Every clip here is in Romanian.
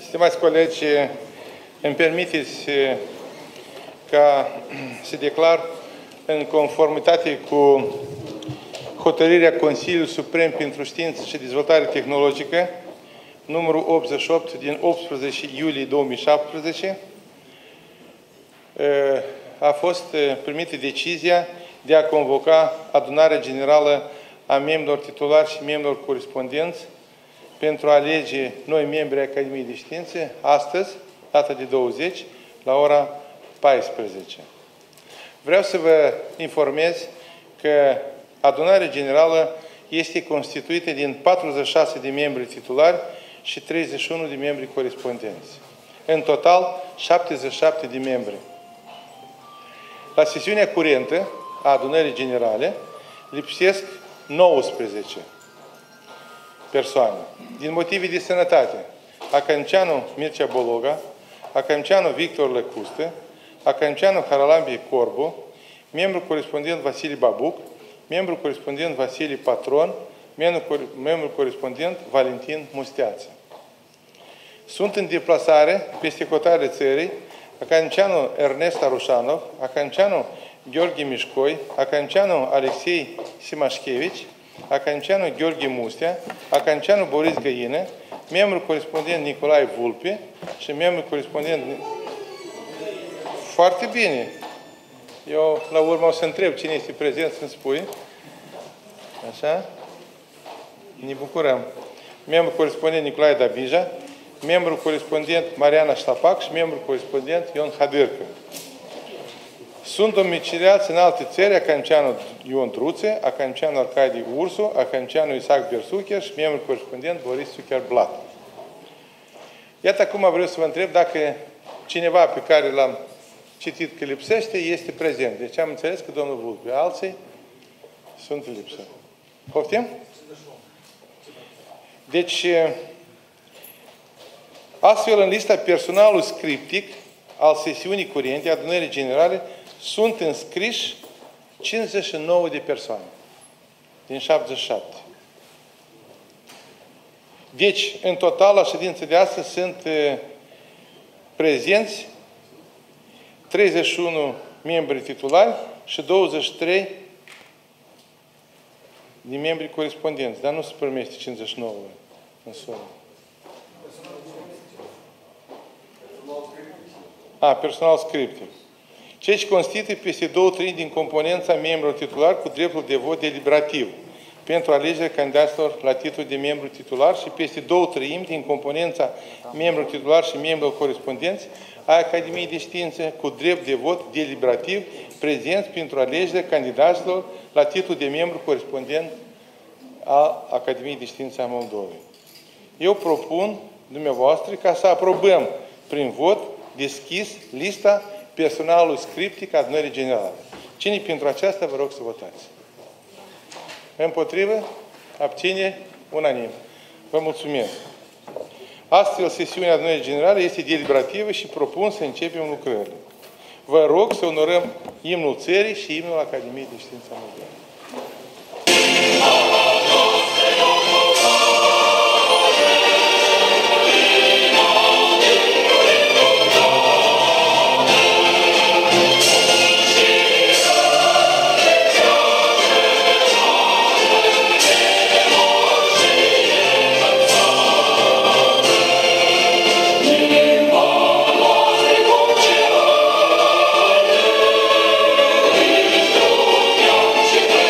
Stimați colegi, îmi permiteți ca să declar în conformitate cu hotărârea Consiliului Suprem pentru Știință și Dezvoltare Tehnologică, numărul 88 din 18 iulie 2017, a fost primită decizia de a convoca adunarea generală a membrilor titulari și membrilor corespondenți pentru a alege noi membri ai Academiei de Științe, astăzi, data de 20, la ora 14. Vreau să vă informez că adunarea generală este constituită din 46 de membri titulari și 31 de membri corespondenți. În total, 77 de membri. La sesiunea curentă a adunării generale lipsesc 19 persoane. Din motive de sănătate, academicianul Mircea Bologa, academicianul Victor Lăcustă, academicianul Haralambie Corbu, membru corespondent Vasile Babuc, membru corespondent Vasile Patron, membru corespondent Valentin Musteață. Sunt în deplasare peste hotare țării academicianul Ernest Arușanov, academicianul Gheorghe Mișcoi, academicianul Alexei Simașchevici, academicianul Gheorghe Mustea, academicianul Boris Găină, membru corespondent Nicolae Vulpe și membru corespondent... Foarte bine! Eu, la urmă, o să întreb cine este prezent să-mi spui. Așa? Ne bucurăm. Membru corespondent Nicolae Dabija, membru corespondent Mariana Ștapac și membru corespondent Ion Hadârcă. Sunt domiciliați în alte țări academicianul Ion Druțe, academicianul Arcadi Ursu, academicianul Isaac Bersucher și membru corespondent Boris Sucherblat. Iată acum vreau să vă întreb dacă cineva pe care l-am citit că lipsește este prezent. Deci am înțeles că domnul Vulpe, alții sunt în lipsă. Poftim? Deci, astfel în lista personalului scriptic al sesiunii curente, adunării generale, sunt înscriși 59 de persoane din 77. Deci, în total, la ședința de astăzi sunt prezenți 31 membri titulari și 23 de membri corespondenți. Dar nu se primește 59 în solă. Personal scriptic. Ceea ce constituie peste 2/3 din componența membrilor titulari cu dreptul de vot deliberativ pentru alegerea candidaților la titlul de membru titular și peste 2/3 din componența membrilor titulari și membrilor corespondenți a Academiei de Științe cu drept de vot deliberativ prezenți pentru alegerea candidaților la titlul de membru corespondent a Academiei de Științe a Moldovei. Eu propun dumneavoastră ca să aprobăm prin vot deschis lista personalului scriptic a adunării generale. Cine pentru aceasta vă rog să votați? Împotrivă? Abține? Unanim. Vă mulțumesc. Astfel, sesiunea adunării generale este deliberativă și propun să începem lucrările. Vă rog să onorăm imnul țării și imnul Academiei de Științe a Moldovei. Thank you.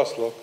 Luați loc.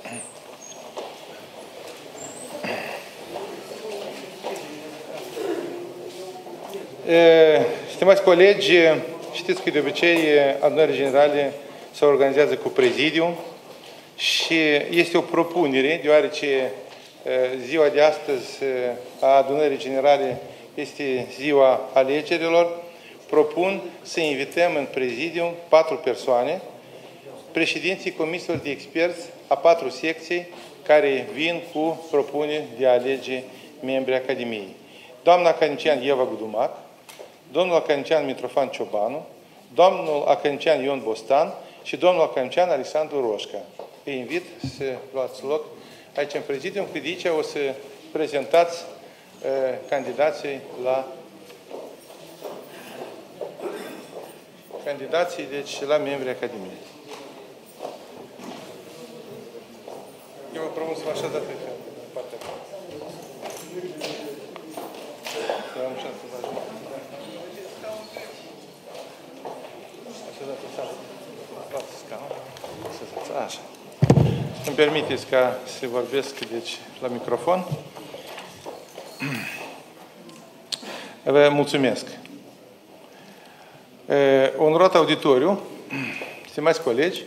Stimați colegi, știți că de obicei adunările generale se organizează cu prezidiu și este o propunere, deoarece ziua de astăzi a adunării generale este ziua alegerilor, propun să invităm în prezidiu 4 persoane, președinții comisiilor de experți a 4 secții care vin cu propuneri de a alege membrii Academiei. Doamna academician Eva Gudumac, domnul academician Mitrofan Ciobanu, domnul academician Ion Bostan și domnul academician Alexandru Roșca. Îi invit să luați loc aici în prezidiu, în cridice o să prezentați candidații la membrii Academiei. Eu vă propun să vă așezați pe partea ta. Să am șansă să vă ajut. Așezați-vă în scaun. Așezați, așa. Îmi permiteți ca să vorbesc deci, la microfon. Vă mulțumesc. Onorat auditoriu, stimați colegi,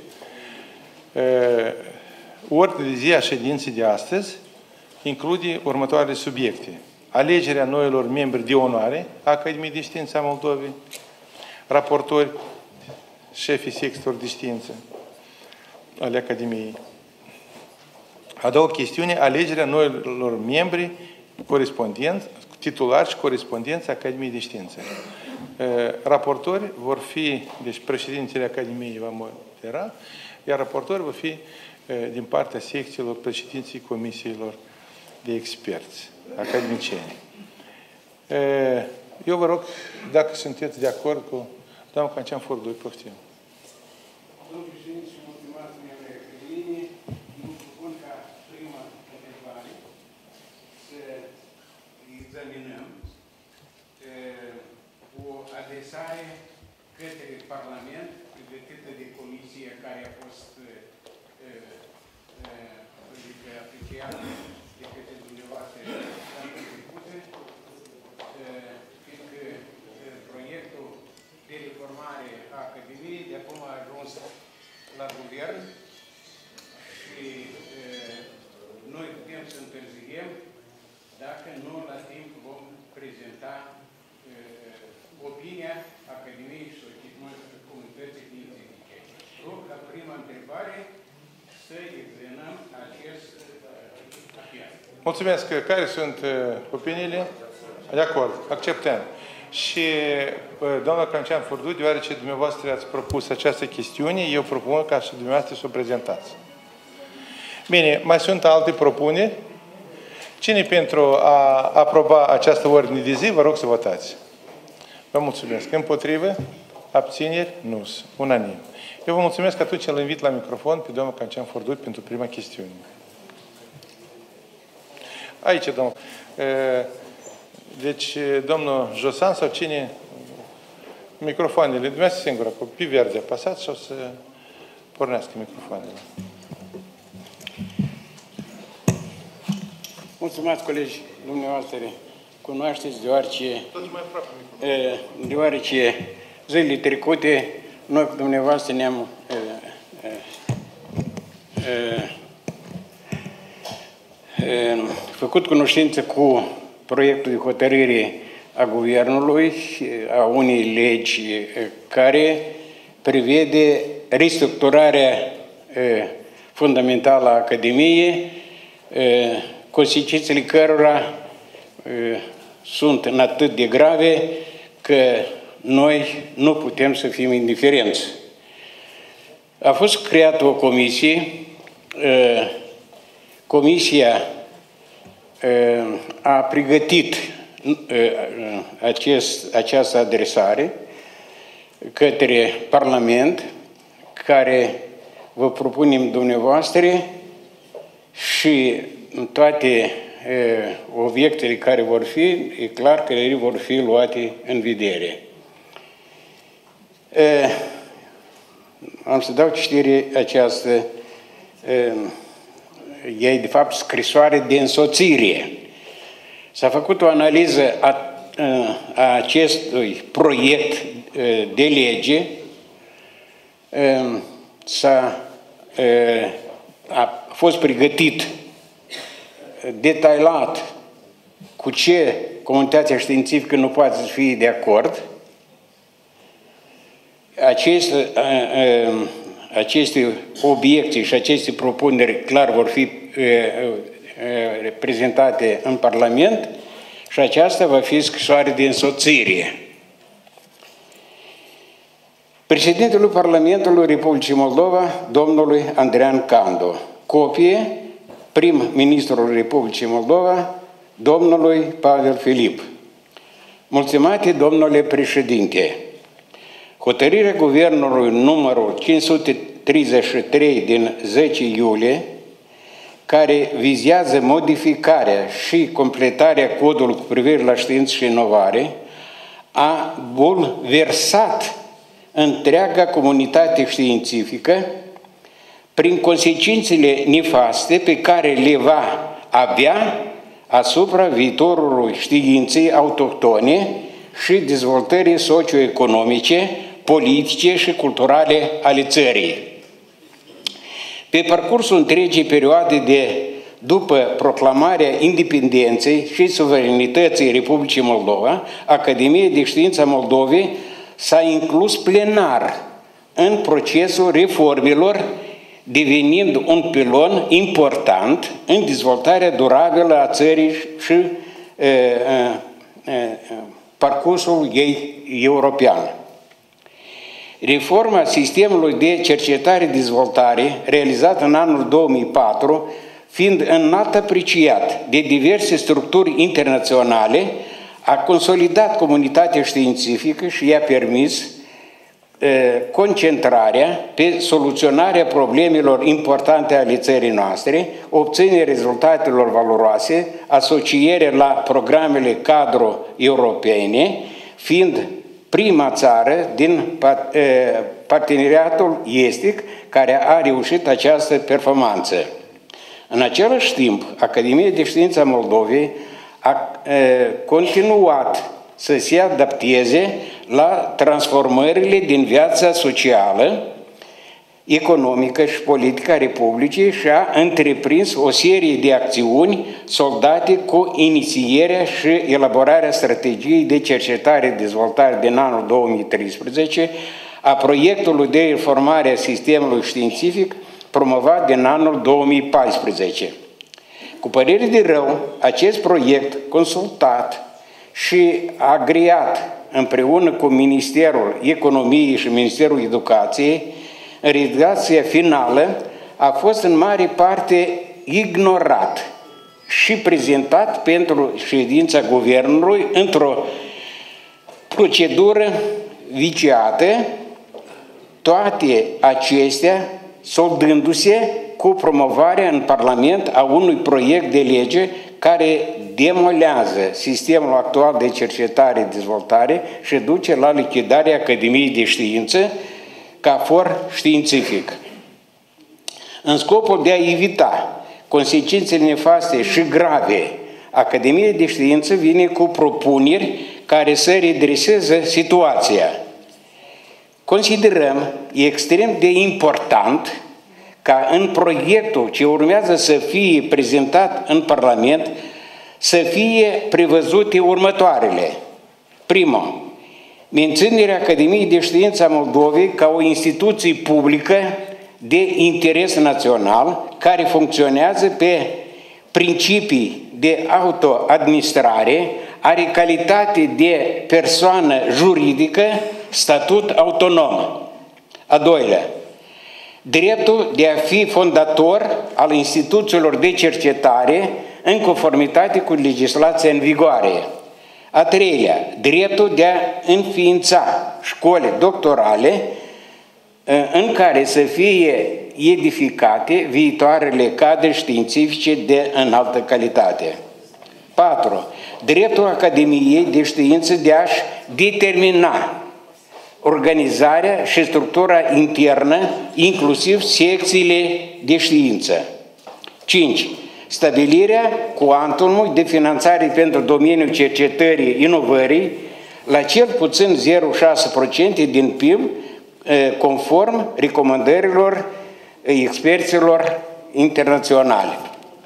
ordinea de zi a ședinței de astăzi include următoarele subiecte. Alegerea noilor membri de onoare a Academiei de Științe a Moldovei, raportori, șefii secțiilor de știință ale Academiei. A doua chestiune, alegerea noilor membri corespondenți, titulari și corespondenți Academiei de Științe. Raportori vor fi, deci președintele Academiei va modera, iar raportori vor fi din partea secțiilor președinții comisiilor de experți, academicieni. Eu vă rog, dacă sunteți de acord cu doamna Cancean Fordoi, poftim. Domnul președinte și mulțumesc membrii Academiei, îmi propun ca prima întrebare să examinăm o adresare către Parlament pregătită de comisie care a fost apreciată de către dumneavoastră anul trecută, fiindcă proiectul de reformare a Academiei de acum a ajuns la guvern și noi putem să întârziem dacă nu la timp vom prezenta opinia Academiei și comunității științifice. Rog la prima întrebare să examinăm acest apel. Mulțumesc. Care sunt opiniile? De acord. Acceptăm. Și doamna Cancean Fordoi, deoarece dumneavoastră ați propus această chestiune, eu propun ca și dumneavoastră să o prezentați. Bine, mai sunt alte propuneri. Cine pentru a aproba această ordine de zi, vă rog să votați. Vă mulțumesc. Împotrivă? Abțineri? Nu. Unanim. Eu vă mulțumesc, atunci îl invit la microfon pe domnul Cancean Fordoi pentru prima chestiune. Aici, domnul. Deci, domnul Josan sau cine? Microfoanele. Dumneavoastră singură, pe verde apăsați și o să pornească microfoanele. Mulțumesc, colegi, dumneavoastră. Cunoașteți, deoarece zilele trecute, noi cu dumneavoastră ne-am făcut cunoștință cu proiectul de hotărâre a Guvernului, a unei legi care prevede restructurarea fundamentală a Academiei, consecințele cărora sunt atât de grave că noi nu putem să fim indiferenți. A fost creată o comisie. Comisia a pregătit această adresare către Parlament, care vă propunem dumneavoastră și toate obiectele care vor fi, e clar că ele vor fi luate în vedere. Am să dau citire această e de fapt scrisoare de însoțire. S-a făcut o analiză a acestui proiect de lege, a fost pregătit detaliat cu ce comunitatea științifică nu poate să fie de acord. Aceste obiecții și aceste propuneri clar vor fi reprezentate în Parlament și aceasta va fi scrisoare de însoțire. Președintelui Parlamentului Republicii Moldova, domnului Andrian Candu. Copie, prim-ministrul Republicii Moldova, domnului Pavel Filip. Mulțumate, domnule președinte, hotărârea Guvernului numărul 533 din 10 iulie, care vizează modificarea și completarea codului cu privire la știință și inovare, a bulversat întreaga comunitate științifică prin consecințele nefaste pe care le va avea asupra viitorului științei autohtone și dezvoltării socioeconomice, politice și culturale ale țării. Pe parcursul întregii perioade după proclamarea independenței și suverenității Republicii Moldova, Academia de Știință a Moldovei s-a inclus plenar în procesul reformelor, devenind un pilon important în dezvoltarea durabilă a țării și parcursul ei european. Reforma sistemului de cercetare-dezvoltare realizată în anul 2004, fiind înalt apreciat de diverse structuri internaționale, a consolidat comunitatea științifică și i-a permis concentrarea pe soluționarea problemelor importante ale țării noastre, obținerea rezultatelor valoroase, asocierea la programele cadru europene, fiind prima țară din parteneriatul estic care a reușit această performanță. În același timp, Academia de Știință a Moldovei a continuat să se adapteze la transformările din viața socială, economică și politică a Republicii și a întreprins o serie de acțiuni soldate cu inițierea și elaborarea strategiei de cercetare-dezvoltare din anul 2013, a proiectului de reformare a sistemului științific promovat din anul 2014. Cu părere de rău, acest proiect consultat și agreat împreună cu Ministerul Economiei și Ministerul Educației, în redacția finală a fost în mare parte ignorat și prezentat pentru ședința Guvernului într-o procedură viciată, toate acestea soldându-se cu promovarea în Parlament a unui proiect de lege care demolează sistemul actual de cercetare-dezvoltare și duce la lichidarea Academiei de Știință ca for științific. În scopul de a evita consecințele nefaste și grave, Academia de Știință vine cu propuneri care să redreseze situația. Considerăm extrem de important ca în proiectul ce urmează să fie prezentat în Parlament să fie prevăzute următoarele. Primul, menținerea Academiei de Știință a Moldovei ca o instituție publică de interes național care funcționează pe principii de autoadministrare, are calitate de persoană juridică, statut autonom. A doilea, dreptul de a fi fondator al instituțiilor de cercetare în conformitate cu legislația în vigoare. A treilea, dreptul de a înființa școli doctorale în care să fie edificate viitoarele cadre științifice de înaltă calitate. 4. Dreptul Academiei de Știință de a-și determina organizarea și structura internă, inclusiv secțiile de știință. 5. Stabilirea cuantumului de finanțare pentru domeniul cercetării inovării la cel puțin 0,6% din PIB, conform recomandărilor experților internaționale.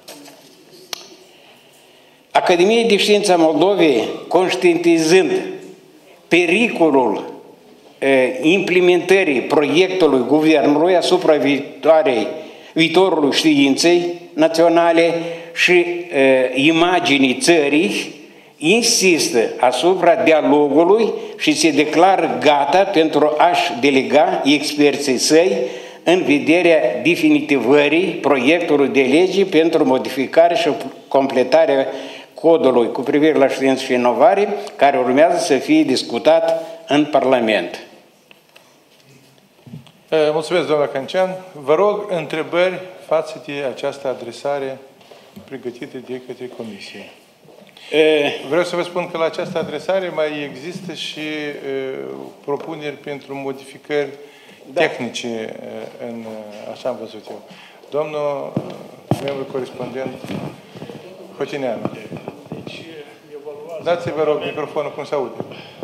Academia de Știință a Moldovei, conștientizând pericolul implementării proiectului Guvernului asupra viitorului științei naționale și imaginii țării, insistă asupra dialogului și se declară gata pentru a-și delega experții săi în vederea definitivării proiectului de lege pentru modificare și completarea codului cu privire la știință și inovare, care urmează să fie discutat în Parlament. Mulțumesc, doamna Cancean. Vă rog întrebări față de această adresare pregătită de către Comisie. Vreau să vă spun că la această adresare mai există și propuneri pentru modificări tehnice, așa am văzut eu. Domnul membru corespondent Hotineanu. Dați-vă rog microfonul cum se aude.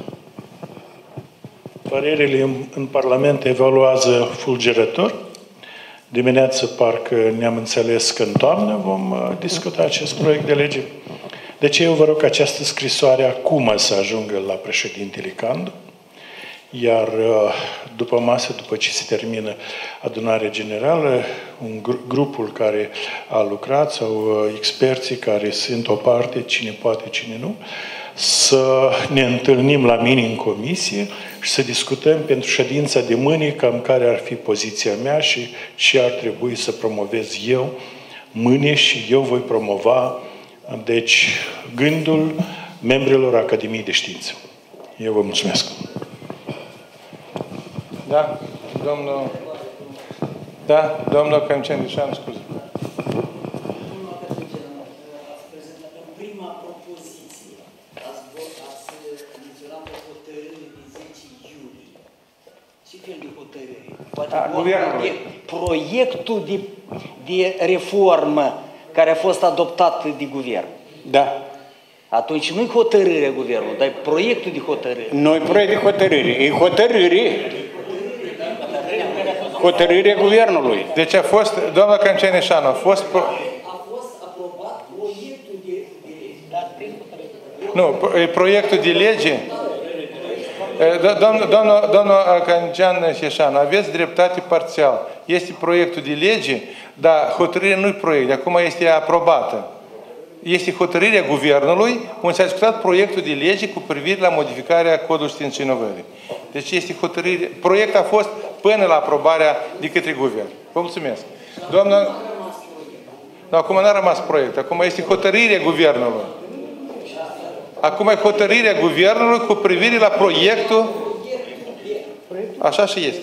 Părerile în Parlament evoluează fulgerător. Dimineață parcă ne-am înțeles că în toamnă vom discuta acest proiect de lege. Deci eu vă rog această scrisoare acum să ajungă la președintele Candu, iar după masă, după ce se termină adunarea generală, grupul care a lucrat sau experții care sunt o parte, cine poate, cine nu, să ne întâlnim la mine în comisie și să discutăm pentru ședința de mâine cam care ar fi poziția mea și ce ar trebui să promovez eu mâine și eu voi promova, deci, gândul membrilor Academiei de Știință. Eu vă mulțumesc. Da, domnul... Da, domnul Cancean Dișan, scuze. Ați prezentat în prima propoziție, ați menționat o hotărâre de 10 iulie. Ce fel de hotărâre? Poate proiectul de reformă care a fost adoptat de guvern. Da. Atunci nu-i hotărârea guvernului, dar e proiectul de hotărâre. Nu-i proiect de hotărâre, e hotărâre. Hotărârea guvernului. Deci a fost, doamna Canceneșanu, a fost aprobat proiectul de lege. Nu, e proiectul de lege. Doamna Canceneșanu, aveți dreptate parțial. Este proiectul de lege, dar hotărârea nu-i proiect, acum este aprobată. Este hotărârea guvernului unde s-a discutat proiectul de lege cu privire la modificarea codului științei și inovării. Deci este hotărâre, proiectul a fost până la aprobarea de către guvern. Vă mulțumesc. Doamna, acum n-a rămas proiect, acum este hotărârea guvernului. Acum e hotărârea guvernului cu privire la proiectul. Așa și este.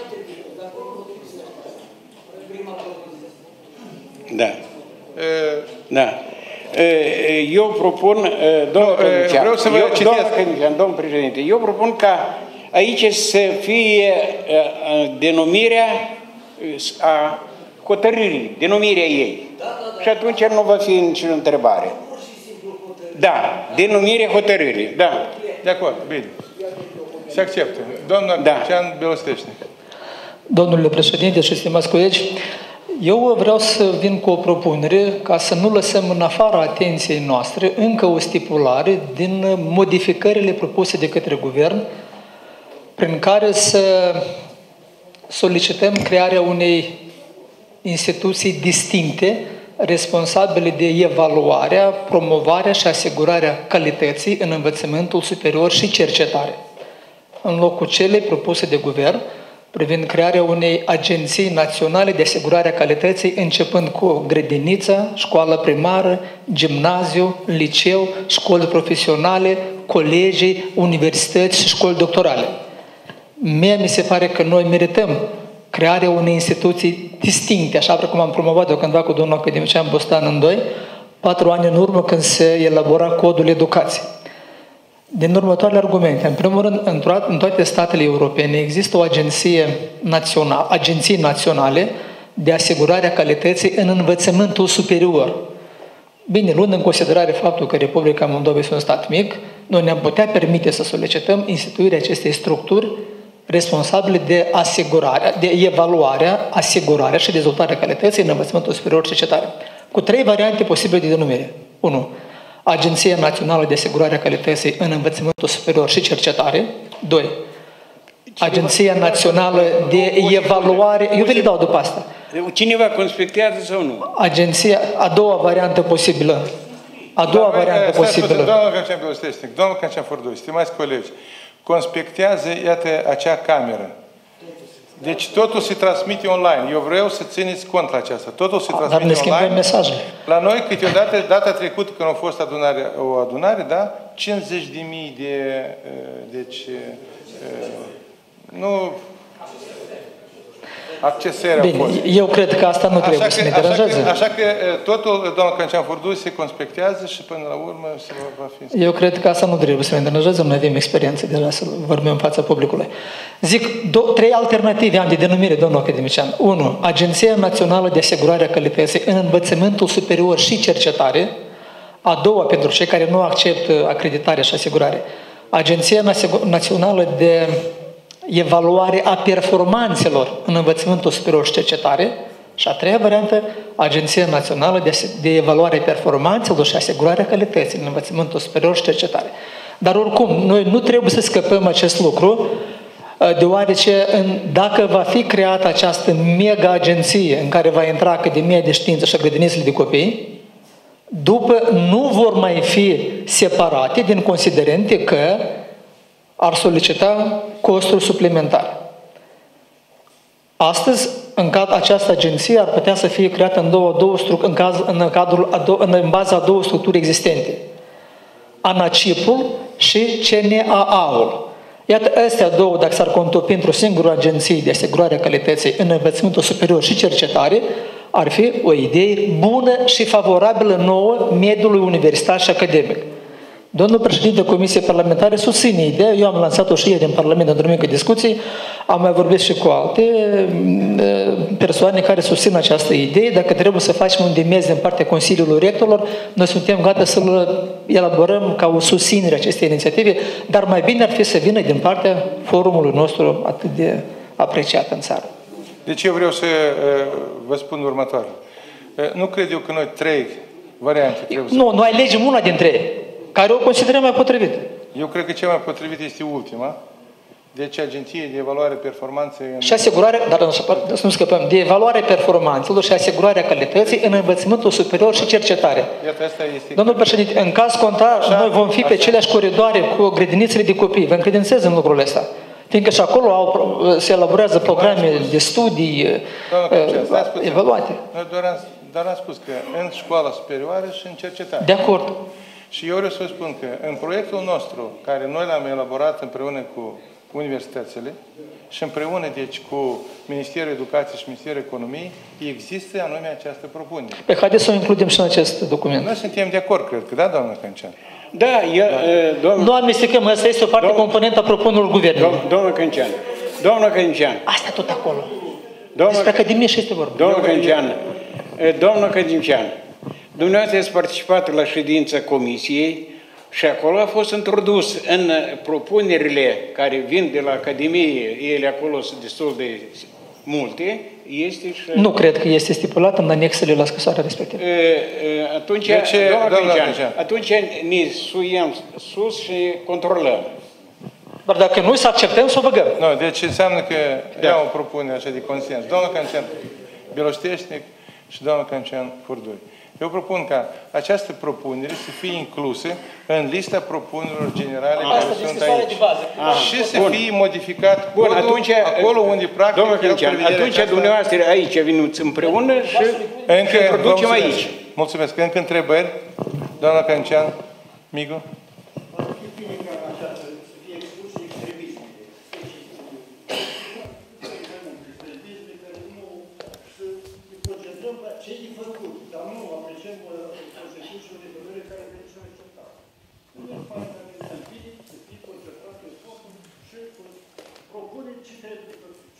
Da. Da. Eu propun, domnul președinte, eu propun ca aici să fie denumirea a hotărârii, denumirea ei. Și atunci nu va fi nicio întrebare. Da, denumirea hotărârii, da. De acord, bine. Se acceptă. Doamna Cristian Belosteșnic. Domnule președinte și stimați colegi, eu vreau să vin cu o propunere ca să nu lăsăm în afara atenției noastre încă o stipulare din modificările propuse de către guvern, prin care să solicităm crearea unei instituții distincte, responsabile de evaluarea, promovarea și asigurarea calității în învățământul superior și cercetare, în locul celei propuse de guvern, privind crearea unei agenții naționale de asigurare a calității, începând cu grădiniță, școală primară, gimnaziu, liceu, școli profesionale, colegii, universități și școli doctorale. Mie mi se pare că noi merităm crearea unei instituții distincte, așa cum am promovat-o cândva cu domnul academician Bostan în 4 ani în urmă, când se elabora codul educației. Din următoarele argumente. În primul rând, în toate statele europene există o agenții naționale de asigurare a calității în învățământul superior. Bine, luând în considerare faptul că Republica Moldova este un stat mic, noi ne-am putea permite să solicităm instituirea acestei structuri responsabile de evaluarea, asigurarea și dezvoltarea calității în învățământul superior și cercetare. Cu 3 variante posibile de denumire. 1. Agenția Națională de Asigurare a Calității în Învățământul Superior și Cercetare. 2. Agenția Națională de Evaluare... Eu vi le dau după asta. Cineva conspectează sau nu? Agenția... A doua variantă posibilă. Domnul Cancean Furdui, stimați colegi, conspectează, iată, acea cameră. Deci totul se transmite online. Eu vreau să țineți cont la aceasta. Totul se transmite online. Dar ne schimbăm mesajele. La noi, câteodată, data trecută, când a fost o adunare, da? 50.000 de... Deci... Nu... Accesarea a fost. Eu cred că asta nu trebuie să ne deranjeze. Așa că totul, domnul Cancean Furdui, se conspectează și până la urmă se va fi... Eu cred că asta nu trebuie să ne deranjeze, noi avem experiență deja să vorbim în fața publicului. Zic, 3 alternative am de denumire, domnul academician. 1. Agenția Națională de Asigurare a Calității în Învățământul Superior și Cercetare. A doua, pentru cei care nu acceptă acreditare și asigurare, Agenția Națională de Evaluare a Performanțelor în Învățământul Superior și Cercetare. Și a treia variantă, Agenția Națională de Evaluare a Performanțelor și Asigurarea Calității în Învățământul Superior și Cercetare. Dar oricum, noi nu trebuie să scăpăm acest lucru, deoarece dacă va fi creată această mega-agenție în care va intra Academia de Știință și grădinițele de copii, după nu vor mai fi separate din considerente că ar solicita costuri suplimentare. Astăzi, această agenție ar putea să fie creată în baza a 2 structuri existente. ANACIP-ul și CNAA-ul. Iată, astea 2, dacă s-ar contopi într-o singură agenție de asigurare a calității în învățământul superior și cercetare, ar fi o idee bună și favorabilă nouă mediului universitar și academic. Domnul președinte Comisiei Parlamentare susține ideea, eu am lansat-o și ieri în Parlament într-o mică discuție, am mai vorbit și cu alte persoane care susțin această idee. Dacă trebuie să facem un demers din partea Consiliului Rectorilor, noi suntem gata să-l elaborăm ca o susținere a acestei inițiative, dar mai bine ar fi să vină din partea forumului nostru atât de apreciat în țară. Deci eu vreau să vă spun următoarele. Nu cred eu că noi 3 variante trebuie să... Nu, noi alegem una dintre ele, care o considerăm mai potrivită. Eu cred că cea mai potrivită este ultima. Deci agenție de evaluare performanței... Și asigurare, dar să nu scăpăm, de evaluare performanțelor și asigurarea calității în învățământul superior și cercetare. Iată, asta este... Domnul președinte, în caz contrar, noi vom fi pe aceleași coridoare cu grădinițele de copii. Vă încredințez în lucrul ăsta. Fiindcă și acolo se elaborează programe de studii evaluate. Noi doar am spus că în școala superioară și în cercetare. De acord. Și eu vreau să vă spun că în proiectul nostru, care noi l-am elaborat împreună cu universitățile și împreună, deci, cu Ministerul Educației și Ministerul Economiei, există anume această propunere. Pe haideți să o includem și în acest document. Noi suntem de acord, cred că, da, doamnă Cancean? Da, nu amestecăm, asta este o parte componentă a propunerilor guvernului. Domnul Cancean. Asta tot acolo. Despre Academie și este vorba. Domnul Cancean, dumneavoastră ați participat la ședința comisiei și acolo a fost introdus în propunerile care vin de la Academie, ele acolo sunt destul de multe, este și... Nu cred că este stipulat în anexele la scrisoarea respectivă. Atunci, atunci ne suiem sus și controlăm. Dar dacă nu, să acceptăm, să o băgăm. Nu, deci înseamnă că iau o propunere așa de consens. Domnul Cancean Biloșteșnic și domnul Cancean Furdui. Eu propun ca această propunere să fie inclusă în lista propunerilor generale care sunt aici. Și să fie modificat acolo unde practic... Domnul Cancean, atunci dumneavoastră aici veniți împreună și introducem aici. Mulțumesc. Încă întrebări? Doamna Cancean, Migu?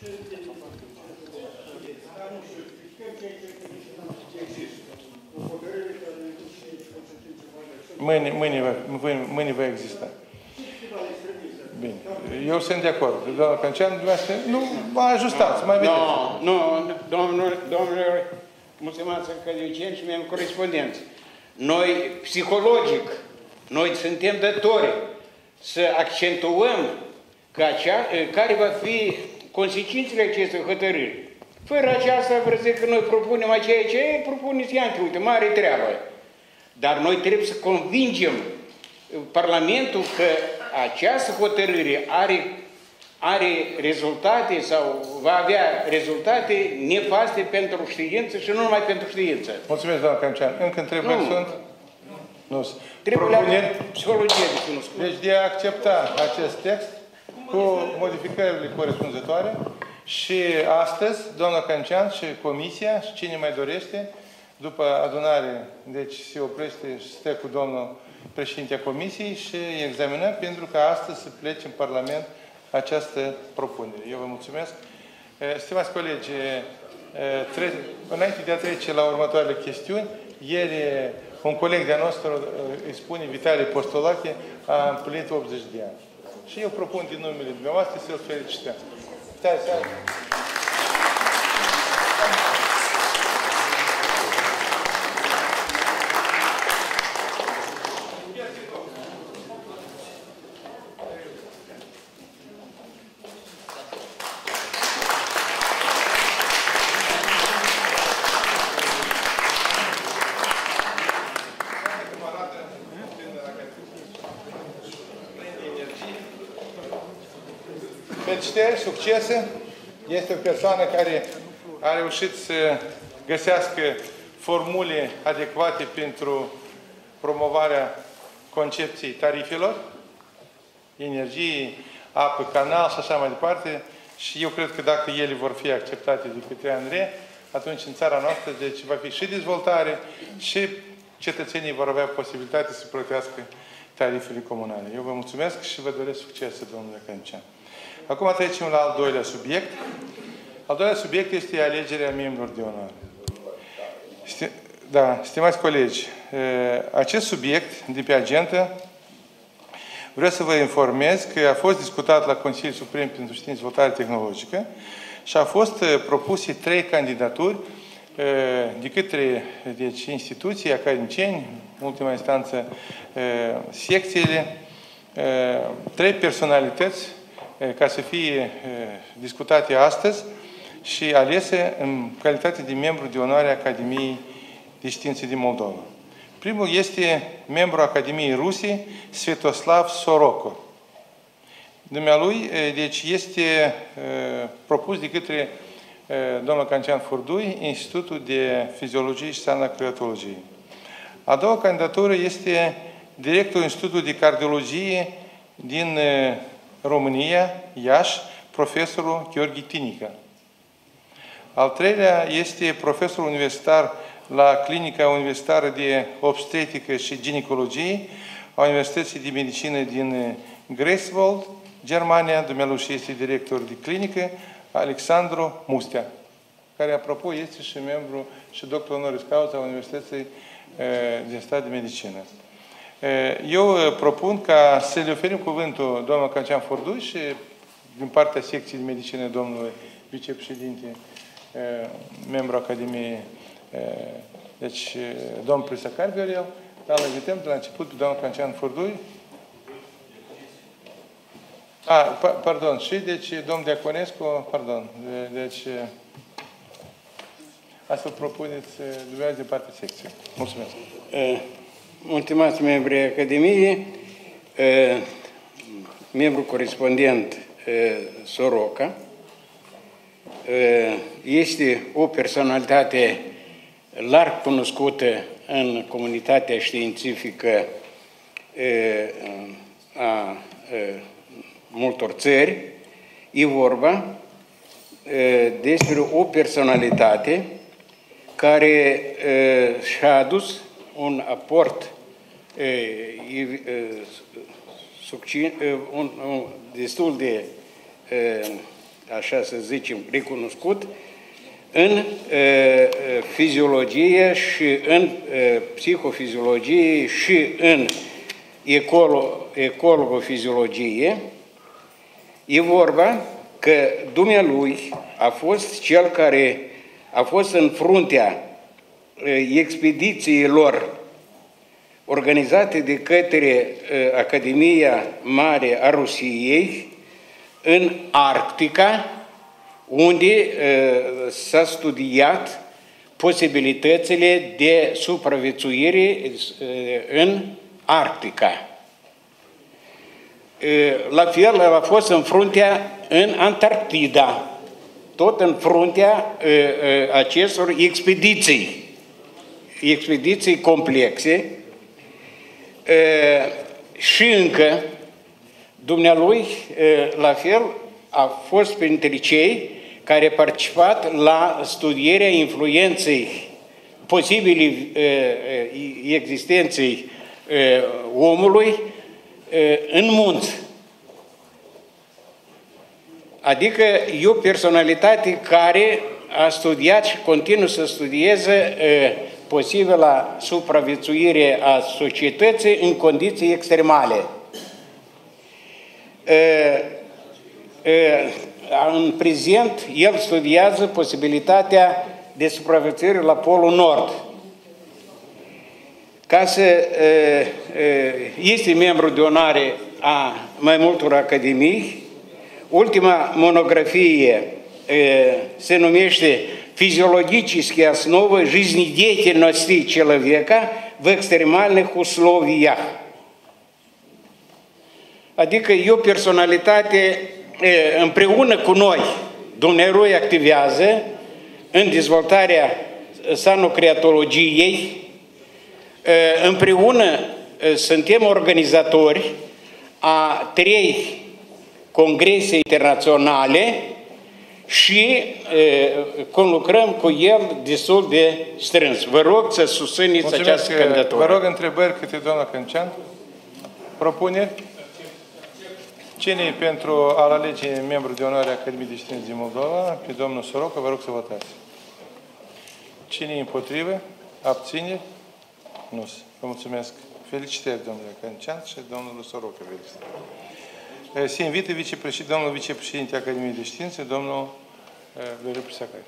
Mâine va exista. Bine. Eu sunt de acord. Doamna Cancean, dumneavoastră, nu vă ajustați, mai vedeți. Nu, domnule, mulțumesc academicieni și membri corespondenți. Noi, psihologic, noi suntem datori să accentuăm care va fi consecințele acestei hotărâri. Fără aceasta, vreau să zic că noi propunem ceea ce propuneți iante, uite, mare treabă. Dar noi trebuie să convingem Parlamentul că această hotărâre are rezultate sau va avea rezultate nefaste pentru știință și nu numai pentru știință. Mulțumesc, doamna Cancean. Încă întrebări sunt? Nu. Trebuie psihologie de cunoscut. Deci de a accepta acest text cu modificările corespunzătoare și astăzi, doamna Cancean și Comisia și cine mai dorește, după adunare, deci se oprește și stă cu domnul președinte a Comisiei și examinăm pentru că astăzi să plece în Parlament această propunere. Eu vă mulțumesc. Stimați colegi, înainte de a trece la următoarele chestiuni, ieri un coleg de-a nostru, îi spune Vitalie Postolache, a împlinit 80 de ani. Și eu propun din numele dumneavoastră să-l felicităm. Felicitări, succese. Este o persoană care a reușit să găsească formule adecvate pentru promovarea concepției tarifelor, energie, apă, canal și așa mai departe. Și eu cred că dacă ele vor fi acceptate de către Andrei, atunci în țara noastră deci va fi și dezvoltare și cetățenii vor avea posibilitate să plătească tarifele comunale. Eu vă mulțumesc și vă doresc succes, domnule Cancean. Acum trecem la al doilea subiect. Al doilea subiect este alegerea membrilor de onoare. Stimați colegi, acest subiect de pe agenda vreau să vă informez că a fost discutat la Consiliul Suprem pentru Știință și Dezvoltare Tehnologică și au fost propuse 3 candidaturi de către deci, instituții, academicieni, în ultima instanță secțiile, 3 personalități ca să fie discutate astăzi și alese în calitate de membru de onoare a Academiei de Științe din Moldova. Primul este membru Academiei Ruse, Svetoslav Soroko. Dumnealui, deci, este propus de către domnul Cancean Furdui, Institutul de Fiziologie și Sanacreatologie. A doua candidatură este directorul Institutului de Cardiologie din România, Iași, profesorul Gheorghe Tinică. Al treilea este profesor universitar la Clinica Universitară de Obstetrică și Ginecologie a Universității de Medicină din Greifswald, Germania. Dumnealui este director de clinică, Alexandru Mustea, care, apropo, este și membru și doctor honoris causa a Universității din Stat de Medicină. Eu propun ca să le oferim cuvântul domnul Cancean Furdui și din partea secției de medicină domnului vicepreședinte, membru Academiei, deci domnul Prisacar Viorel, dar îl invităm de la început pe domnul Cancean Furdui. Pardon, și deci domnul Diaconescu, pardon, deci astfel propuneți dumneavoastră de partea secției. Mulțumesc. Mulțumesc, membrii Academiei, membru corespondent Soroca, este o personalitate larg cunoscută în comunitatea științifică a multor țări. E vorba despre o personalitate care și-a adus un aport destul de așa să zicem, recunoscut în fiziologie și în psihofiziologie și în ecologofiziologie. E vorba că dumnealui a fost cel care a fost în fruntea expedițiilor organizate de către Academia Mare a Rusiei în Arctica, unde s-a studiat posibilitățile de supraviețuire în Arctica. La fel, a fost în fruntea în Antarctida, tot în fruntea acestor expediții complexe, și încă dumnealui, la fel, a fost printre cei care a participat la studierea influenței posibile existenței omului în munți. Adică e o personalitate care a studiat și continuă să studieze posibila supraviețuire a societății în condiții extremale. În prezent, el studiază posibilitatea de supraviețuire la Polul Nord. Este membru de onoare a mai multor academii. Ultima monografie se numește «Физиологические основы жизнедеятельности человека в экстремальных условиях». Adică e o personalitate împreună cu noi. Dumnealui activează în dezvoltarea sanocreatologiei. Împreună suntem organizatori a 3 congrese internaționale și conlucrăm cu el destul de strâns. Vă rog să susțineți această candidatură. Vă rog întrebări câte doamna Câncean. Propuneri? Cine e pentru a alege membru de onoare a Academiei de Științe din Moldova? Pe domnul Soroca, vă rog să votați. Cine e împotrivă? Abține? Nu. Vă mulțumesc. Felicitări, domnule Câncean și domnul Soroca. Felicitări. Se invită domnul vicepreședinte Academiei de Științe, domnul Viorel Prisacari.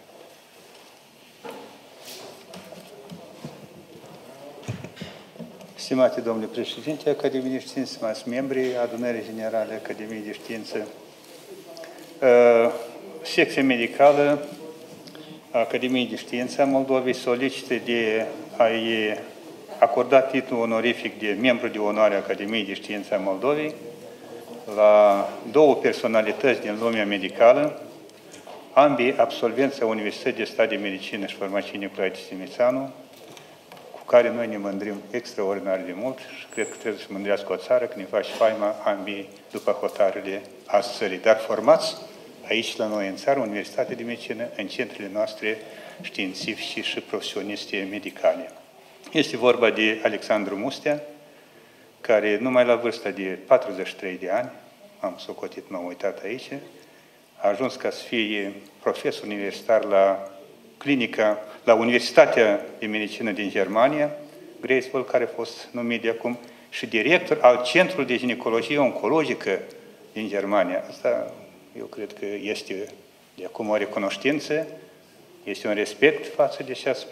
Stimate domnule președinte Academiei de Științe, stimați membri Adunării Generale Academiei de Științe, secția medicală a Academiei de Științe a Moldovei solicită de a-i acorda titlul onorific de membru de onoare a Academiei de Științe a Moldovei la 2 personalități din lumea medicală, ambii absolvenți a Universității de Stat de Medicină și Farmacie Nicolae Timișoara, cu care noi ne mândrim extraordinar de mult și cred că trebuie să mândrească o țară că ne face faima ambii după hotărârile a țării. Dar formați aici la noi în țară, Universitatea de Medicină, în centrele noastre științifice și profesioniste medicale. Este vorba de Alexandru Mustea, care numai la vârsta de 43 de ani, am socotit, m-am uitat aici, a ajuns ca să fie profesor universitar la Universitatea de Medicină din Germania, Greifswald, care a fost numit de acum, și director al Centrului de Ginecologie Oncologică din Germania. Asta, eu cred că este de acum o recunoștință, este un respect față de această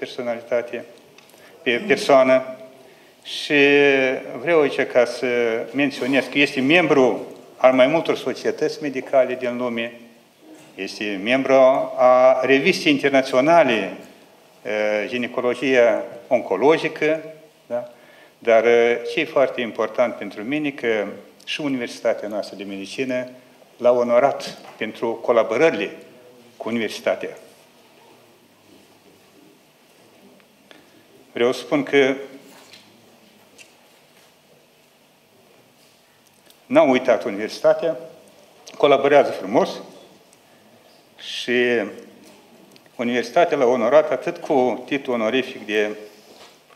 persoană. Și vreau aici ca să menționez că este membru al mai multor societăți medicale din lume, este membru a revistei internaționale Ginecologia Oncologică, da? Dar ce e foarte important pentru mine, că și Universitatea noastră de Medicină l-a onorat pentru colaborările cu Universitatea. Vreau să spun că n-am uitat Universitatea, colaborează frumos și Universitatea l-a onorat atât cu titlul onorific de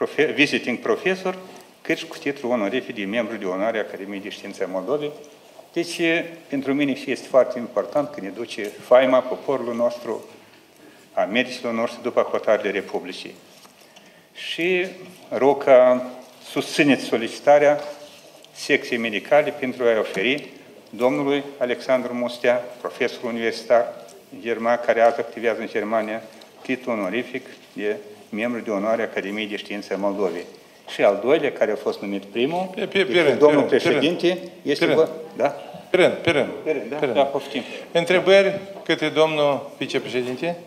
visiting professor, cât și cu titlul onorific de membru de onoare a Academiei de Științe a Moldovei. Deci, pentru mine și este foarte important că ne duce faima poporului nostru, a medicilor noștri după hotărârile Republicii. Și rog ca susțineți solicitarea secției medicale pentru a oferi domnului Alexandru Mustea, profesor universitar german, care azi activează în Germania, titlul onorific de membru de onoare Academiei de Științe a Moldovei. Și al doilea, care a fost numit primul, domnul președinte, este... Da? Pe rând. Da, poftim. Întrebări către domnul vicepreședinte?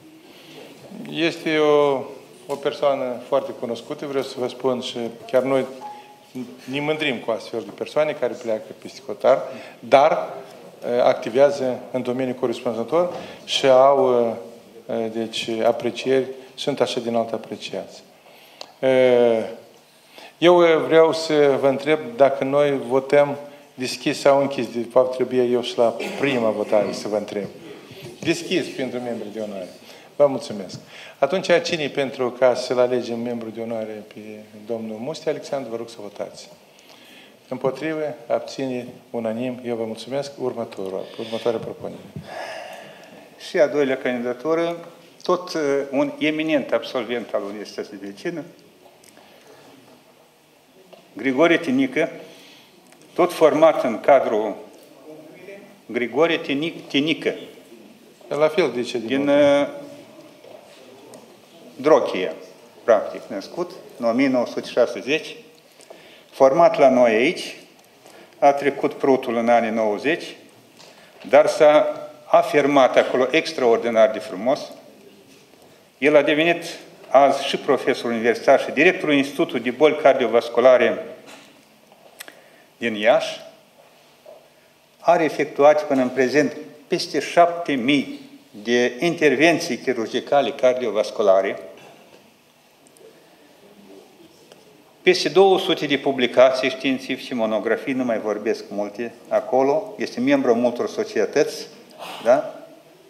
Este o persoană foarte cunoscută, vreau să vă spun, și chiar noi ne mândrim cu astfel de persoane care pleacă peste hotar, dar activează în domeniul corespunzător și au, deci, aprecieri, sunt așa din altă apreciați. Eu vreau să vă întreb dacă noi votăm deschis sau închis. De fapt, trebuie eu și la prima votare să vă întreb. Deschis pentru membrii de onoare. Vă mulțumesc. Atunci, cine pentru ca să-l alegem membru de onoare pe domnul Mustea Alexandru, vă rog să votați. Împotrivă, abține, unanim, eu vă mulțumesc. Următoarea propunere. Și a doilea candidatură, tot un eminent absolvent al Universității de Vecină, Grigore Tinică, tot format în cadrul Grigore Tinică. La fel, de ce? Din Drochia, practic, născut în 1960, format la noi aici, a trecut prutul în anii 90, dar s-a afirmat acolo extraordinar de frumos. El a devenit azi și profesor universitar și directorul Institutului de Boli Cardiovasculare din Iași. Are efectuat până în prezent peste 7.000 de intervenții chirurgicale cardiovasculare, peste 200 de publicații științifice, monografii, nu mai vorbesc multe acolo, este membru multor societăți, da?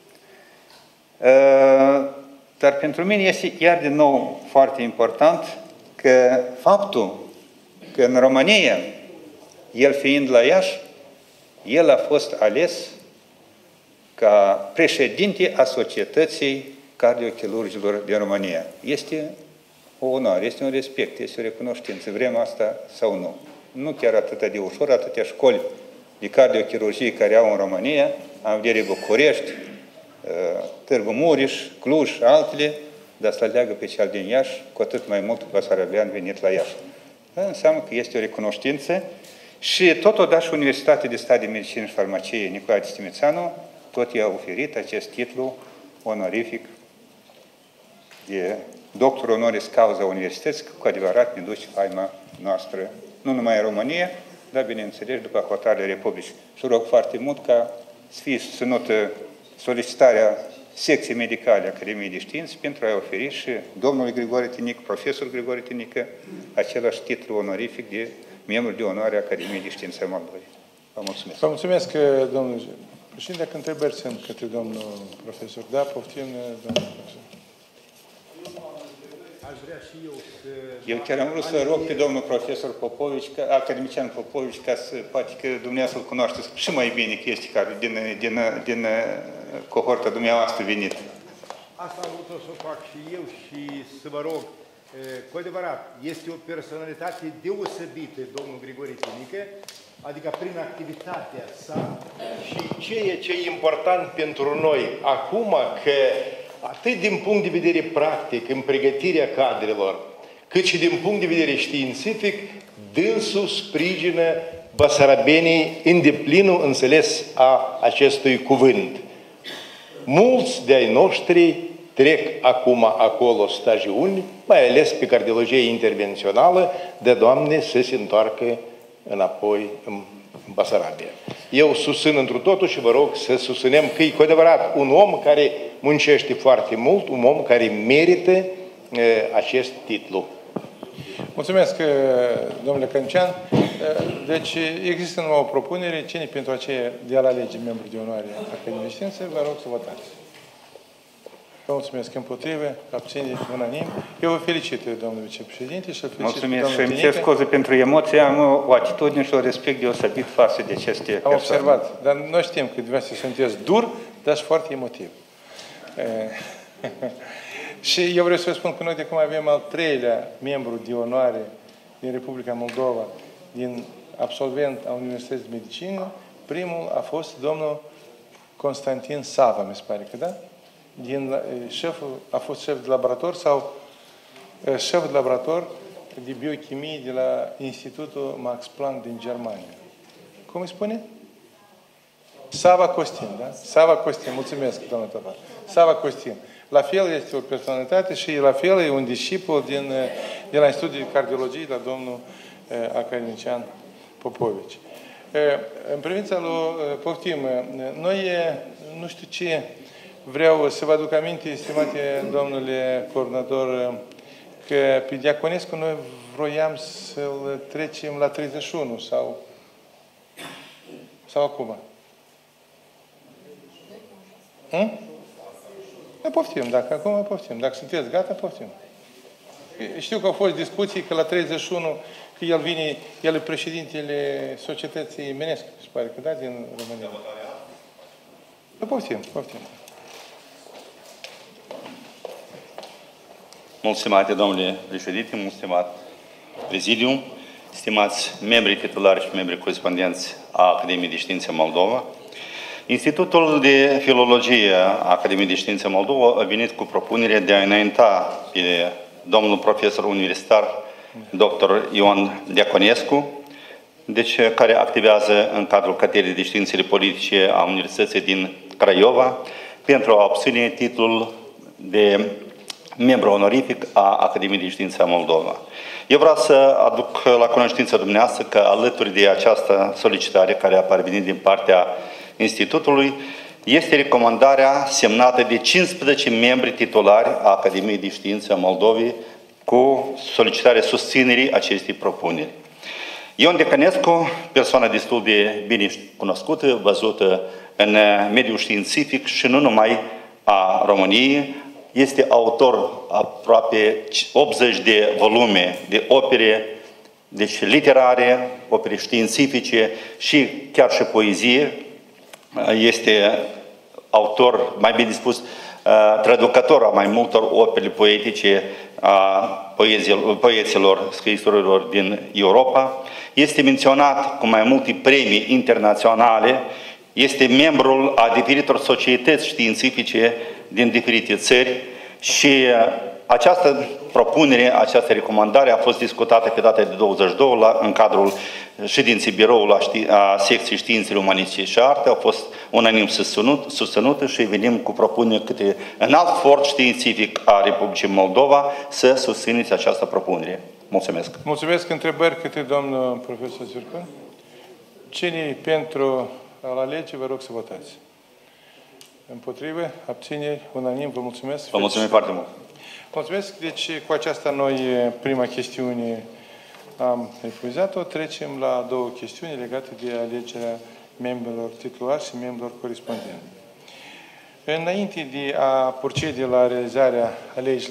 Dar pentru mine este iar din nou foarte important că faptul că în România, el fiind la Iași, el a fost ales ca președinte a Societății Cardiochirurgilor din România. Este o onoare, este un respect, este o recunoștință. Vrem asta sau nu? Nu chiar atât de ușor, atâtea școli de cardiochirurgie care au în România, am vedere București, Târgu Mureș, Cluj, altele, dar să leagă pe cel din Iași, cu atât mai mult basarabean venit la Iași. Înseamnă că este o recunoștință și totodată și Universitatea de Stat de Medicină și Farmacie Nicolae Timițanu tot i-a oferit acest titlu onorific de doctor honoris causa universității, cu adevărat ne duce faima noastră, nu numai în România, dar bineînțeles după hotărârea Republicii. Și rog foarte mult ca să fie susținută solicitarea secției medicale a Academiei de Științe pentru a oferi și domnului Grigore Tinică, profesor Grigore Tinică, același titlu onorific de membru de onoare a Academiei de Științe a Moldovei. Vă mulțumesc. Vă mulțumesc, domnul președinte. Dacă întrebări sunt către domnul profesor. Da, poftim, domnul profesor. Aș vrea și eu să... Eu chiar am vrut să rog pe domnul profesor Popovici, academician Popovici, ca să, poate că dumneavoastră îl cunoașteți și mai bine că este care din cohorta dumneavoastră venit. Asta am vrut să o fac și eu și să vă rog, cu adevărat, este o personalitate deosebită, domnul Grigore Tinică, adică prin activitatea sa și ceea ce e important pentru noi acum, că atât din punct de vedere practic, în pregătirea cadrelor, cât și din punct de vedere științific, dânsul sprijină basarabenii în deplinul înțeles a acestui cuvânt. Mulți de-ai noștri trec acum acolo stagiuni, mai ales pe cardiologie intervențională, de Doamne să se întoarcă înapoi în Basarabia. Eu susțin întru totul și vă rog să susținem că e cu adevărat un om care muncește foarte mult, un om care merită acest titlu. Mulțumesc, domnule Căncean. Deci există numai o propunere. Cine pentru aceea de a alege membru de onoare a Academiei de Științe, vă rog să votați. Vă mulțumesc. Împotrivă, abțineri, unanim. Eu vă felicit, domnul vicepreședinte, și îl felicit pe domnul Mulțumesc și îmi cer scuze pentru emoție. Am o atitudine și o respect deosebit față de aceste persoane. Am observat, dar noi știm că dumneavoastră sunteți dur, dar și foarte emotiv. Și eu vreau să vă spun că noi de cum avem al treilea membru de onoare din Republica Moldova, din absolvent a Universității de Medicină, primul a fost domnul Constantin Sava, mi se pare că da? A fost șef de laborator sau șef de laborator de biochimie de la Institutul Max Planck din Germania. Cum îi spune? Sava Costin, da? Sava Costin, mulțumesc, domnul Topar. Sava Costin. La fel este o personalitate și la fel e un discipol de la Institutul de Cardiologie, la domnul academician Popovici. În privința lui, poftim, noi, nu știu ce, vreau să vă aduc aminte, estimate domnule coordonator, că pe Diaconescu noi vroiam să-l trecem la 31 sau acum. Poftim, dacă acum poftim. Dacă sunteți gata, poftim. Știu că au fost discuții că la 31, că el vine, el e președintele Societății Menescu, se pare că da, din România. Poftim. Mult stimate domnule președinte, mult stimat prezidium, stimați membri titulari și membri corespondenți a Academiei de Științe Moldova, Institutul de Filologie a Academiei de Științe Moldova a venit cu propunerea de a înainta pe domnul profesor universitar dr. Ion Diaconescu, deci care activează în cadrul Catedrei de Științele Politice a Universității din Craiova, pentru a obține titlul de membru onorific a Academiei de Științe a Moldova. Eu vreau să aduc la cunoștință dumneavoastră că alături de această solicitare care a parvenit din partea Institutului, este recomandarea semnată de 15 membri titulari a Academiei de Științe a Moldovei cu solicitarea susținerii acestei propuneri. Ion Diaconescu, persoană destul de bine cunoscută, văzută în mediul științific și nu numai a României, este autor aproape 80 de volume de opere, deci literare, opere științifice și chiar și poezie. Este autor, mai bine spus, traducător a mai multor opere poetice a poeților, scriitorilor din Europa. Este menționat cu mai multe premii internaționale, este membrul a diferitor societăți științifice din diferite țări și această propunere, această recomandare a fost discutată pe data de 22 în cadrul ședinței biroului a secției Științele Umanistice și Arte. A fost unanim susținută și venim cu propunere către înalt for științific a Republicii Moldova să susțineți această propunere. Mulțumesc. Mulțumesc. Întrebări către domnul profesor Zircon? Cine pentru a lege, vă rog să votați. Împotrivă, abțineri, unanim, vă mulțumesc. Vă mulțumim foarte mult. Mulțumesc. Deci, cu aceasta noi, prima chestiune am epuizat-o. Trecem la a doua chestiune legate de alegerea membrilor titulari și membrilor corespondenți. Înainte de a procede la realizarea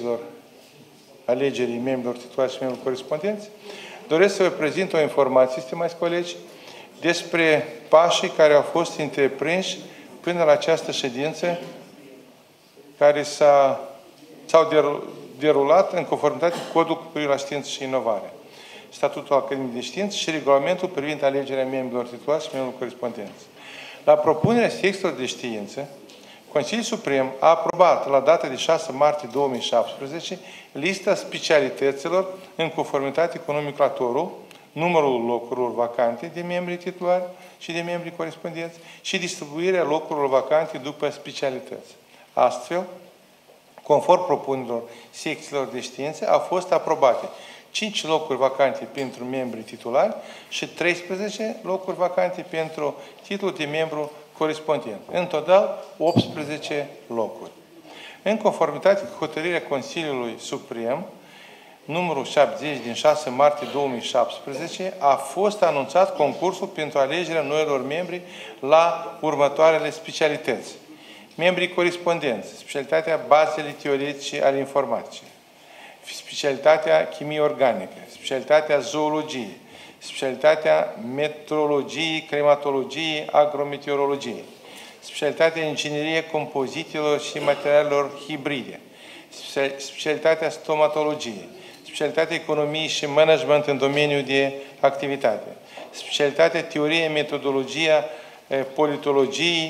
alegerii membrilor titulari și membrilor corespondenți, doresc să vă prezint o informație, stimați colegi, despre pașii care au fost întreprinși până la această ședință, care s-au derulat în conformitate cu Codul cu privire la știință și inovare, Statutul Academiei de Științe și Regulamentul privind alegerea membrilor titulari și membrilor corespondenți. La propunerea secțiilor de știință, Consiliul Suprem a aprobat la data de 6 martie 2017 lista specialităților în conformitate cu nomenclatorul, numărul locurilor vacante de membri titulari și de membri corespondenți și distribuirea locurilor vacante după specialități. Astfel, conform propunerilor secțiilor de știință, au fost aprobate 5 locuri vacante pentru membri titulari și 13 locuri vacante pentru titlul de membru corespondent. În total, 18 locuri. În conformitate cu hotărârea Consiliului Suprem, numărul 70 din 6 martie 2017, a fost anunțat concursul pentru alegerea noilor membri la următoarele specialități: membrii corespondenți, specialitatea bazele teoretice ale informaticii, specialitatea chimie organică, specialitatea zoologie, specialitatea metrologiei, climatologiei, agrometeorologiei, specialitatea inginerie compozitelor și materialelor hibride, specialitatea stomatologiei, specialitatea economiei și management în domeniul de activitate, specialitatea teorie, metodologia, politologiei,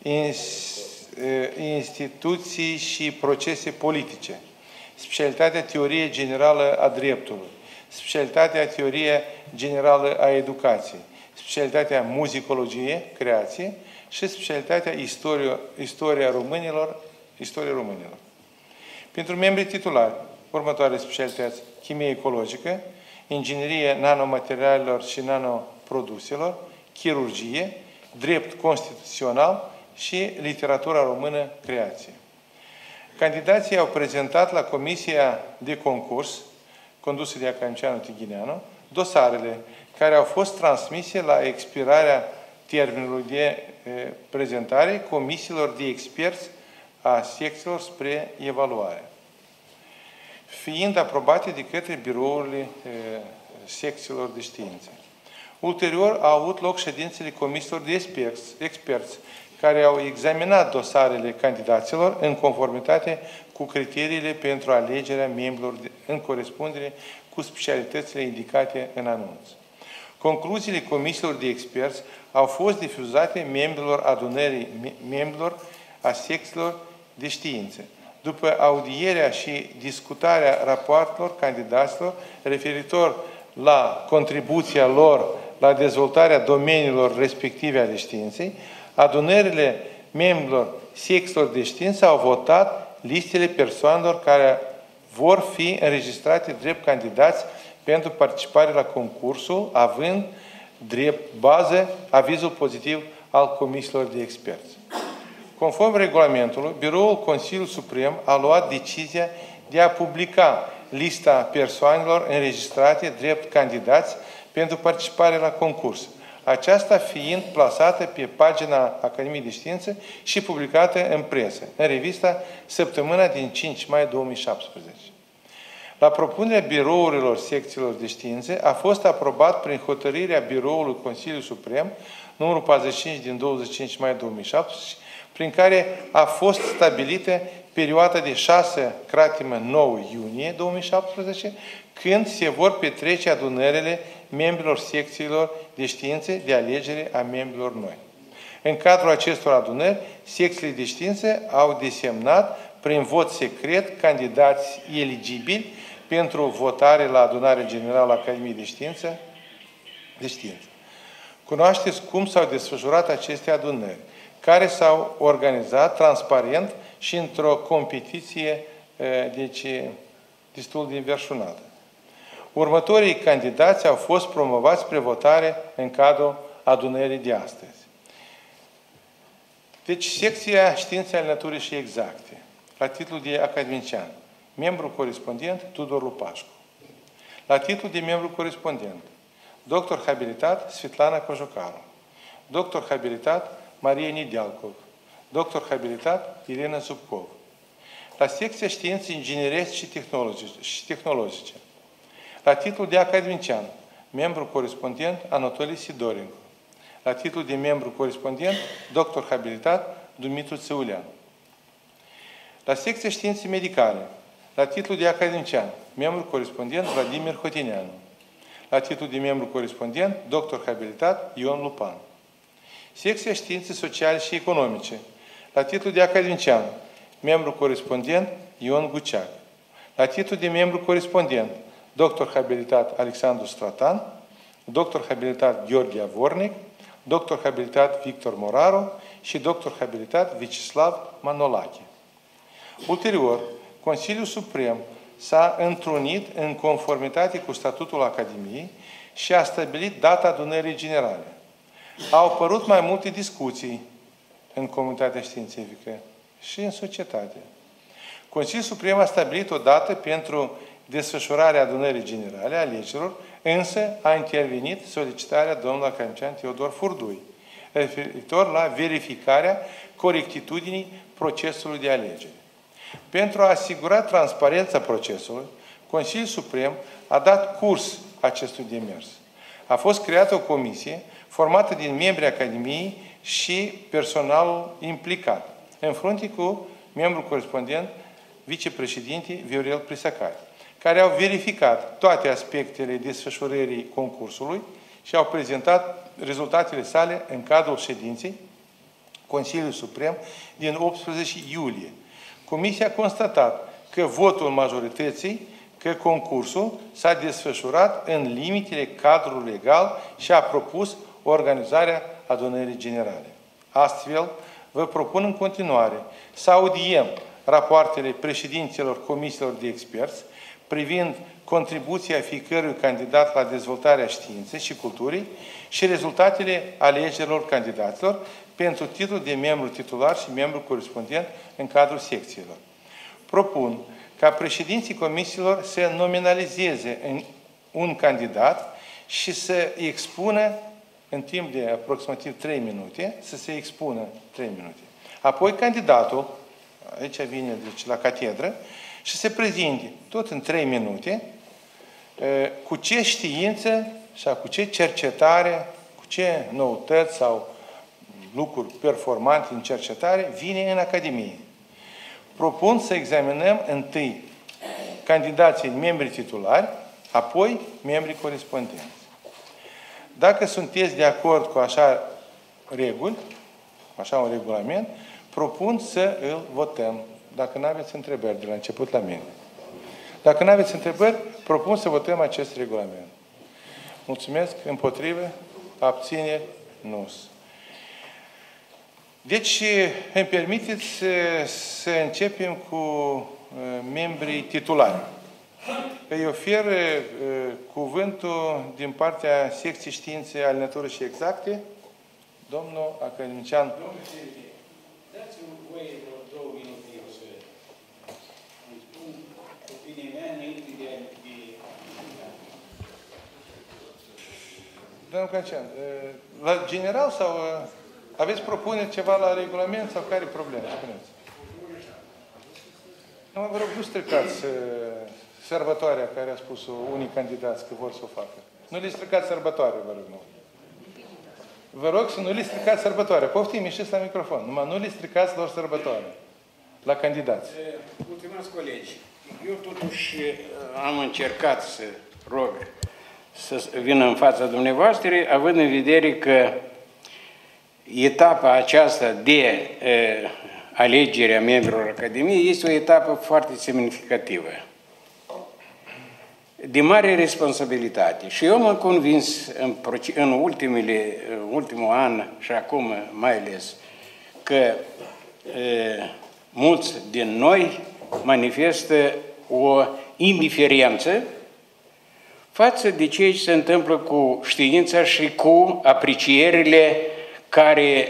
instituții și procese politice, specialitatea teorie generală a dreptului, specialitatea teorie generală a educației, specialitatea muzicologie, creație și specialitatea istoria românilor. Pentru membrii titulari, următoarele specialități: chimie ecologică, inginerie nanomaterialelor și nanoproduselor, chirurgie, drept constituțional și literatura română, creație. Candidații au prezentat la Comisia de Concurs, condusă de Academicianul Tighineanu, dosarele care au fost transmise la expirarea termenului de prezentare comisiilor de experți a secțiilor spre evaluare, fiind aprobate de către birourile secțiilor de științe. Ulterior au avut loc ședințele comisiilor de experți care au examinat dosarele candidaților în conformitate cu criteriile pentru alegerea membrilor în corespundere cu specialitățile indicate în anunț. Concluziile comisiilor de experți au fost difuzate membrilor adunării membrilor a secțiilor de științe. După audierea și discutarea rapoartelor candidaților referitor la contribuția lor la dezvoltarea domeniilor respective ale științei, adunările membrilor secțiilor de știință au votat listele persoanelor care vor fi înregistrate drept candidați pentru participare la concursul, având drept bază avizul pozitiv al comisiilor de experți. Conform regulamentului, Biroul Consiliului Suprem a luat decizia de a publica lista persoanelor înregistrate drept candidați pentru participare la concurs, aceasta fiind plasată pe pagina Academiei de Știință și publicată în presă, în revista Săptămâna din 5 mai 2017. La propunerea birourilor secțiilor de științe a fost aprobat prin hotărârea Biroului Consiliului Suprem, numărul 45 din 25 mai 2017, prin care a fost stabilită perioada de 6-9 iunie 2017, când se vor petrece adunările membrilor secțiilor de științe de alegere a membrilor noi. În cadrul acestor adunări, secțiile de științe au desemnat prin vot secret candidați eligibili pentru votare la adunarea generală a Academiei de Știință. Cunoașteți cum s-au desfășurat aceste adunări, care s-au organizat transparent și într-o competiție destul de înverșunată. Următorii candidați au fost promovați spre votare în cadrul adunării de astăzi. Deci, secția Științe ale Naturii și Exacte, la titlu de academician, membru corespondent Tudor Lupașcu. La titlu de membru corespondent, doctor habilitat Svetlana Cojocaru, doctor habilitat Maria Nidealcov, doctor habilitat Irina Zubkov. La secția Științe Inginerești și Tehnologice, la titlul de academician, membru corespondent Anatolii Sidorenko. La titlul de membru corespondent, doctor habilitat Dumitru Țăulean. La secția Științe Medicale, la titlul de academician, membru corespondent Vladimir Hotineanu. La titlul de membru corespondent, doctor habilitat Ion Lupan. Secția Științe Sociale și Economice, la titlul de academician, membru corespondent Ion Guceac. La titlul de membru corespondent, doctor habilitat Alexandru Stratan, doctor habilitat Gheorghe Avornic, doctor habilitat Victor Moraru și doctor habilitat Vecislav Manolache. Ulterior, Consiliul Suprem s-a întrunit în conformitate cu statutul Academiei și a stabilit data adunării generale. Au apărut mai multe discuții în comunitatea științifică și în societate. Consiliul Suprem a stabilit o dată pentru desfășurarea adunării generale a alegerilor, însă a intervenit solicitarea domnului academician Teodor Furdui, referitor la verificarea corectitudinii procesului de alegere. Pentru a asigura transparența procesului, Consiliul Suprem a dat curs acestui demers. A fost creată o comisie formată din membrii Academiei și personalul implicat, în frunte cu membrul corespondent, vicepreședinte Viorel Prisacari, care au verificat toate aspectele desfășurării concursului și au prezentat rezultatele sale în cadrul ședinței Consiliului Suprem din 18 iulie. Comisia a constatat că votul majorității, că concursul s-a desfășurat în limitele cadrului legal și a propus organizarea adunării generale. Astfel, vă propun în continuare să audiem rapoartele președinților comisiilor de experți privind contribuția fiecărui candidat la dezvoltarea științei și culturii și rezultatele alegerilor candidaților pentru titlul de membru titular și membru corespondent în cadrul secțiilor. Propun ca președinții comisiilor să nominalizeze un candidat și să expună în timp de aproximativ 3 minute, să se expună 3 minute. Apoi candidatul, aici vine deci, la catedră, și se prezinte tot în 3 minute cu ce știință sau cu ce cercetare, cu ce noutăți sau lucruri performante în cercetare vine în Academie. Propun să examinăm întâi candidații membrii titulari, apoi membrii corespondenți. Dacă sunteți de acord cu așa reguli, așa un regulament, propun să îl votăm. Dacă nu aveți întrebări de la început la mine. Dacă nu aveți întrebări, propun să votăm acest regulament. Mulțumesc. Împotrivă? Abține? Nu. Deci, îmi permiteți să începem cu membrii titulari. Îi ofer cuvântul din partea secției științe ale naturii și exacte, domnul academician. Domnul președinte, dați-mi voie vreo 2 minute eu să îmi spun opinia mea înainte de... Domnul Cancean, la general sau aveți propuneri ceva la regulament sau care e problema? Spuneți. Nu, vă rog, nu stricați sărbătoarea care a spus unii candidați că vor să o facă. Nu le stricați sărbătoarea, vă rog, nu. Vă rog să nu le stricați sărbătoarea. Poftim, ieșiți la microfon. Numai nu le stricați lor sărbătoarea. La candidați. Mulțumesc, colegi. Eu totuși am încercat să rog să vină în fața dumneavoastră, având în vedere că etapa aceasta de alegerea membrilor Academiei este o etapă foarte semnificativă, de mare responsabilitate. Și eu m-am convins în ultimul an și acum mai ales că mulți din noi manifestă o indiferență față de ce se întâmplă cu știința și cu aprecierile care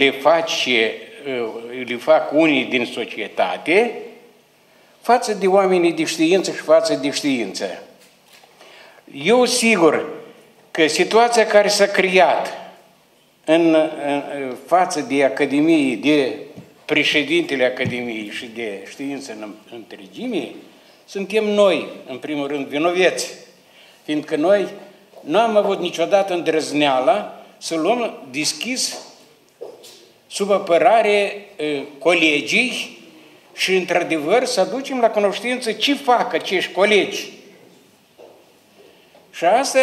le fac unii din societate față de oamenii de știință și față de știință. Eu sigur că situația care s-a creat în față de Academie, de președintele Academiei și de știință în întregime, suntem noi, în primul rând, vinoveți. Fiindcă noi nu am avut niciodată îndrăzneala să luăm deschis sub apărare colegii și, într-adevăr, să aducem la cunoștință ce fac acești colegi. Și asta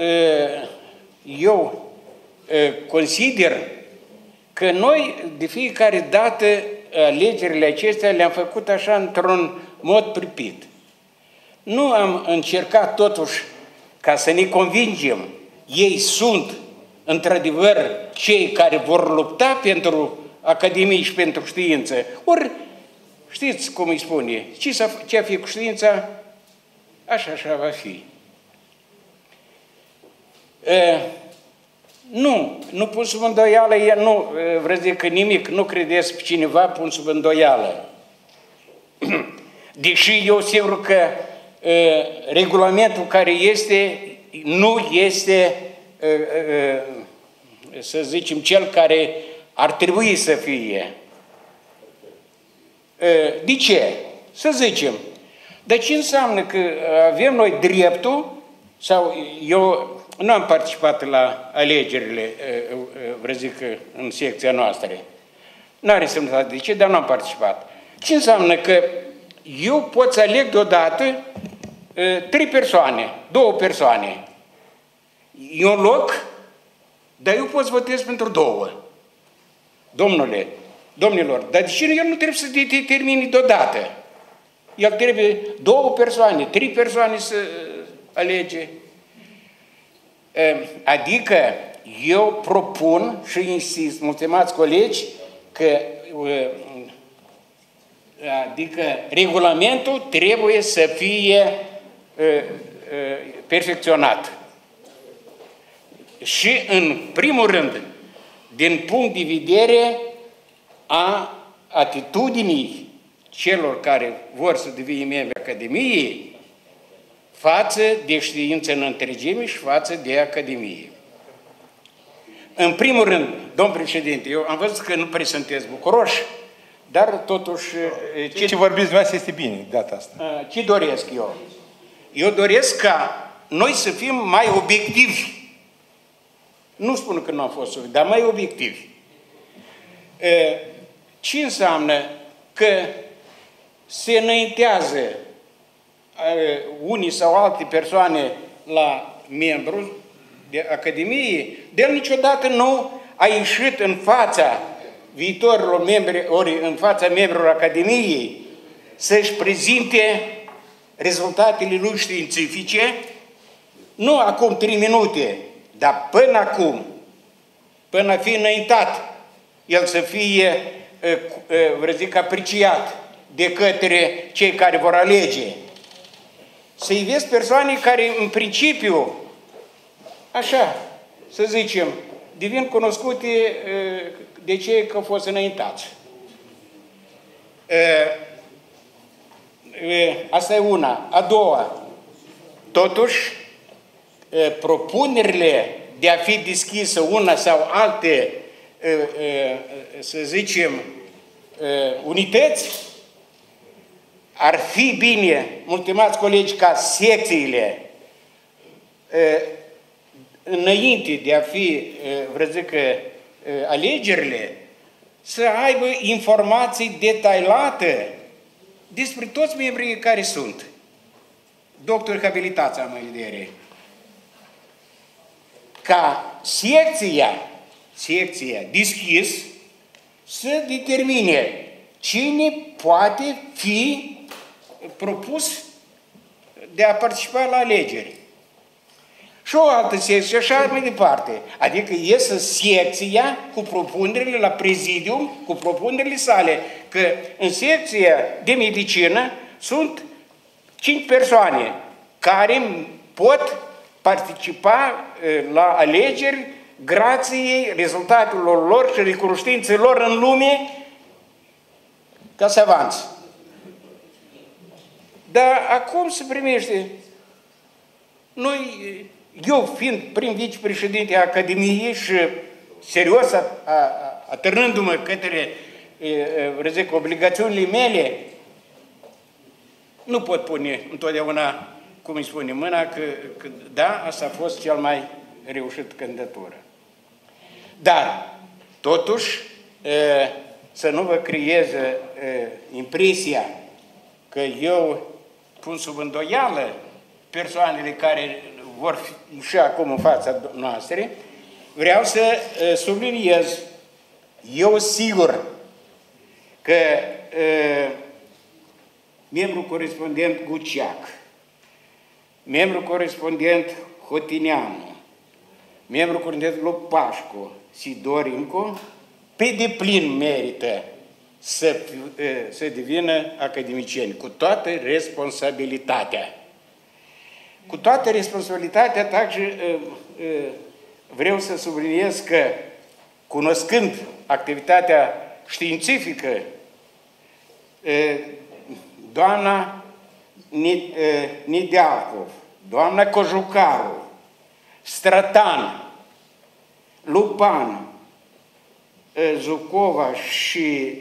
eu consider că noi, de fiecare dată, alegerile acestea le-am făcut așa într-un mod pripit. Nu am încercat totuși ca să ne convingem, ei sunt într-adevăr cei care vor lupta pentru Academie și pentru știință. Ori știți cum îi spune, ce a fi cu știința, așa va fi. Nu pun sub îndoială, nu vreau să zic că nimic, nu credeți pe cineva pun sub îndoială. Deși eu sigur că regulamentul care este, nu este, să zicem, cel care ar trebui să fie. De ce? Să zicem. Dar ce înseamnă că avem noi dreptul, sau eu nu am participat la alegerile, vreau zic, în secția noastră. N-are semnătate de ce, dar nu am participat. Ce înseamnă că eu pot să aleg deodată 3 persoane, 2 persoane. E un loc, dar eu pot să votez pentru 2. Domnilor, dar de ce el nu trebuie să determine deodată? El trebuie 2 persoane, 3 persoane să alege. Adică eu propun și insist, mulțumați colegi, că adică regulamentul trebuie să fie perfecționat. Și în primul rând, din punct de vedere a atitudinii celor care vor să devină membri Academiei față de știință în întregime și față de Academie. În primul rând, domn președinte, eu am văzut că nu prea sunteți bucuroși, dar totuși... Ce vorbiți dumneavoastră este bine, data asta. Ce doresc eu? Eu doresc ca noi să fim mai obiectivi. Nu spun că nu am fost suficient, dar mai obiectivi. Ce înseamnă că se înaintează unii sau alte persoane la membru de Academie, de el niciodată nu a ieșit în fața viitorilor membri, ori în fața membrilor Academiei, să-și prezinte rezultatele lui științifice, nu acum 3 minute, dar până acum, până a fi înaintat, el să fie, vreau zic, apreciat de către cei care vor alege. Să-i vezi persoane care, în principiu, așa, să zicem, devin cunoscute de cei că au fost înaintați. Asta e una. A doua, totuși, propunerile de a fi deschisă una sau alte, să zicem, unități, ar fi bine, mulțumați colegi, ca secțiile, înainte de a fi, vreau zic, alegerile, să aibă informații detaliate despre toți membrii care sunt. Doctori habilitați am în vedere. Ca secția deschis să determine cine poate fi propus de a participa la alegeri. Și o altă secție, și așa mai departe. Adică iesă secția cu propunerile la prezidium, cu propunerile sale, că în secția de medicină sunt 5 persoane care pot participa la alegeri grație rezultatelor lor și recunoștințelor în lume ca savanți. Dar acum se primește. Eu fiind prim vicepreședinte a Academiei și serios atârnându-mă către, vreau zic, obligațiunile mele, nu pot pune întotdeauna, cum îi spune, mâna că da, asta a fost cel mai reușit candidatură. Dar, totuși, să nu vă creeze impresia că eu pun sub îndoială persoanele care vor ieși acum în fața noastră, vreau să subliniez, eu sigur că membru corespondent Guceac, membru corespondent Hotineanu, membru corespondent Lopașcu și Dorinco, pe deplin merită să devină academicieni, cu toată responsabilitatea. Cu toată responsabilitatea, vreau să subliniez că, cunoscând activitatea științifică, doamna Nidealcov, doamna Cojucaru, Stratan, Lupan, Zucova și,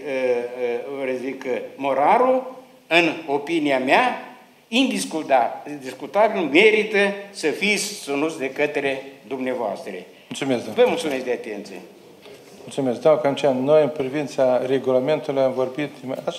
Moraru, în opinia mea, indiscutabil merită să fie susținuți de către dumneavoastră. Mulțumesc, Vă mulțumesc de atenție. Mulțumesc. Doamna Cancean, noi în privința regulamentului am vorbit...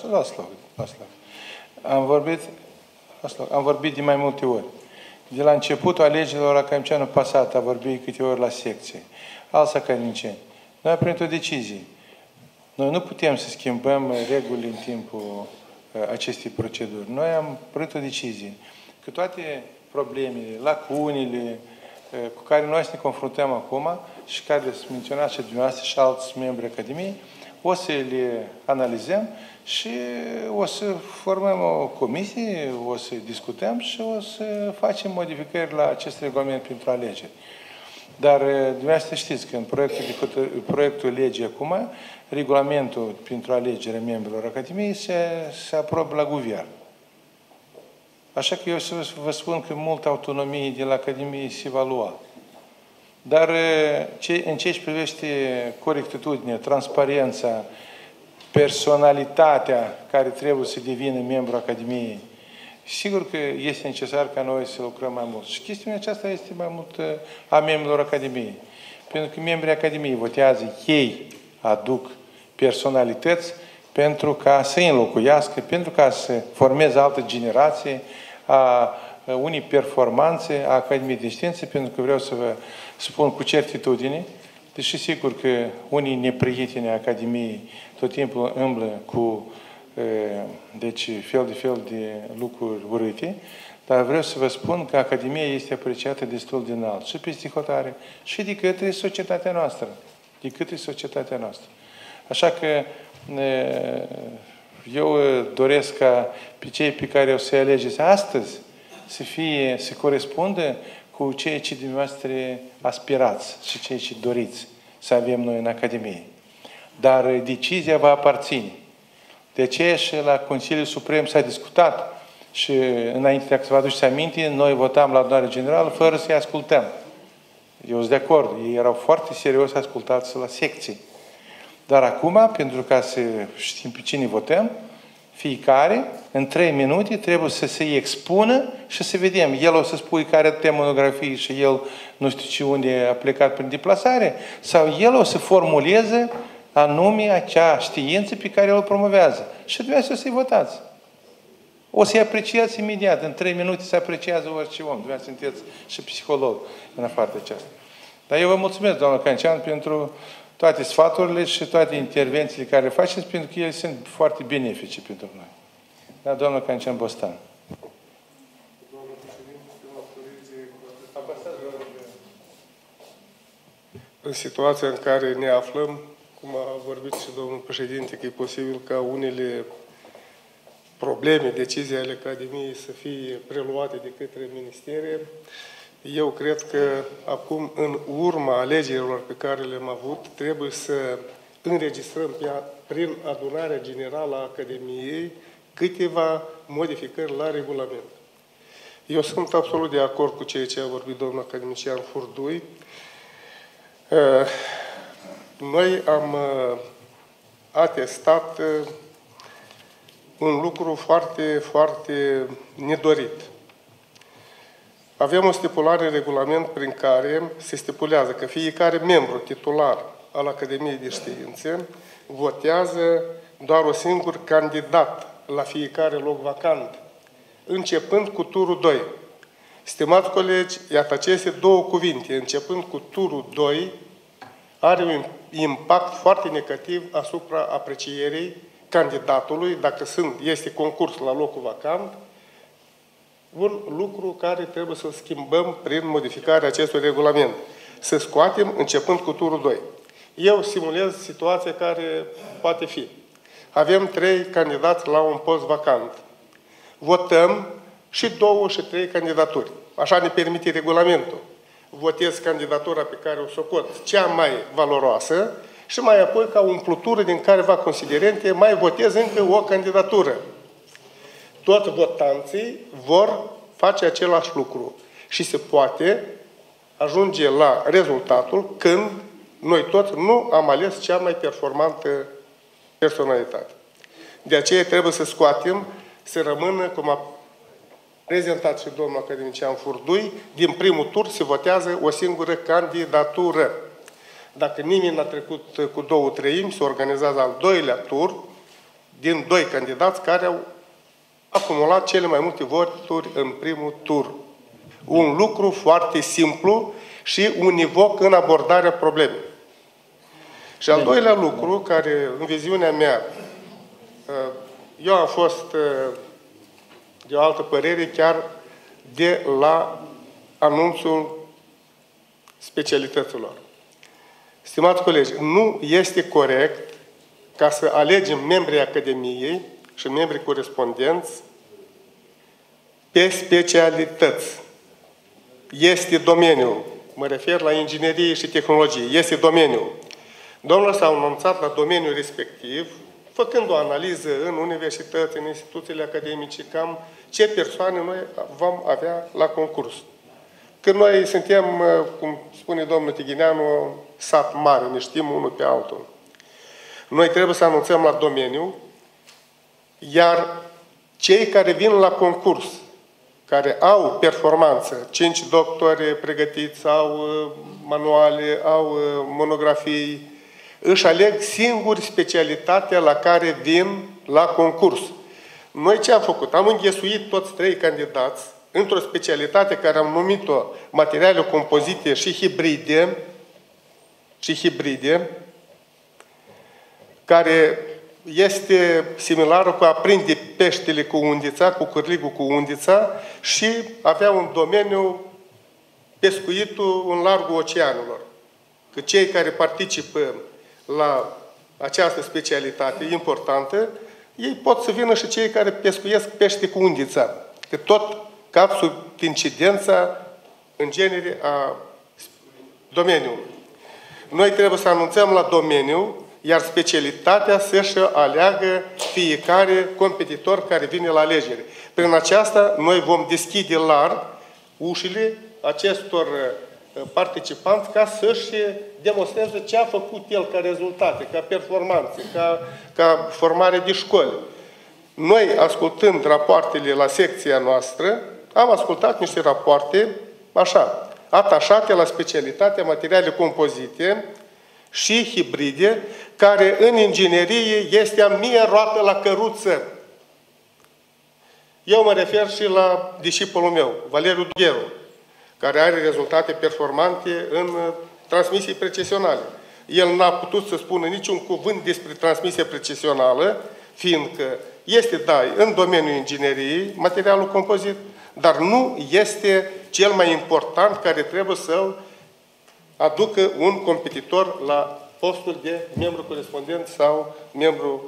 Am vorbit de mai multe ori. De la începutul alegerilor la Câmpianu Pasat a vorbit câte ori la secție. Alți academicieni. Noi am primit o decizie. Noi nu putem să schimbăm regulile în timpul acestei proceduri. Noi am primit o decizie că toate problemele, lacunile cu care noi ne confruntăm acum și care le menționați și dumneavoastră și alți membri Academiei, o să le analizăm și o să formăm o comisie, o să discutăm și o să facem modificări la acest regulament pentru alegeri. Dar dumneavoastră știți că în proiectul legii acum, regulamentul pentru alegerea membrilor Academiei se aprobă la guvern. Așa că eu să vă spun că multă autonomie de la Academie se va lua. Dar în ce își privește corectitudinea, transparența, personalitatea care trebuie să devină membru Academiei, sigur că este necesar ca noi să lucrăm mai mult. Și chestiunea aceasta este mai mult a membrilor Academiei. Pentru că membrii Academiei votează, ei aduc personalități pentru ca să îi înlocuiască, pentru ca să formeze altă generație a unei performanțe a Academiei de Științe, pentru că vreau să vă spun cu certitudine, deși sigur că unii neprieteni ai Academiei tot timpul îmblă cu deci fel de lucruri urâte, dar vreau să vă spun că Academia este apreciată destul de înalt și peste hotare și de către societatea noastră. De către societatea noastră. Așa că eu doresc ca pe cei pe care o să-i alegeți astăzi să corespundă cu ceea ce dumneavoastră aspirați și ceea ce doriți să avem noi în Academie. Dar decizia va aparține. De aceea și la Consiliul Suprem s-a discutat și înainte de a vă aduceți aminte, noi votam la adunarea generală fără să-i ascultăm. Eu sunt de acord. Ei erau foarte serios ascultați la secții. Dar acum, pentru ca să știm pe cine votăm, fiecare, în 3 minute, trebuie să se expună și să vedem. El o să spui care are monografie și el nu știu ce unde a plecat prin deplasare, sau el o să formuleze anume acea știință pe care o promovează. Și dumneavoastră să-i votați. O să-i apreciați imediat. În 3 minute se apreciază orice om. Dumneavoastră sunteți și psiholog în afară de aceasta. Dar eu vă mulțumesc, doamnă Cancean, pentru toate sfaturile și toate intervențiile care le faceți, pentru că ele sunt foarte benefice pentru noi. Da, doamnă Cancean Bostan. În situația în care ne aflăm, cum a vorbit și domnul președinte, că e posibil ca unele probleme, decizii ale Academiei să fie preluate de către ministere, eu cred că acum, în urma alegerilor pe care le-am avut, trebuie să înregistrăm prin adunarea generală a Academiei câteva modificări la regulament. Eu sunt absolut de acord cu ceea ce a vorbit domnul academician Furdui. Noi am atestat un lucru foarte, foarte nedorit. Avem o stipulare în regulament prin care se stipulează că fiecare membru titular al Academiei de Științe votează doar un singur candidat la fiecare loc vacant, începând cu turul 2. Stimați colegi, iată aceste două cuvinte, începând cu turul 2, are un impact foarte negativ asupra aprecierii candidatului, dacă este concurs la locul vacant, un lucru care trebuie să-l schimbăm prin modificarea acestui regulament. Să scoatem începând cu turul 2. Eu simulez situația care poate fi. Avem 3 candidați la un post vacant. Votăm și 2 și 3 candidaturi. Așa ne permite regulamentul. Votez candidatura pe care o socot cea mai valoroasă și mai apoi, ca umplutură din careva considerente, mai votez încă o candidatură. Toți votanții vor face același lucru și se poate ajunge la rezultatul când noi toți nu am ales cea mai performantă personalitate. De aceea trebuie să scoatem, să rămână, cum a prezentat și domnul academician Furdui, din primul tur se votează o singură candidatură. Dacă nimeni n-a trecut cu 2/3, se organizează al doilea tur din 2 candidați care au acumulat cele mai multe voturi în primul tur. Un lucru foarte simplu și univoc în abordarea problemei. Și al doilea lucru, care în viziunea mea, eu am fost de o altă părere chiar de la anunțul specialităților. Stimați colegi, nu este corect ca să alegem membrii Academiei și membrii corespondenți pe specialități. Este domeniul, mă refer la inginerie și tehnologie, este domeniul. Domnul s-a anunțat la domeniul respectiv, făcând o analiză în universități, în instituțiile academice, cam ce persoane noi vom avea la concurs. Când noi suntem, cum spune domnul Tighineanu, sat mare, ne știm unul pe altul. Noi trebuie să anunțăm la domeniu, iar cei care vin la concurs, care au performanță, 5 doctori pregătiți, au manuale, au monografii, își aleg singuri specialitatea la care vin la concurs. Noi ce am făcut? Am înghesuit toți 3 candidați într-o specialitate care am numit-o materiale compozite și hibride, care este similară cu a prinde peștele cu undița, cu cârligul cu undița și avea un domeniu pescuitul în largul oceanelor. Că cei care participă la această specialitate importantă, ei pot să vină și cei care pescuiesc pește cu undița. Că tot cad sub incidența în genere a domeniului. Noi trebuie să anunțăm la domeniu, iar specialitatea să-și aleagă fiecare competitor care vine la alegere. Prin aceasta, noi vom deschide larg ușile acestor participanți ca să-și demonstreze ce a făcut el ca rezultate, ca performanțe, ca formare de școli. Noi, ascultând rapoartele la secția noastră, am ascultat niște rapoarte, așa, atașate la specialitatea materiale compozite și hibride, care în inginerie este a mie roată la căruță. Eu mă refer și la discipolul meu, Valeriu Dugheru, care are rezultate performante în transmisii precesionale. El n-a putut să spună niciun cuvânt despre transmisie precesională, fiindcă este, da, în domeniul ingineriei, materialul compozit, dar nu este cel mai important care trebuie să-l aducă un competitor la postul de membru corespondent sau membru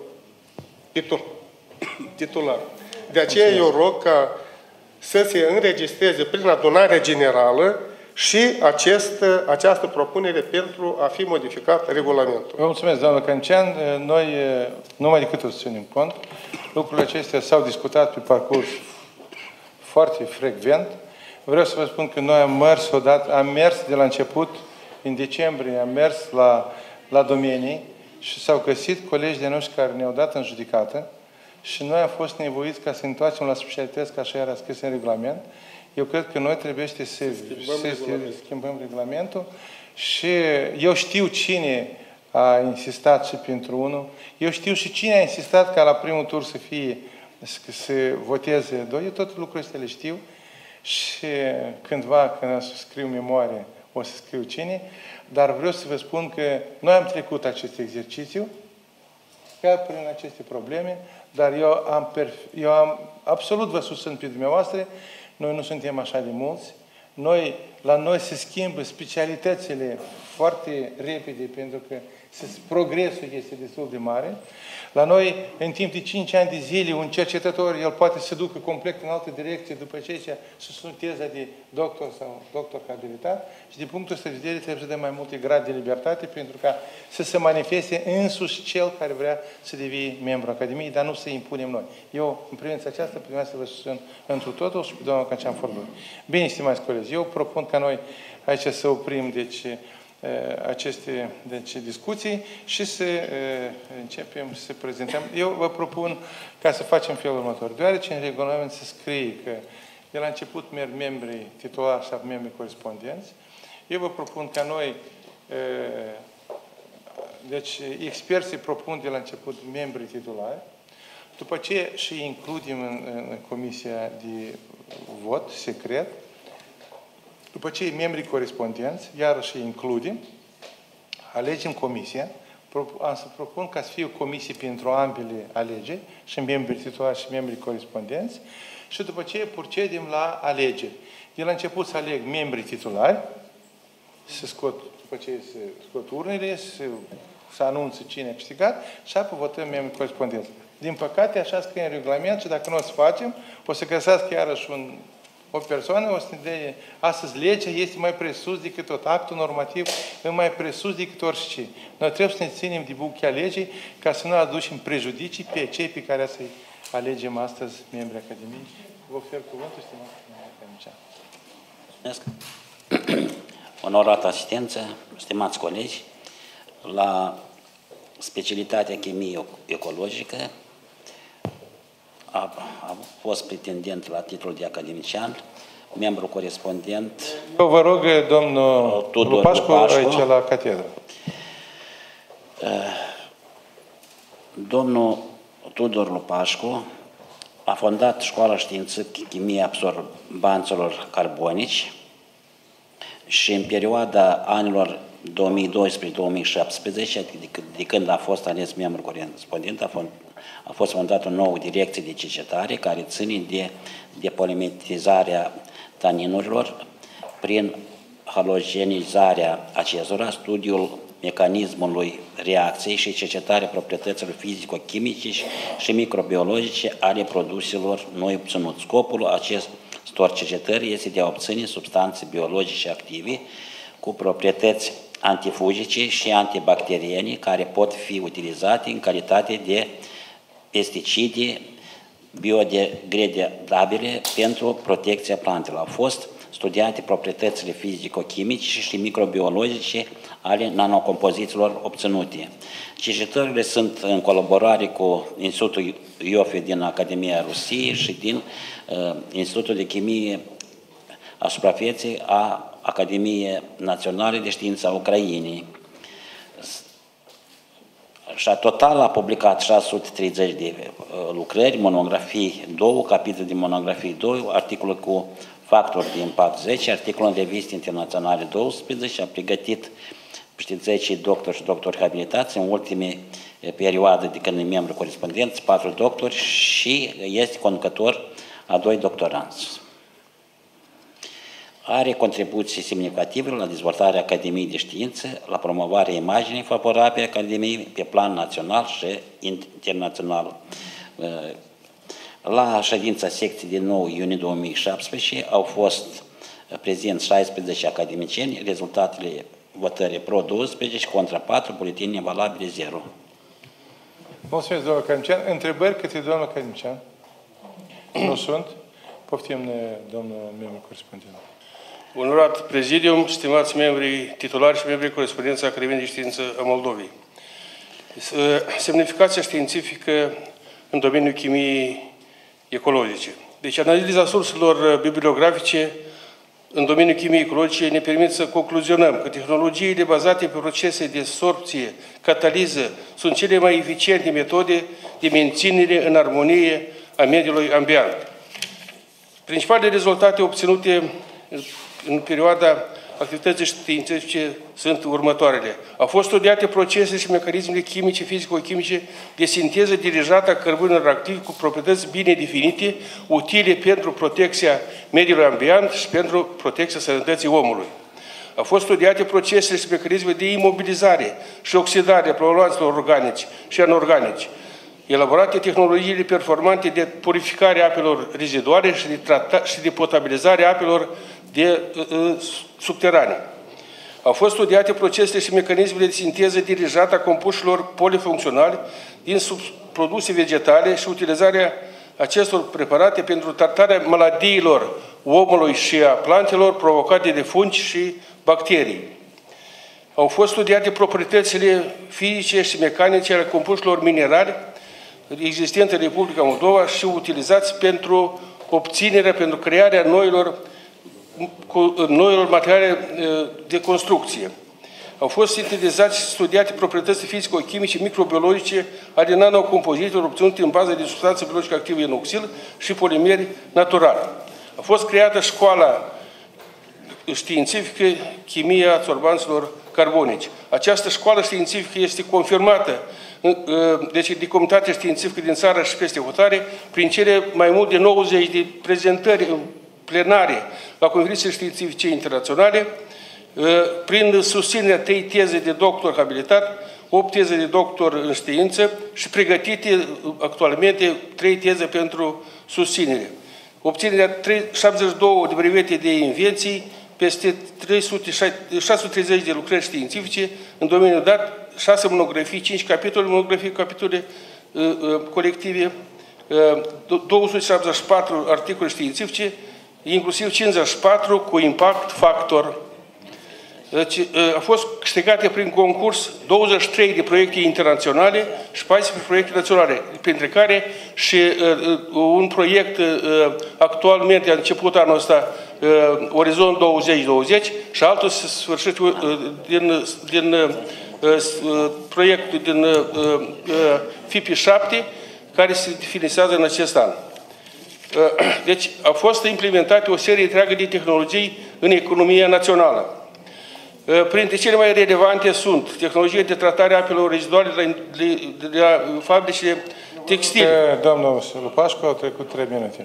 titular. De aceea eu rog ca să se înregistreze prin adunarea generală și această propunere pentru a fi modificat regulamentul. Vă mulțumesc, doamnă Căncean. Noi numai decât o să ținem cont. Lucrurile acestea s-au discutat pe parcurs foarte frecvent. Vreau să vă spun că noi am mers de la început, în decembrie, am mers la domenii și s-au găsit colegi de noștri care ne-au dat în judecată și noi am fost nevoiți ca să ne întoarcem la specialități, ca așa era scris în regulament. Eu cred că noi trebuie să schimbăm regulamentul și eu știu cine a insistat și pentru unul. Eu știu și cine a insistat ca la primul tur să voteze 2. Eu tot lucrurile astea le știu și cândva, când o să scriu memoare, o să scriu cine, dar vreau să vă spun că noi am trecut acest exercițiu, chiar prin aceste probleme, dar eu am absolut vă susțin pe dumneavoastră, noi nu suntem așa de mulți, la noi se schimbă specialitățile foarte repede, pentru că progresul este destul de mare. La noi, în timp de 5 ani de zile, un cercetător, el poate să ducă complet în altă direcție după ce susține teza de doctor sau doctor habilitat și din punctul ăsta de vedere trebuie să dăm mai multe grade de libertate pentru ca să se manifeste însuși cel care vrea să devii membru Academiei, dar nu să impunem noi. Eu, în privința aceasta, primeam să vă susțin întru totul și pe doamna Căncean Furdui. Bine, stimați colegi, eu propun ca noi aici să oprim, deci, aceste discuții și să începem să prezentăm. Eu vă propun ca să facem felul următor. Deoarece în regulament se scrie că de la început merg membrii titulari și membrii corespondenți, eu vă propun ca noi, deci experții propun de la început membrii titulari, după ce și includem în comisia de vot secret, după ce membrii corespondenți, iarăși includem, alegem comisia, am să propun ca să fie o comisie pentru ambele alegeri, și membrii titulari și membrii corespondenți, și după ce procedem la alegeri. De la început să aleg membrii titulari, să scot, după ce se scot urnele, să anunță cine a câștigat și apoi votăm membrii corespondenți. Din păcate, așa scrie în regulament și dacă nu o să facem, o să găsească iarăși o persoană, o să ne dea, astăzi legea este mai presus decât tot, actul normativ e mai presus decât orice. Noi trebuie să ne ținem de buchea legii ca să nu aducem prejudicii pe cei pe care să-i alegem astăzi membrii Academiei. Vă ofer cuvântul, stimați academician. Mulțumesc. Onorată asistență, stimați colegi, la specialitatea chimie ecologică a fost pretendent la titlul de academician, membru corespondent. Eu vă rog, domnul Lupașcu, aici la catedră. Domnul Tudor Lupașcu a fondat Școala Științifică Chimie Absorbanților Carbonici și în perioada anilor 2012-2017, de când a fost ales membru corespondent, a fost fondată o nouă direcție de cercetare care ține de depolimerizarea taninurilor prin halogenizarea acestora, studiul mecanismului reacției și cercetarea proprietăților fizico-chimice și microbiologice ale produselor noi obținut. Scopul acestor cercetări este de a obține substanțe biologice active cu proprietăți antifungice și antibacteriene care pot fi utilizate în calitate de pesticide biodegradabile pentru protecția plantelor. Au fost studiate proprietățile fizico-chimice și microbiologice ale nanocompozițiilor obținute. Cercetările sunt în colaborare cu Institutul IOFE din Academia Rusiei și din Institutul de Chimie a Suprafeței a Academiei Naționale de Știință a Ucrainei. Și total a publicat 630 de lucrări, monografii 2, capitole de monografii 2, articole cu factori de impact 10, articole în reviste internaționale 12, a pregătit peste 10 doctori și doctori habilitați în ultime perioade de când e membru corespondent, 4 doctori și este conducător a 2 doctoranți. Are contribuții semnificative la dezvoltarea Academiei de Știință, la promovarea imaginii favorabile Academiei pe plan național și internațional. La ședința secției din 9 iunie 2017 au fost prezenți 16 academicieni, rezultatele votării pro 12 și contra 4, buletine valabile 0. Mulțumesc, domnul academician. Întrebări către domnul academician? Nu sunt. Poftim, domnul membru corespondent. Onorat prezidium, stimați membrii titulari și membrii corespondenți Academiei de Știință a Moldovei. Semnificația științifică în domeniul chimiei ecologice. Deci, analiza surselor bibliografice în domeniul chimiei ecologice ne permit să concluzionăm că tehnologiile bazate pe procese de sorpție, cataliză, sunt cele mai eficiente metode de menținere în armonie a mediului ambient. Principalele rezultate obținute în perioada activității științifice sunt următoarele. Au fost studiate procese și mecanismele chimice, fizico-chimice de sinteză dirijată a cărbunelor activi cu proprietăți bine definite, utile pentru protecția mediului ambient și pentru protecția sănătății omului. Au fost studiate procesele și mecanismele de imobilizare și oxidare a poluanților organici și anorganici, elaborate tehnologiile performante de purificare a apelor reziduale și de potabilizare a apelor subterane. Au fost studiate procesele și mecanismele de sinteză dirijată a compușilor polifuncționali din produse vegetale și utilizarea acestor preparate pentru tratarea maladiilor omului și a plantelor provocate de fungi și bacterii. Au fost studiate proprietățile fizice și mecanice ale compuștilor minerali existente în Republica Moldova și utilizați pentru obținerea, pentru crearea noilor materiale de construcție. Au fost sintetizați și studiate proprietăți fizico-chimice, microbiologice ale nanocompozitelor obținute în bază de substanțe biologice active inoxil și polimeri naturali. A fost creată școala științifică Chimia Adsorbanților Carbonici. Această școală științifică este confirmată deci de comunitatea științifică din țară și peste hotare prin cele mai mult de 90 de prezentări plenare la conferințe științifice internaționale, prin susținerea 3 teze de doctor habilitat, 8 teze de doctor în știință și pregătite actualmente 3 teze pentru susținere. Obținerea 72 de brevete de invenții, peste 630 de lucrări științifice în domeniul dat, 6 monografii, 5 capitole monografii, capitole colective, 274 articole științifice, inclusiv 54 cu impact factor. Deci, a fost câștigate prin concurs 23 de proiecte internaționale și 14 proiecte naționale, printre care și un proiect actualmente a început anul ăsta, Orizont 2020, și altul sfârșit din proiectul din FIPI-7, care se finisează în acest an. Deci, a fost implementate o serie întreagă de tehnologii în economia națională. Printre cele mai relevante sunt tehnologia de tratare a apelor reziduale de la fabricile textile. Domnul Lupașcu, au trecut 3 minute.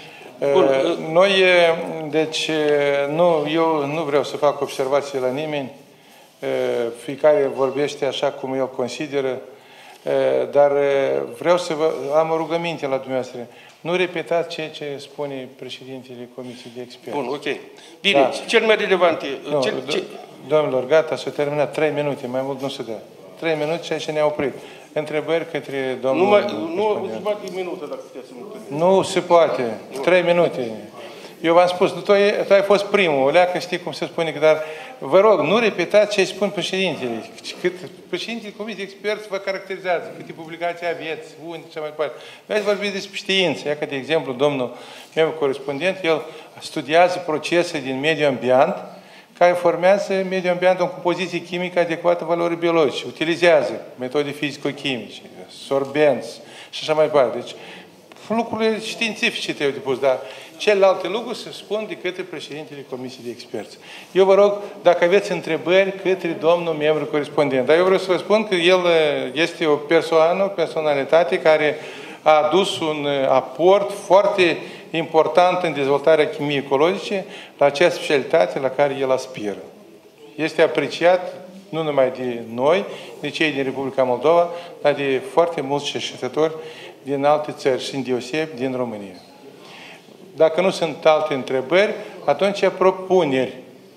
Noi, deci, eu nu vreau să fac observații la nimeni, fiecare vorbește așa cum el consideră, dar vreau să am o rugăminte la dumneavoastră. Nu repetați ceea ce spune președintele Comisiei de Experți. Bun, ok. Bine, da. Cel mai relevant Domnilor, gata, s-a terminat 3 minute, mai mult nu se dă. 3 minute și aici ne-a oprit. Întrebări către domnul... Nu minute, dacă puteți să nu se poate. 3 minute. Eu v-am spus, tu ai fost primul, o leacă știi cum se spune, dar vă rog, nu repetați ce spun președintele. Președintele Comisiei de Experți vă caracterizează, câte publicații aveți, unde și mai departe. Noi vorbim despre știință. Ia că, de exemplu, domnul meu corespondent, el studiază procese din mediul ambient care formează mediul ambient în compoziție chimică adecvată valorii biologice. Utilizează metode fizico-chimice, sorbenți și așa mai departe. Deci, lucrurile științifice trebuie depus, dar celelalte lucruri se spun de către președintele Comisiei de Experți. Eu vă rog, dacă aveți întrebări către domnul membru corespondent, dar eu vreau să vă spun că el este o persoană, o personalitate care a adus un aport foarte important în dezvoltarea chimiei ecologice la acea specialitate la care el aspiră. Este apreciat nu numai de noi, de cei din Republica Moldova, dar de foarte mulți cercetători din alte țări și îndeosebi din România. Dacă nu sunt alte întrebări, atunci propuneri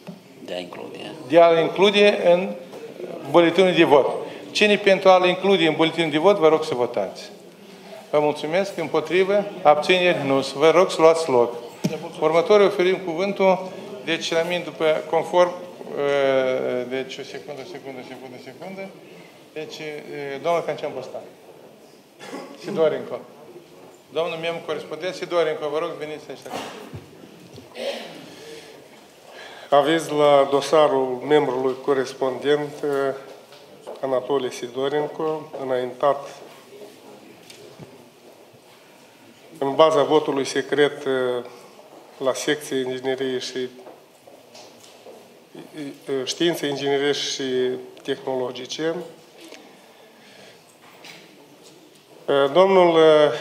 de a include în buletinul de vot. Cine pentru a-l include în buletinul de vot, vă rog să votați. Vă mulțumesc. Împotrivă, abțineri, nu. Vă rog să luați loc. Următorul oferim cuvântul, deci la mine după conform, deci o secundă. Deci, domnul Cancean Bostan. Sidorenco. Domnul membru corespondent, Sidorenco, vă rog, veniți aici. Aviz la dosarul membrului corespondent Anatolie Sidorenco, înaintat în baza votului secret la secție inginerie și științe inginerie și tehnologice. Domnul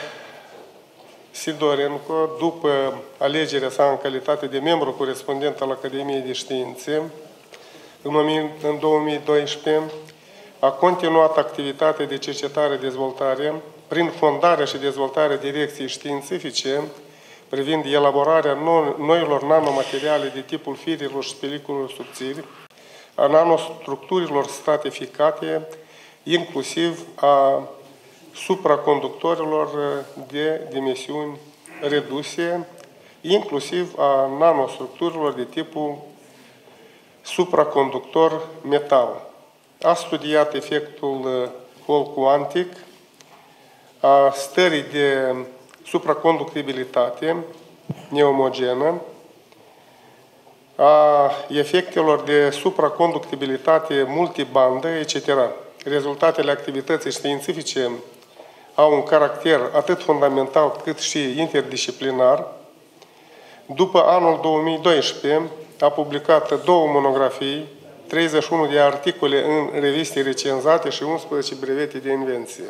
Sidorenco, după alegerea sa în calitate de membru corespondent al Academiei de Științe, în 2012, a continuat activitatea de cercetare-dezvoltare prin fondarea și dezvoltarea direcției științifice privind elaborarea noilor nanomateriale de tipul firilor și peliculelor subțiri, a nanostructurilor stratificate, inclusiv a supraconductorilor de dimensiuni reduse, inclusiv a nanostructurilor de tipul supraconductor metal. A studiat efectul hol cuantic a stării de supraconductibilitate neomogenă, a efectelor de supraconductibilitate multibandă, etc. Rezultatele activității științifice au un caracter atât fundamental cât și interdisciplinar. După anul 2012 a publicat 2 monografii, 31 de articole în reviste recenzate și 11 brevete de invenție.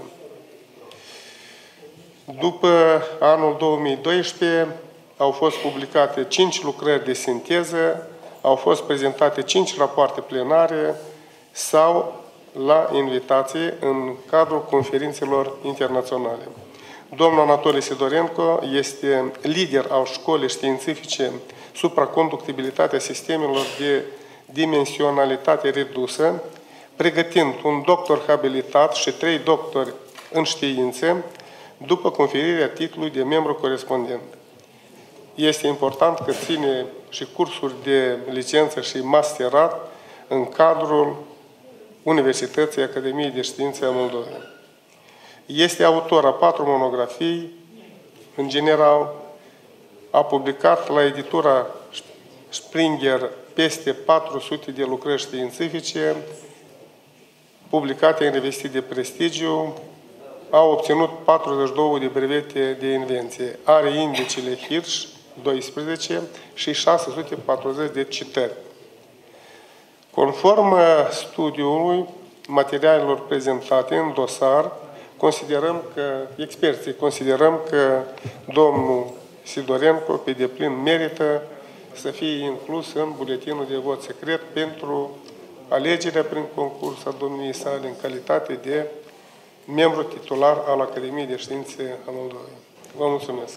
După anul 2012 au fost publicate 5 lucrări de sinteză, au fost prezentate 5 rapoarte plenare sau la invitație în cadrul conferințelor internaționale. Domnul Anatole Sidorenko este lider al școlii științifice supraconductibilitatea sistemelor de dimensionalitate redusă, pregătind un doctor habilitat și 3 doctori în științe, după conferirea titlului de membru corespondent. Este important că ține și cursuri de licență și masterat în cadrul Universității Academiei de Științe a Moldovei. Este autor a 4 monografii, în general, a publicat la editura Springer peste 400 de lucrări științifice, publicate în reviste de prestigiu, a obținut 42 de brevete de invenție. Are indicele Hirsch 12 și 640 de citări. Conform studiului materialelor prezentate în dosar, experții considerăm că domnul Sidorenko pe deplin merită să fie inclus în buletinul de vot secret pentru alegerea prin concurs a domniei sale în calitate de membru titular al Academiei de Științe a Moldovei. Vă mulțumesc!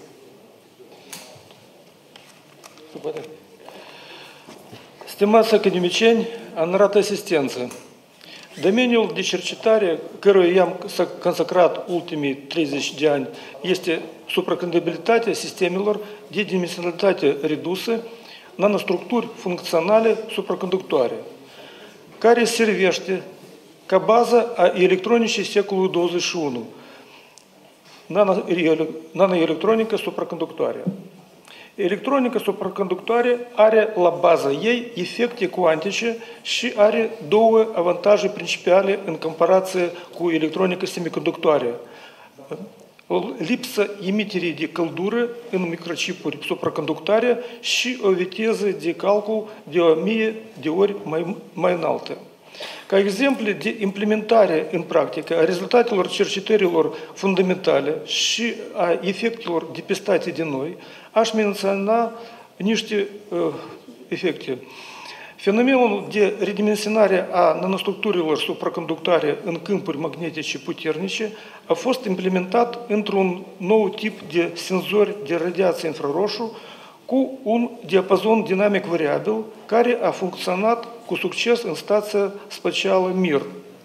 Stimați academicieni, onorată asistență, domeniul de cercetare căruia i-am consacrat ultimii 30 de ani este supraconductibilitatea sistemelor de dimensionalitate redusă, nanostructuri funcționale supraconductoare, care servește ca bază a electronicii secolului 21, nanoelectronică supraconductoare. Electronica supraconductoare are la baza ei efecte cuantice și are 2 avantaje principale în comparație cu electronica semiconductoare. Lipsa emiterii de căldură în microchipuri supraconductoare și o viteză de calcul de 1000 de ori mai înaltă. Ca exemple de implementare în practică a rezultatelor cercetărilor fundamentale și a efectelor depistate de noi, aș menționa niște efecte. Fenomenul de redimensionare a nanostructurilor supraconductoare în câmpuri magnetice puternice a fost implementat într-un nou tip de senzori de radiație infraroșu cu un diapazon dinamic variabil care a funcționat cu succes în stația spațială Mir.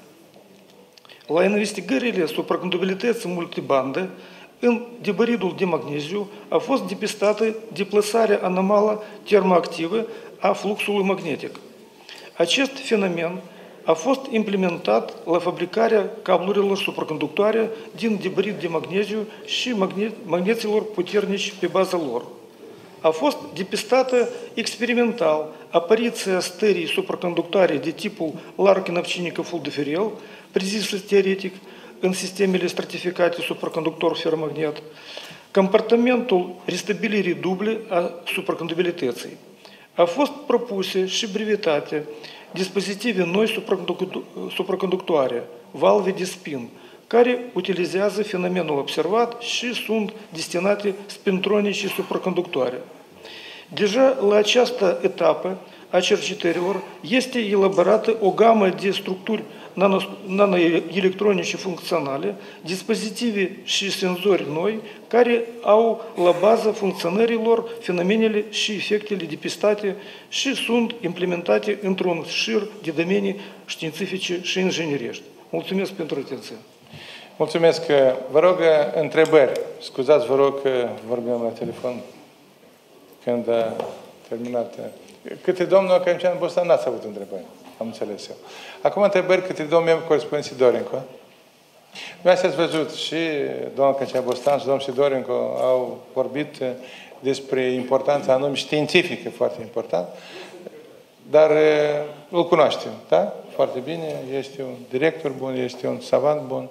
La investigările supraconductibilității multibande, în debaridul de magneziu a fost depistată deplasarea anomală termoactivă a fluxului magnetic. Acest fenomen a fost implementat la fabricarea cablurilor supraconductoare din debarid de magneziu și magneților puternici pe baza lor. A fost depistată experimental apariția stării supraconductoare de tipul Larkin-Ovchinnikov-Fuldeferel, prezisă teoretic în sistemele stratificate supraconductor ferromagnet, comportamentul restabilirii duble a supraconductibilității. A fost propuse și brevetate dispozitive noi supraconductoare, valve de spin, care utilizează fenomenul observat și sunt destinate spintronice supraconductoare. Deja la această etapă a cercetărilor este elaborată o gamă de structuri nanoelectronice funcționale, dispozitive și senzori noi, care au la bază funcționărilor fenomenele și efectele depistate și sunt implementate într-un șir de domenii științifice și ingineriești. Mulțumesc pentru atenție. Mulțumesc. Vă rog întrebări. Scuzați, vă rog că vorbim la telefon când a terminat Către domnul Căimcean Bostan n-ați avut întrebări. Am înțeles eu. Acum întrebări către domnul membru corespondenții Dorinco. Dumneavoastră ați văzut și domnul Căimcean Bostan și domnul Dorinco au vorbit despre importanța anume științifică, foarte important, dar îl cunoaștem, da? Foarte bine, este un director bun, este un savant bun.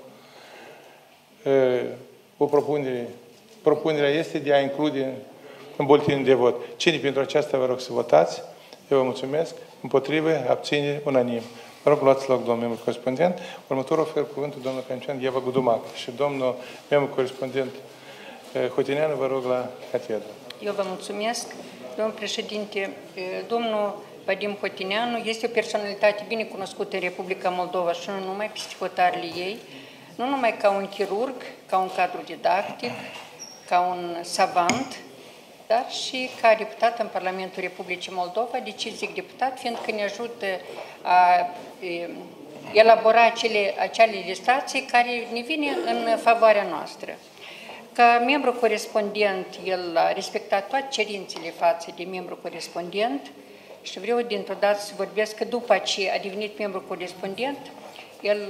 O propunerea este de a include în buletinul de vot. Cine pentru aceasta vă rog să votați? Eu vă mulțumesc. Împotrivă, abține, unanim. Vă rog, luați loc, domnul membru corespondent. Următorul ofer cuvântul domnul Căimcean Eva Gudumac și domnul membru corespondent Hotineanu, vă rog la catedră. Eu vă mulțumesc. Domnul președinte, domnul Vadim Hotineanu este o personalitate bine cunoscută în Republica Moldova și nu numai peste hotările ei, nu numai ca un chirurg, ca un cadru didactic, ca un savant, dar și ca deputat în Parlamentul Republicii Moldova. De ce zic deputat? Fiindcă ne ajută a elabora acele legislații care ne vine în favoarea noastră. Ca membru corespondent, el a respectat toate cerințele față de membru corespondent și vreau dintr-o dată să vorbesc că după ce a devenit membru corespondent, el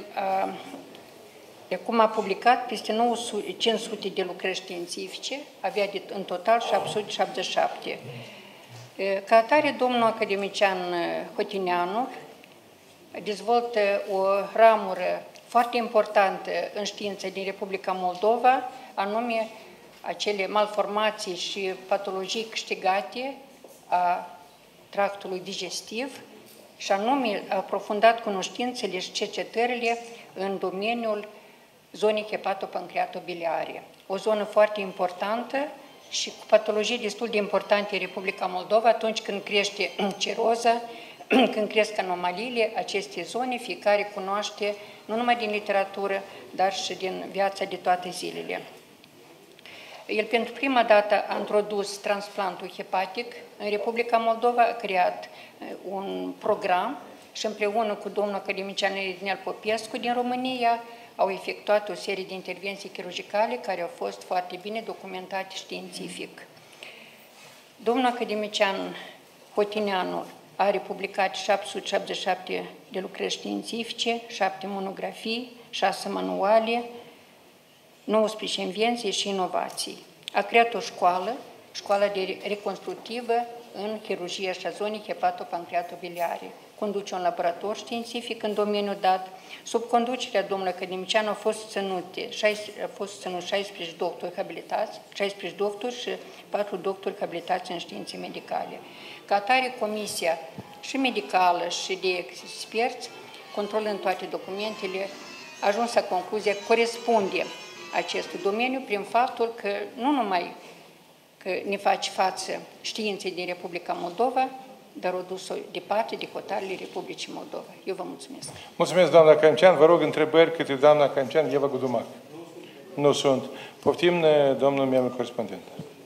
de acum a publicat peste 500 de lucrări științifice, avea în total 777. Ca atare, domnul academician Hotineanu dezvoltă o ramură foarte importantă în știință din Republica Moldova, anume acele malformații și patologii câștigate a tractului digestiv și anume a aprofundat cunoștințele și cercetările în domeniul zonei hepatopancreatobiliare. O zonă foarte importantă și cu patologii destul de importante în Republica Moldova atunci când crește ciroza, când cresc anomaliile, aceste zone, fiecare cunoaște nu numai din literatură, dar și din viața de toate zilele. El pentru prima dată a introdus transplantul hepatic în Republica Moldova, a creat un program și împreună cu domnul academician Irinel Popescu din România au efectuat o serie de intervenții chirurgicale care au fost foarte bine documentate științific. Domnul academician Hotineanu are publicat 777 de lucrări științifice, 7 monografii, 6 manuale, 19 invenții și inovații. A creat o școală, școala de reconstructivă în chirurgia și a zonei hepatopancreatobiliare. Conduce un laborator științific în domeniul dat. Sub conducerea domnului academician au fost ținuți 16 doctori habilitați, 16 doctori și 4 doctori habilitați în științe medicale. Ca atare, comisia și medicală și de experți, controlând toate documentele, a ajuns la concluzia că corespunde acestui domeniu prin faptul că nu numai că ne face față științei din Republica Moldova, dar o dus-o departe de hotările Republicii Moldova. Eu vă mulțumesc. Mulțumesc, doamna Căimcean. Vă rog întrebări către doamna Căimcean Eva Gudumac. Nu sunt. Poftim, domnul membru corespondent.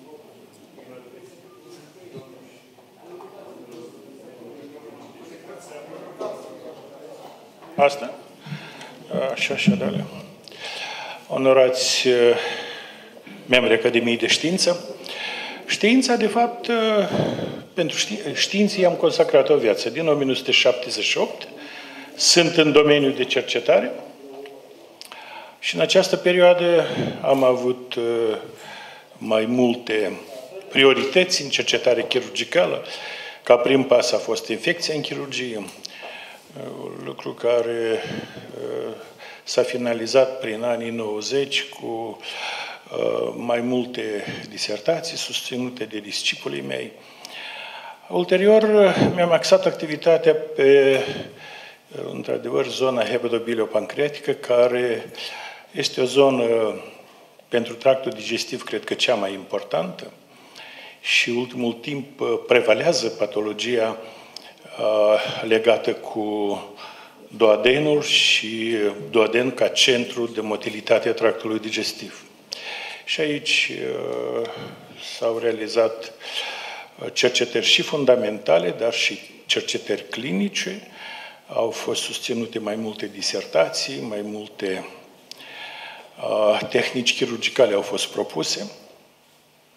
Asta? Așa de alea. Onorați membri Academiei de Știință, știința, de fapt, pentru știință am consacrat o viață. Din 1978 sunt în domeniul de cercetare și în această perioadă am avut mai multe priorități în cercetare chirurgicală. Ca prim pas a fost infecția în chirurgie, lucru care s-a finalizat prin anii 90 cu mai multe disertații susținute de discipolii mei. Ulterior, mi-am axat activitatea pe, într-adevăr, zona hepatobiliopancreatică, care este o zonă pentru tractul digestiv, cred că cea mai importantă și ultimul timp prevalează patologia legată cu duodenul și duoden ca centru de motilitate a tractului digestiv. Și aici s-au realizat cercetări și fundamentale, dar și cercetări clinice. Au fost susținute mai multe disertații, mai multe tehnici chirurgicale au fost propuse.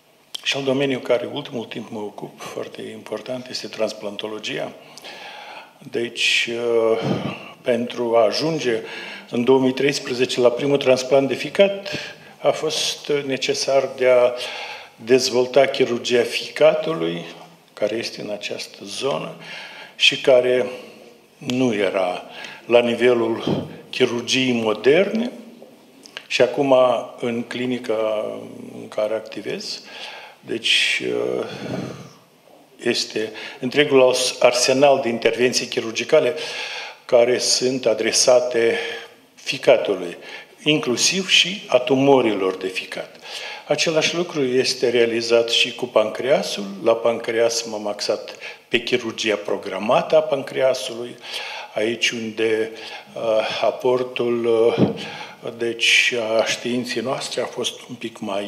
Și al domeniu care ultimul timp mă ocup, foarte important, este transplantologia. Deci, pentru a ajunge în 2013 la primul transplant de ficat, a fost necesar de a dezvolta chirurgia ficatului, care este în această zonă și care nu era la nivelul chirurgiei moderne. Și acum, în clinica în care activez, deci este întregul arsenal de intervenții chirurgicale care sunt adresate ficatului, inclusiv și a tumorilor de ficat. Același lucru este realizat și cu pancreasul. La pancreas m-am axat pe chirurgia programată a pancreasului, aici unde aportul deci, a științei noastre a fost un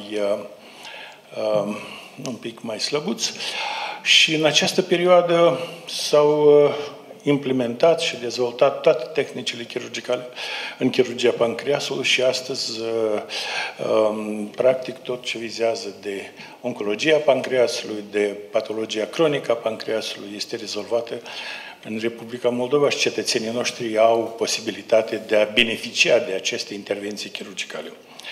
pic mai slăbuț. Și în această perioadă s-au implementat și dezvoltat toate tehnicile chirurgicale în chirurgia pancreasului și astăzi, practic, tot ce vizează de oncologia pancreasului, de patologia cronică a pancreasului este rezolvată în Republica Moldova și cetățenii noștri au posibilitatea de a beneficia de aceste intervenții chirurgicale.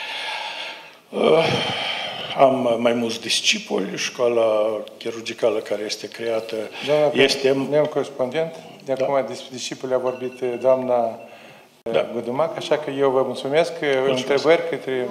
Am mai mulți discipoli, școala chirurgicală care este creată este... Domnul corespondent, de acum despre discipoli a vorbit doamna Gudumac, așa că eu vă mulțumesc. Întrebări către...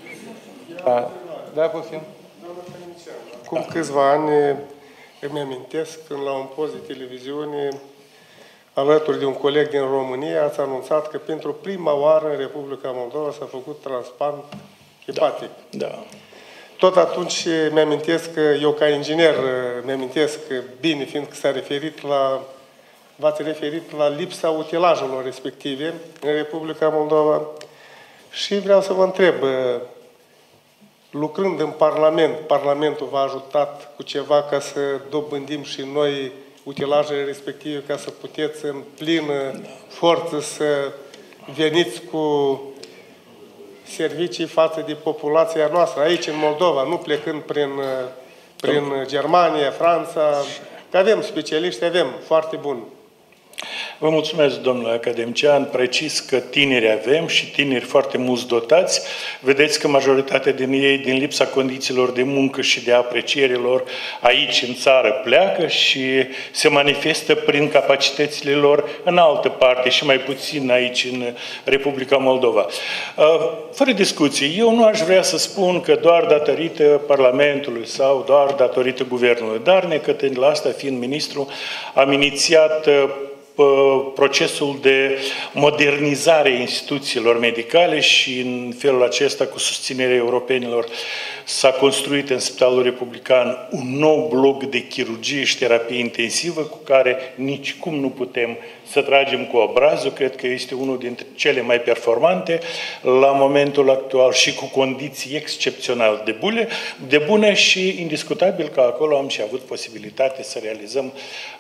Da, puțin. Acum câțiva ani îmi amintesc când la un post de televiziune, alături de un coleg din România, ați anunțat că pentru prima oară în Republica Moldova s-a făcut transplant hepatic. Da. Tot atunci mi-amintesc că eu ca inginer mi-amintesc bine, fiindcă v-ați referit la lipsa utilajelor respective în Republica Moldova și vreau să vă întreb, lucrând în Parlament, Parlamentul v-a ajutat cu ceva ca să dobândim și noi utilajele respective, ca să puteți în plină forță să veniți cu servicii față de populația noastră, aici în Moldova, nu plecând prin Germania, Franța, că avem specialiști, avem foarte buni. Vă mulțumesc, domnule academician. Precis că tineri avem și tineri foarte mulți dotați. Vedeți că majoritatea din ei, din lipsa condițiilor de muncă și de apreciere lor, aici în țară pleacă și se manifestă prin capacitățile lor în altă parte și mai puțin aici în Republica Moldova. Fără discuție, eu nu aș vrea să spun că doar datorită Parlamentului sau doar datorită Guvernului, dar necătând la asta, fiind ministru, am inițiat procesul de modernizare a instituțiilor medicale și în felul acesta, cu susținerea europenilor, s-a construit în Spitalul Republican un nou bloc de chirurgie și terapie intensivă cu care nicicum nu putem să tragem cu obrazul. Cred că este unul dintre cele mai performante la momentul actual și cu condiții excepțional de bune și indiscutabil că acolo am și avut posibilitate să realizăm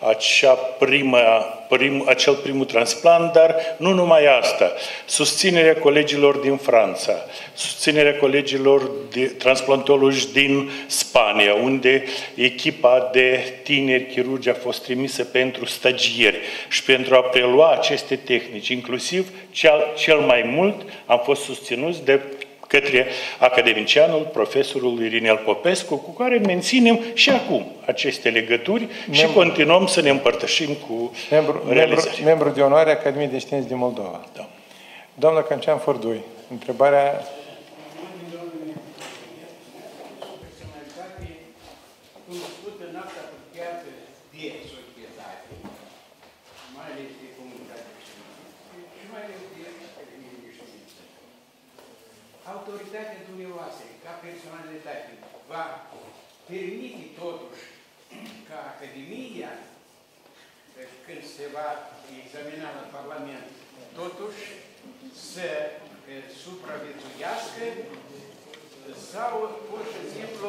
acel primul transplant, dar nu numai asta. Susținerea colegilor din Franța, susținerea colegilor transplantologi din Spania, unde echipa de tineri chirurgi a fost trimisă pentru stagieri și pentru a prelua aceste tehnici, inclusiv cel mai mult am fost susținuți de către academicianul, profesorul Irinel Popescu, cu care menținem și acum aceste legături și continuăm să ne împărtășim cu realizări. Membru de onoare a Academiei de Științe din Moldova. Da. Doamna Cancean Fordui, întrebarea... Autoritatea dumneavoastră, ca personalitate, va permite totuși ca Academia, când se va examina la Parlament, totuși să supraviețuiască sau, pur și simplu,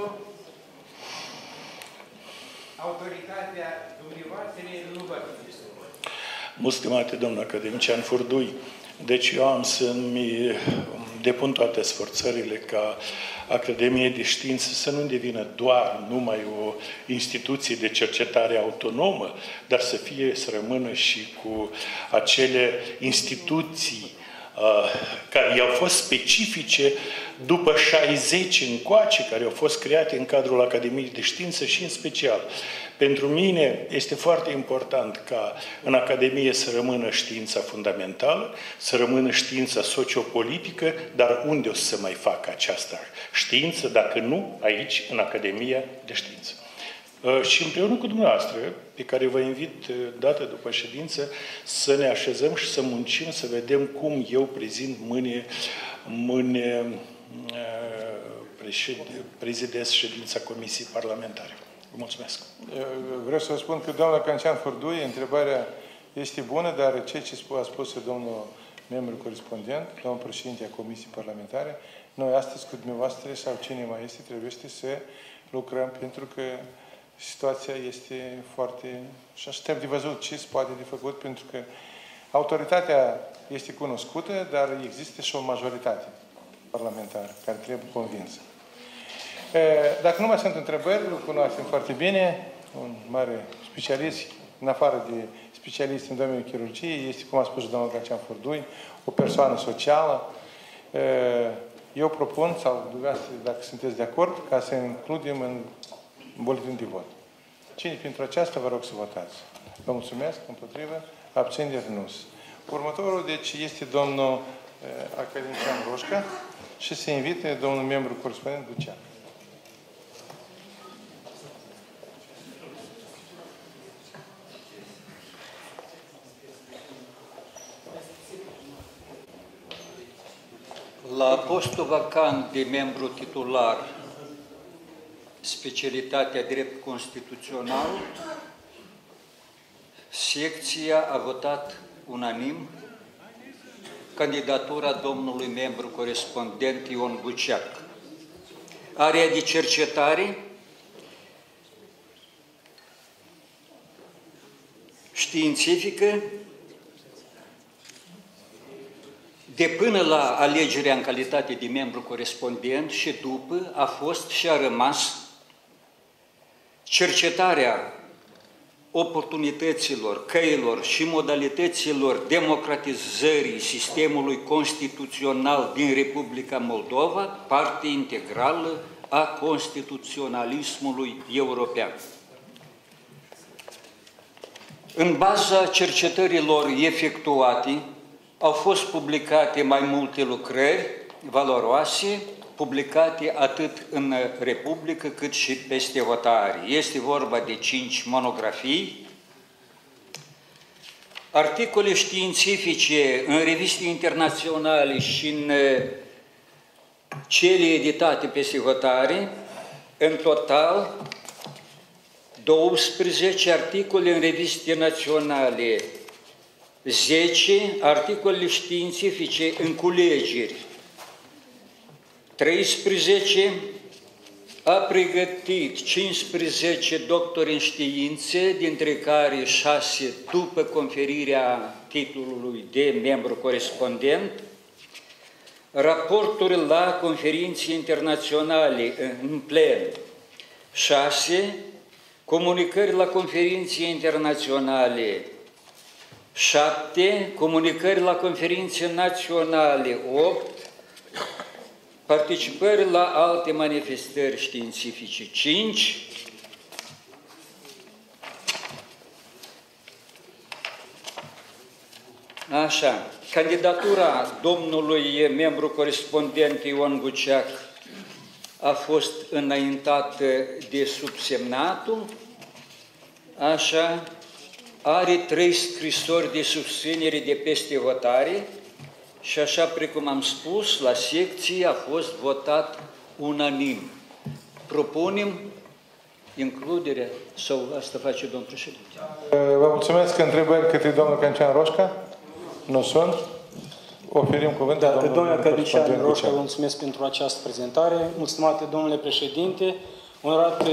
autoritatea dumneavoastră nu va fi. Mult stimate domnul academician Furdui, Deci eu am să-mi depun toate sforțările ca Academie de Știință să nu devină doar numai o instituție de cercetare autonomă, dar să rămână și cu acele instituții care i-au fost specifice după 60 încoace, care au fost create în cadrul Academiei de Știință și în special. Pentru mine este foarte important ca în Academie să rămână știința fundamentală, să rămână știința sociopolitică, dar unde o să se mai facă această știință, dacă nu aici, în Academia de Știință. Și împreună cu dumneavoastră, pe care vă invit dată după ședință, să ne așezăm și să muncim, să vedem cum eu prezint mâine prezidez ședința Comisiei Parlamentare. Vă mulțumesc. Vreau să vă spun că doamna Cancean Furdui, întrebarea este bună, dar ceea ce a spus domnul membru corespondent, domnul președinte a Comisiei Parlamentare, noi astăzi cu dumneavoastră sau cine mai este, trebuie să lucrăm, pentru că situația este foarte... Și aștept de văzut ce se poate de făcut, pentru că autoritatea este cunoscută, dar există și o majoritate parlamentară care trebuie convinsă. Dacă nu mai sunt întrebări, îl cunoaștem foarte bine, un mare specialist, în afară de specialist în domeniul chirurgiei, este, cum a spus domnul Cancean Furdui, o persoană socială. Eu propun, sau dumneavoastră, dacă sunteți de acord, ca să includem în buletin de vot. Cine pentru aceasta, vă rog să votați. Vă mulțumesc, împotrivă, abțineri nu. Următorul, deci, este domnul academician Roșca și se invite domnul membru corespondent Buceac. La postul vacant de membru titular, specialitatea drept constituțional, secția a votat unanim candidatura domnului membru corespondent Ion Buceac. Area de cercetare științifică de până la alegerea în calitate de membru corespondent și după a fost și a rămas cercetarea oportunităților, căilor și modalităților democratizării sistemului constituțional din Republica Moldova, parte integrală a constituționalismului european. În baza cercetărilor efectuate, au fost publicate mai multe lucrări valoroase, publicate atât în Republică cât și peste hotare. Este vorba de 5 monografii, articole științifice în reviste internaționale și în cele editate peste hotare, în total 12 articole în reviste naționale, 10 articole științifice în culegeri, 13 a pregătit 15 doctori în științe, dintre care 6 după conferirea titlului de membru corespondent, raporturi la conferințe internaționale în plen, 6, comunicări la conferințe internaționale, 7, comunicări la conferințe naționale, 8, participări la alte manifestări științifice, 5, așa, candidatura domnului membru corespondent Ion Buceac a fost înaintată de subsemnatul, așa, are 3 scrisori de susținere de peste hotare și așa precum am spus, la secție a fost votat unanim. Propunem includerea, sau asta face domnul președinte? Vă mulțumesc. Întrebări către domnul Cancean Roșca? Nu sunt. Oferim cuvântul domnule academician Roșca, vă mulțumesc pentru această prezentare. Mulțumate domnule președinte, onorat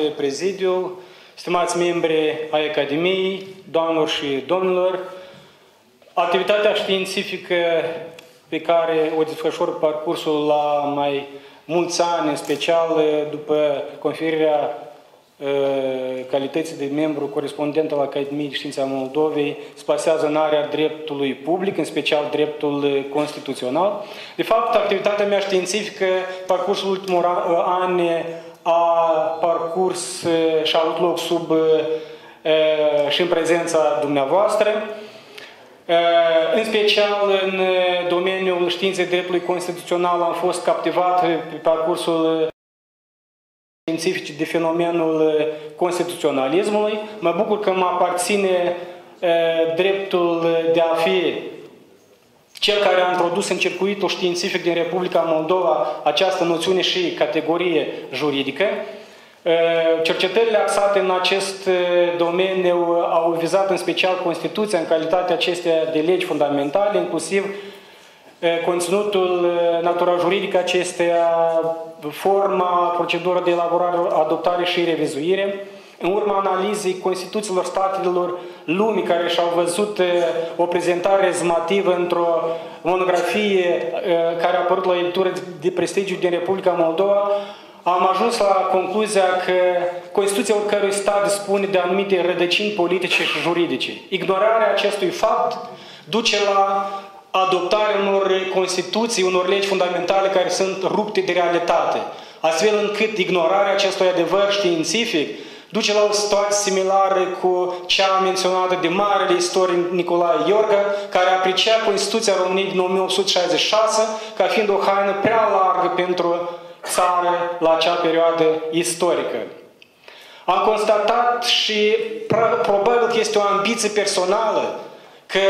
prezidiu, stimați membri ai Academiei, doamnelor și domnilor, Activitatea științifică pe care o desfășor parcursul la mai mulți ani, în special după conferirea calității de membru corespondent al Academiei de Științe a Moldovei, se plasează în area dreptului public, în special dreptul constituțional. De fapt, activitatea mea științifică, parcursul ultimul ani, a parcurs și a avut loc sub și în prezența dumneavoastră. În special în domeniul științei dreptului constituțional am fost captivat pe parcursul științific de fenomenul constituționalismului. Mă bucur că mă aparține dreptul de a fi cel care a introdus în circuitul științific din Republica Moldova această noțiune și categorie juridică. Cercetările axate în acest domeniu au vizat în special Constituția în calitatea acesteia de legi fundamentale, inclusiv conținutul, natura juridică acesteia, forma, procedura de elaborare, adoptare și revizuire. În urma analizei Constituțiilor statelor lumii care și-au văzut o prezentare rezumativă într-o monografie care a apărut la editură de prestigiu din Republica Moldova, am ajuns la concluzia că Constituția oricărui stat dispune de anumite rădăcini politice și juridice. Ignorarea acestui fapt duce la adoptarea unor Constituții, unor legi fundamentale care sunt rupte de realitate, astfel încât ignorarea acestui adevăr științific duce la o situație similară cu cea menționată de marele istoric Nicolae Iorga, care aprecia Constituția României din 1866 ca fiind o haină prea largă pentru țară la acea perioadă istorică. Am constatat și probabil că este o ambiție personală că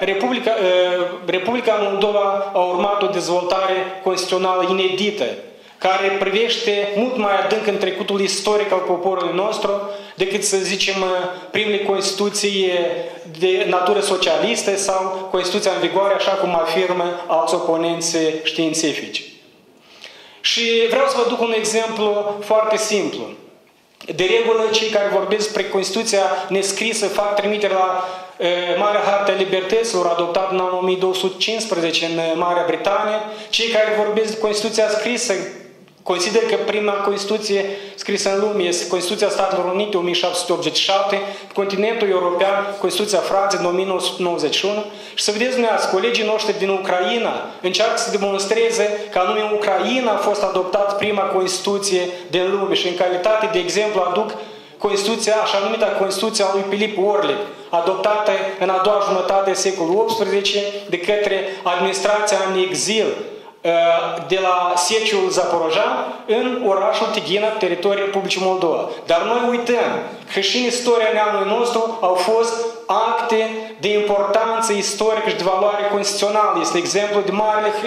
Republica Moldova a urmat o dezvoltare constituțională inedită, care privește mult mai adânc în trecutul istoric al poporului nostru decât, să zicem, primele Constituții de natură socialistă sau Constituția în vigoare, așa cum afirmă alți oponenți științifici. Și vreau să vă duc un exemplu foarte simplu. De regulă, cei care vorbesc despre Constituția nescrisă fac trimitere la Marea Hartă a Libertăților, adoptată în anul 1215 în Marea Britanie. Cei care vorbesc de Constituția scrisă consider că prima Constituție scrisă în lume este Constituția Statelor Unite 1787, continentul european, Constituția Franței din 1991. Și să vedeți dumneavoastră, colegii noștri din Ucraina încearcă să demonstreze că anume în Ucraina a fost adoptată prima Constituție din lume și în calitate de exemplu aduc Constituția, așa numită Constituția lui Filip Orlic, adoptată în a doua jumătate a secolului XVIII de către administrația în exil de la Seciul Zaporojan în orașul Tighina, teritoriul Republicii Moldova. Dar noi uităm că și în istoria neamului nostru au fost acte de importanță istorică și de valoare constituțională. Este exemplu de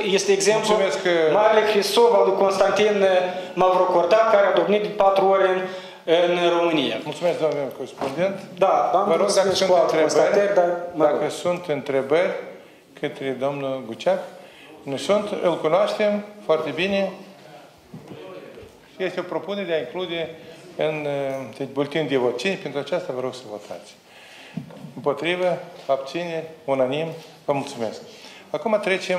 Marele Hrisov al lui Constantin Mavrocordat, care a domnit de 4 ori în România. Mulțumesc, domnule corespondent. Da, vă rog, dacă sunt întrebări către domnul Guceac. Nu sunt, îl cunoaștem foarte bine. Este o propunere de a include în buletin de vot. Cine pentru aceasta vă rog să votați. Împotrivă, abține, unanim, vă mulțumesc. Acum trecem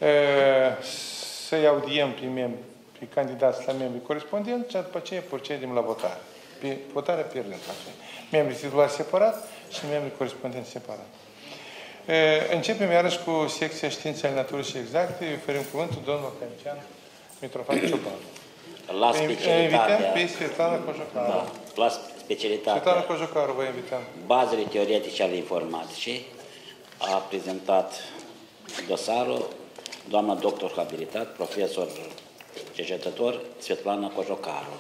să-i audiem pe candidați la membrii corespondenți și după aceea procedem la votare. Pe votarea pe rând. Membrii titulari separat și membrii corespondenți separat. Începem iarăși cu secția Științe ale Naturii și Exacte. Oferim cuvântul domnul academician Mitrofan Ciobanu. La specialitatea... Invităm pe Svetlana Cojocaru. Da, la specialitatea... Svetlana Cojocaru vă invităm. Bazele teoretice ale informaticii a prezentat dosarul doamna doctor habilitat, profesor cercetător Svetlana Cojocaru.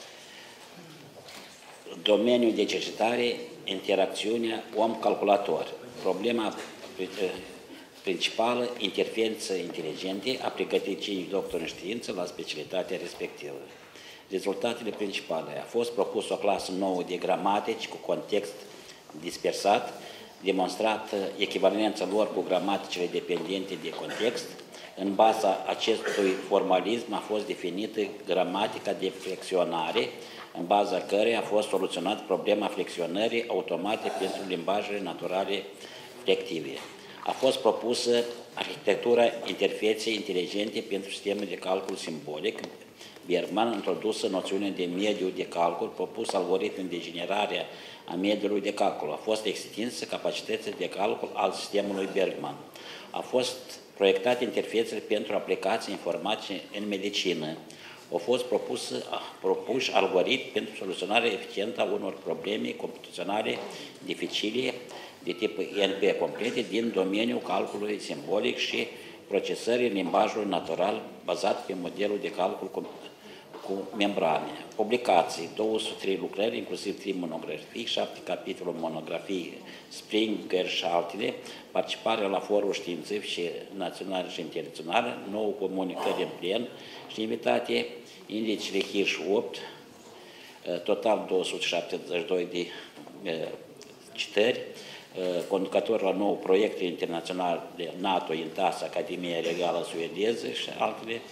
Domeniul de cercetare, interacțiunea om-calculator. Problema principală, interferențe inteligente, a pregătit 5 doctori în știință la specialitatea respectivă. Rezultatele principale. A fost propus o clasă nouă de gramatici cu context dispersat, demonstrat echivalența lor cu gramaticile dependente de context. În baza acestui formalism a fost definită gramatica de flexionare, în baza căreia a fost soluționat problema flexionării automate pentru limbajele naturale flective. a fost propusă arhitectura interfeței inteligente pentru sistemul de calcul simbolic, Bergman, introdusă noțiunea de mediu de calcul, propus algoritmul de generare a mediului de calcul. A fost extinsă capacitatea de calcul al sistemului Bergman. A fost proiectate interfețele pentru aplicații informatice în medicină. Au fost propuși algoritmi pentru soluționarea eficientă a unor probleme computaționale dificile de tip NP complete din domeniul calculului simbolic și procesării limbajului natural bazat pe modelul de calcul cu membrane. Publicații, 203 lucrări, inclusiv 3 monografii, 7 capitole monografii, Springer și altele, participare la foruri științifice naționale și internaționale, 9 comunicări în plen și invitate, indicele Hirsch 8, total 272 de citări, conducător la 9 proiecte internaționale de NATO, INTAS, Academia Regală Suedeză și altele.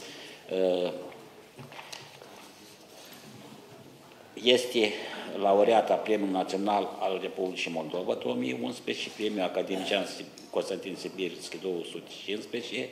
Este laureat a Premiului Național al Republicii Moldova 2011 și Premiul Academician Constantin Sibirski 215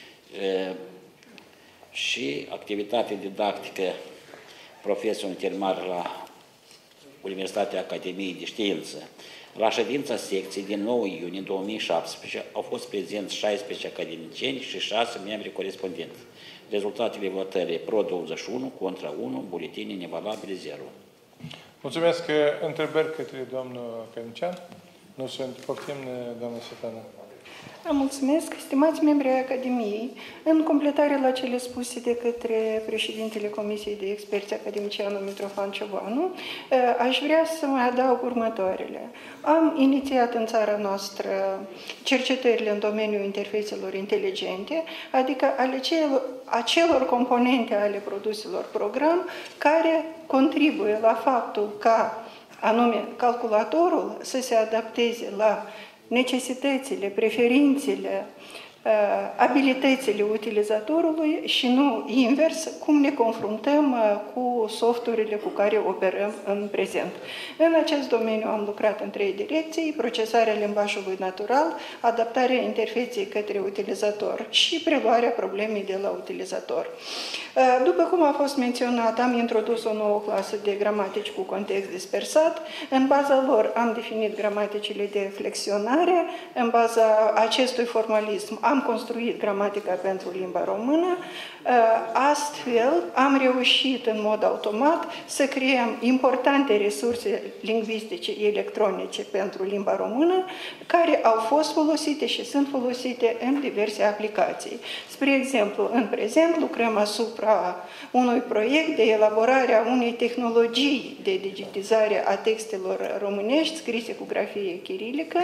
și activitate didactică profesor intermar la Universitatea Academiei de Știință. La ședința secției din 9 iunie 2017 au fost prezenți 16 academicieni și 6 membri corespondenți. Rezultatele votării pro 21, contra 1, buletine nevalabile 0. Mulțumesc. Întrebări către domnul academician? Nu sunt. Poftim, doamna Svetlana. Mulțumesc, stimați membri ai Academiei. În completare la cele spuse de către președintele Comisiei de Experți Academicianul Mitrofan Ciobanu, aș vrea să mai adaug următoarele. Am inițiat în țara noastră cercetările în domeniul interfețelor inteligente, adică ale acelor componente ale produselor program care contribuie la faptul ca anume calculatorul să se adapteze la necesitățile, preferințele, abilitățile utilizatorului și nu invers, cum ne confruntăm cu softurile cu care operăm în prezent. În acest domeniu am lucrat în 3 direcții: procesarea limbajului natural, adaptarea interfeței către utilizator și preluarea problemei de la utilizator. După cum a fost menționat, am introdus o nouă clasă de gramatici cu context dispersat. În baza lor am definit gramaticile de flexionare. În baza acestui formalism am construit gramatica pentru limba română. Astfel, am reușit în mod automat să creăm importante resurse lingvistice electronice pentru limba română, care au fost folosite și sunt folosite în diverse aplicații. Spre exemplu, în prezent lucrăm asupra unui proiect de elaborare a unei tehnologii de digitizare a textelor românești scrise cu grafie chirilică,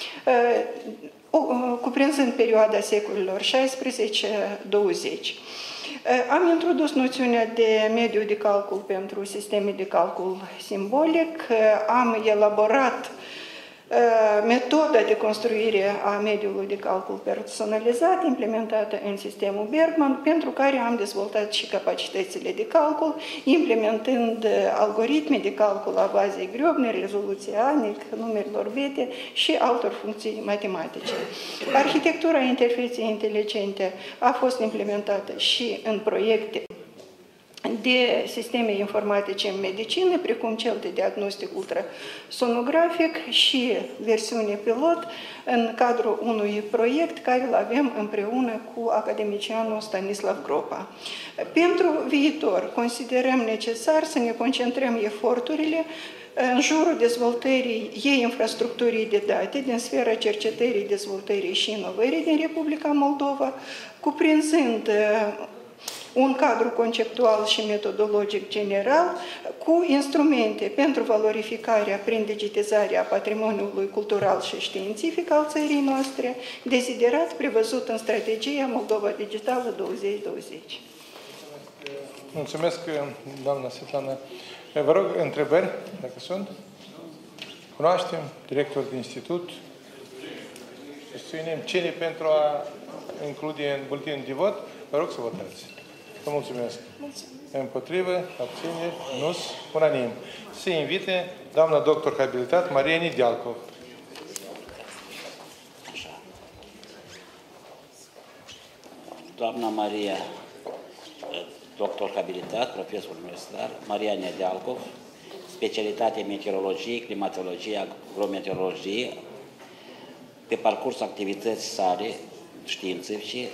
cuprinzând perioada secolilor 16-20. Am introdus noțiunea de mediu de calcul pentru sisteme de calcul simbolic, am elaborat metoda de construire a mediului de calcul personalizat implementată în sistemul Bergman, pentru care am dezvoltat și capacitățile de calcul, implementând algoritmi de calcul a bazei Grobner, rezoluție ANIC, numerilor bete și altor funcții matematice. Arhitectura interfeței inteligente a fost implementată și în proiecte de sisteme informatice în medicină, precum cel de diagnostic ultrasonografic și versiune pilot în cadrul unui proiect care îl avem împreună cu academicianul Stanislav Gropa. Pentru viitor, considerăm necesar să ne concentrăm eforturile în jurul dezvoltării infrastructurii de date din sfera cercetării, dezvoltării și inovării din Republica Moldova, cuprinzând un cadru conceptual și metodologic general cu instrumente pentru valorificarea prin digitizarea patrimoniului cultural și științific al țării noastre, deziderat prevăzut în strategia Moldova Digitală 2020. Mulțumesc, doamna Svetlana. Vă rog, întrebări, dacă sunt. Cunoaștem director de institut. Susținem cine pentru a include în buletinul de vot. Vă rog să votați. Vă mulțumesc. Împotrivă, abțineri, nus, unanim. Se invite doamna doctor habilitat Maria Nidialcov. doamna Maria, doctor habilitat, profesor universitar, Maria Nedealcov, specialitate meteorologie, climatologie, agrometeorologie, pe parcursul activității sale științifice,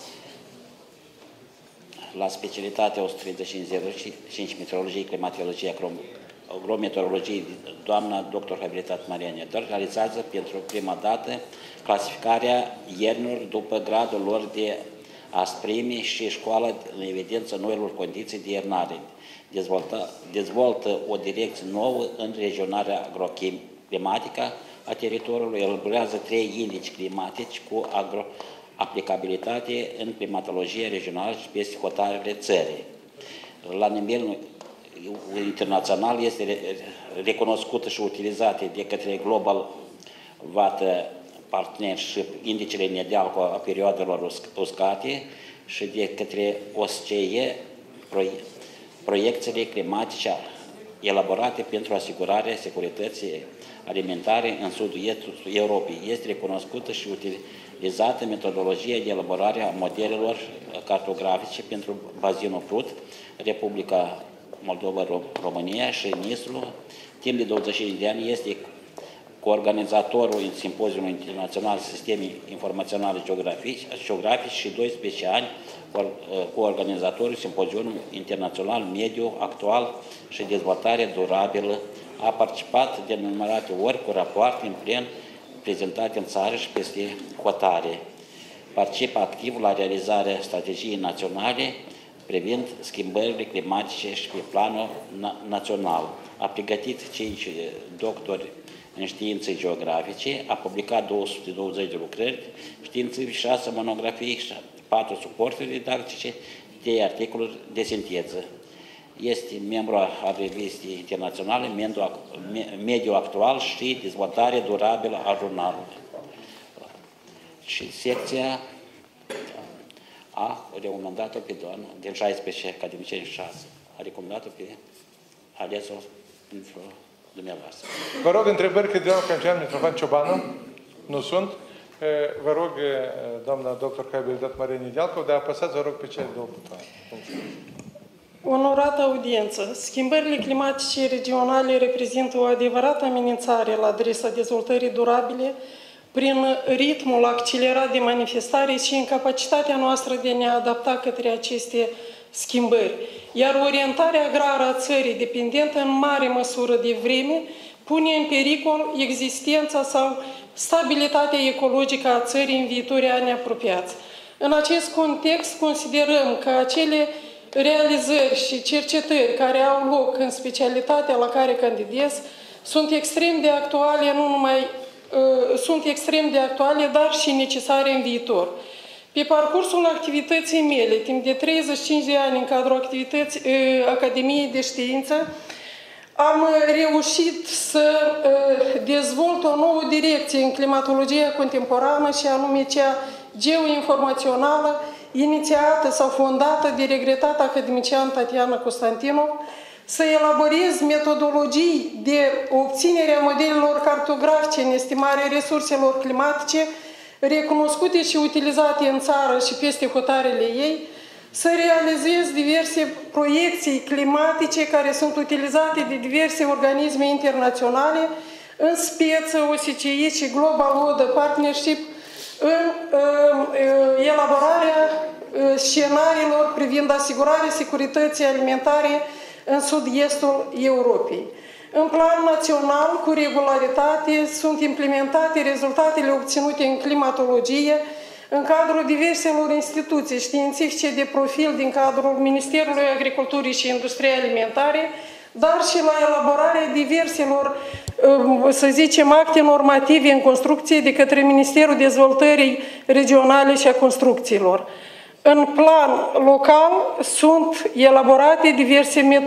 la specialitatea 135 meteorologie, climatologie, agrometeorologie, doamna doctor habilitat Maria Nedealcov realizează pentru prima dată clasificarea iernilor după gradul lor de asprime și școala în evidență noilor condiții de iernare. Dezvoltă o direcție nouă în regionarea agroclimatică a teritoriului, elaborează 3 indici climatici cu aplicabilitate în climatologie regională și peste hotarele țării. La nivel internațional este recunoscută și utilizată de către Global Water Partnership indicele Nedealcov a perioadelor uscate și de către OSCE proiecțiile climatice elaborate pentru asigurarea securității alimentare în sud-estul Europei. Este recunoscută și utilizată metodologia de elaborare a modelelor cartografice pentru bazinul Prut, Republica Moldova, România și NISL. Timp de 25 de ani este coorganizatorul Simpoziumului Internațional Sisteme Informaționale Geografice și 12 ani coorganizatorul Simpoziumului Internațional Mediu Actual și Dezvoltare Durabilă. A participat de nenumărate ori cu rapoarte în plen prezentate în țară și peste hotare. Participă activ la realizarea strategiei naționale privind schimbările climatice și pe planul național. A pregătit 5 doctori în științe geografice, a publicat 220 de lucrări științifice, 6 monografii, 4 suporturi didactice, 3 articole de sinteză. Este membru al revistei internaționale Mediu Actual și Dezvoltare Durabilă a jurnalului. Și secția a recomandat-o pe doamna, din 16 academicieni 6, a recomandat-o pe alesul pentru dumneavoastră. Vă rog întrebări către doamna cancelar Mitrofan Ciobanu? Nu sunt. Vă rog, doamna doctor habilitat Maria Nedealcov, de a apăsați, vă rog, pe cele 2 butoane. Onorată audiență, schimbările climatice regionale reprezintă o adevărată amenințare la adresa dezvoltării durabile prin ritmul accelerat de manifestare și incapacitatea noastră de a ne adapta către aceste schimbări. Iar orientarea agrară a țării, dependentă în mare măsură de vreme, pune în pericol existența sau stabilitatea ecologică a țării în viitorii ani apropiați. În acest context, considerăm că acele realizări și cercetări care au loc în specialitatea la care candidez sunt extrem de actuale, dar și necesare în viitor. Pe parcursul activității mele, timp de 35 de ani în cadrul Academiei de Știință, am reușit să dezvolt o nouă direcție în climatologia contemporană și anume cea geoinformațională, inițiată sau fondată de regretata academician Tatiana Constantinov, să elaborez metodologii de obținere a modelelor cartografice în estimarea resurselor climatice recunoscute și utilizate în țară și peste hotarele ei, să realizez diverse proiecții climatice care sunt utilizate de diverse organisme internaționale, în speță OSCE și Global Water Partnership, în elaborarea scenariilor privind asigurarea securității alimentare în sud-estul Europei. În plan național, cu regularitate, sunt implementate rezultatele obținute în climatologie în cadrul diverselor instituții științifice de profil din cadrul Ministerului Agriculturii și Industriei Alimentare, dar și la elaborarea diverselor, să zicem, acte normative în construcție de către Ministerul Dezvoltării Regionale și a Construcțiilor. În plan local sunt elaborate diverse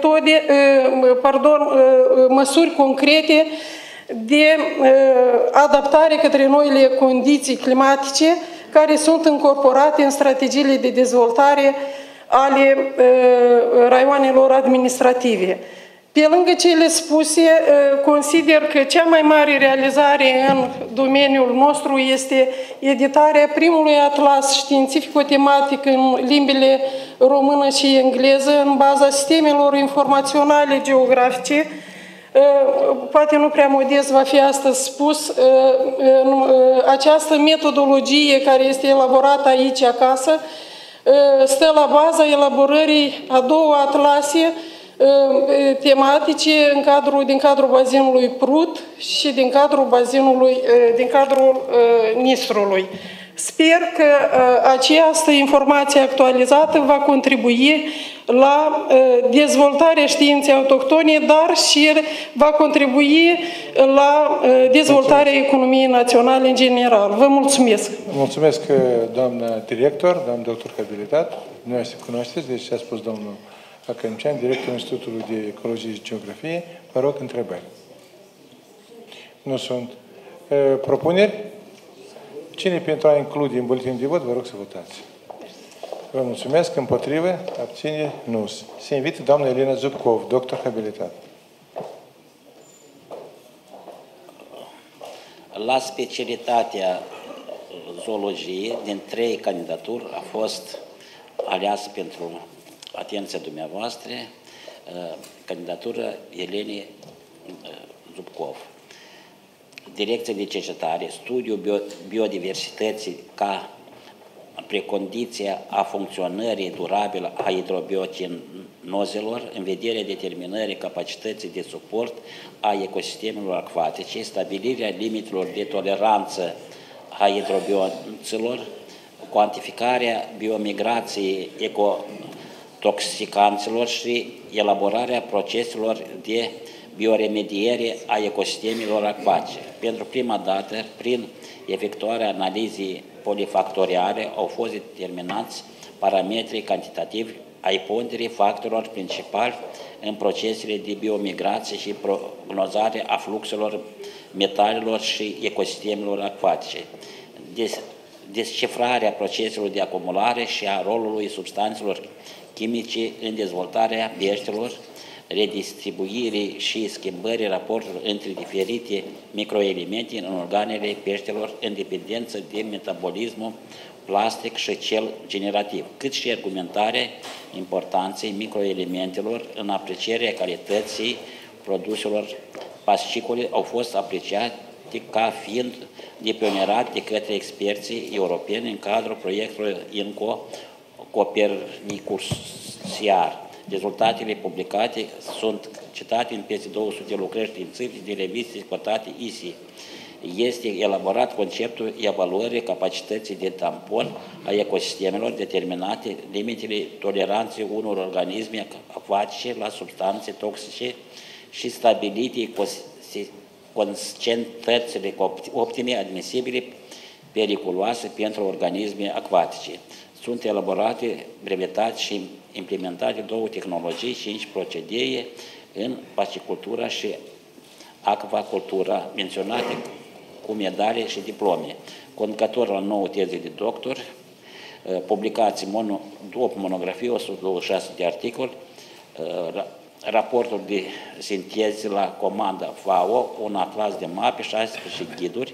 măsuri concrete de adaptare către noile condiții climatice care sunt incorporate în strategiile de dezvoltare ale raioanelor administrative. Pe lângă cele spuse, consider că cea mai mare realizare în domeniul nostru este editarea primului atlas științifico-tematic în limbile română și engleză în baza sistemelor informaționale geografice. Poate nu prea modest va fi astăzi spus, această metodologie care este elaborată aici acasă stă la baza elaborării a două atlase tematice din cadrul bazinului Prut și din cadrul Nistrului. Sper că această informație actualizată va contribui la dezvoltarea științei autohtone, dar și va contribui la dezvoltarea economiei naționale în general. Vă mulțumesc! Mulțumesc, doamna director, doamna doctor habilitat. Dumneavoastră cunoașteți, deci ce a spus domnul Acămcean, directorul Institutului de Ecologie și Geografie. Vă rog, întrebări. Nu sunt. Propuneri? Cine pentru a include în buletin de vot, vă rog să votați. Vă mulțumesc. Împotrivă? Abține? Nu. Se invită doamna Elena Zubkov, doctor habilitat. La specialitatea zoologie, din 3 candidaturi, a fost aleasă pentru atenția dumneavoastră candidatura Elenei Zubkov. Direcția de cercetare, studiul biodiversității ca precondiția a funcționării durabile a hidrobiotinozelor în vederea determinării capacității de suport a ecosistemelor acvatice, stabilirea limitelor de toleranță a hidrobioților, cuantificarea biomigrației ecotoxicanților și elaborarea proceselor de bioremediere a ecosistemelor acvatice. Pentru prima dată, prin efectuarea analizei polifactoriale, au fost determinați parametrii cantitativi ai ponderii factorilor principali în procesele de biomigrație și prognozare a fluxurilor metalelor și ecosistemelor acvatice. Descifrarea proceselor de acumulare și a rolului substanțelor chimice în dezvoltarea peștelor, redistribuirii și schimbării raportului între diferite microelemente în organele peștelor în dependență de metabolismul plastic și cel generativ, cât și argumentarea importanței microelementelor în aprecierea calității produselor pascicole au fost apreciate ca fiind de pionierat de către experții europeni în cadrul proiectului INCO Copernicusiar. Rezultatele publicate sunt citate în peste 200 de lucrări științifice de reviste cotate ISI. Este elaborat conceptul evaluării capacității de tampon a ecosistemelor, determinate limitele toleranței unor organisme acvatice la substanțe toxice și stabilite concentratățile optime admisibile periculoase pentru organisme acvatice. Sunt elaborate, brevetate și implementate 2 tehnologii, 5 procedee în pascicultura și acvacultura, menționate cu medalii și diplome. Conducător la 9 teze de doctor, publicații 8 monografii, 126 de articoli, raportul de sinteză la comanda FAO, un atlas de mape, 16 ghiduri,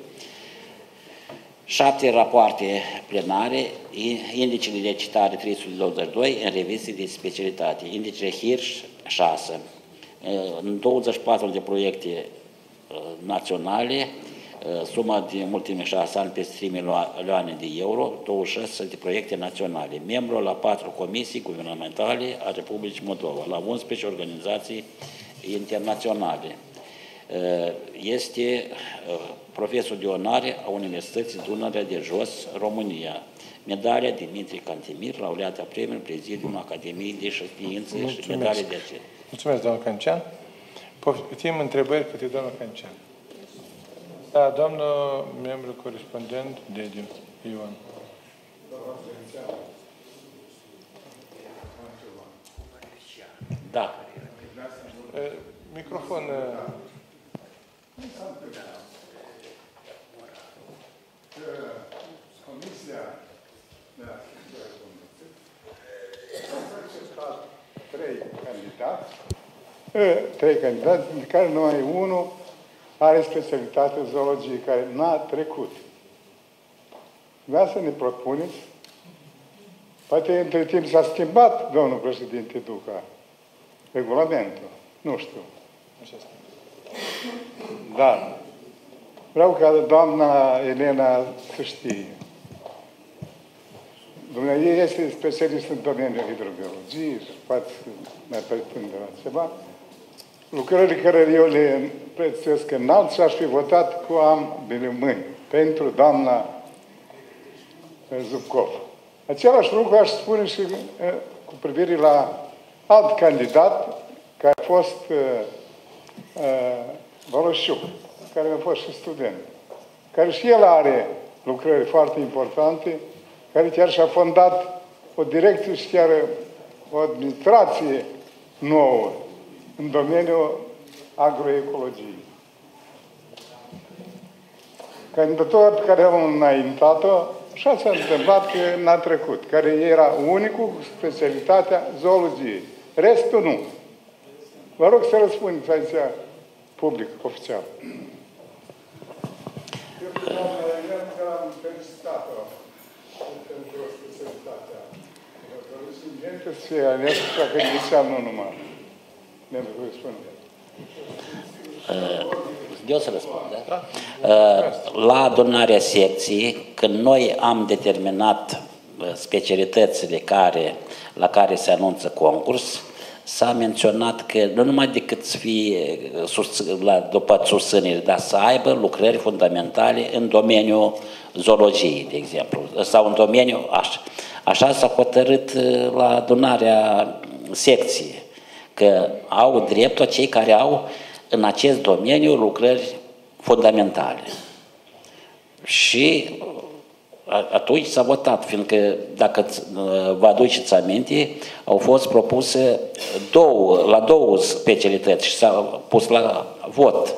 7 rapoarte plenare, indicele de citare 322 în reviste de specialitate, indicele Hirsch 6, în 24 de proiecte naționale, suma de ultimii 6 ani peste 3 milioane de euro, 26 de proiecte naționale, membru la 4 comisii guvernamentale a Republicii Moldova, la 11 organizații internaționale. Este profesor de onoare a Universității Dunărea de Jos, România. Medalia Dimitrie Cantemir, laureată a premiului Prezidium Academiei de Științe și medalie de acest. Mulțumesc, doamnă Cancean. Poftim întrebări către doamna Cancean. Da, doamnă membru corespondent, Dediu Ioan. Da. Microfon. Comisia a acceptat 3 candidați 3 candidați, dintre care numai unul are specialitate zoologie, care n-a trecut. Vreau să ne propuneți, poate între timp s-a schimbat, domnul președinte Duca, regulamentul, nu știu. Dar vreau ca doamna Elena să știe. Dumnezeu este specialist în domeniul hidrobiologiei și poate mai pretinde la ceva. Lucrările care eu le prețuiesc înalt și aș fi votat cu ambele mâini pentru doamna Zubkov. Același lucru aș spune și cu privire la alt candidat care a fost Voloșiuc, care a fost și student, care și el are lucrări foarte importante, care chiar și-a fondat o direcție și chiar o administrație nouă în domeniul agroecologiei. Candidatura pe care am înaintat-o, așa s-a întâmplat că n-a trecut, care era unicul cu specialitatea zoologiei. Restul nu. Vă rog să răspundeți aici public, oficial. Eu cu doamna Elena am felicitat-o pentru specialitatea. Să fie ales și academician, nu numai. Pentru că răspunde. Eu să răspund, da? La adunarea secției, când noi am determinat specialitățile la care se anunță concurs, s-a menționat că nu numai decât să fie după susținere, dar să aibă lucrări fundamentale în domeniul zoologiei, de exemplu, sau în domeniul așa s-a hotărât la adunarea secției, că au dreptul cei care au în acest domeniu lucrări fundamentale. Și atunci s-a votat, fiindcă, dacă vă aduceți aminte, au fost propuse la două specialități și s-a pus la vot.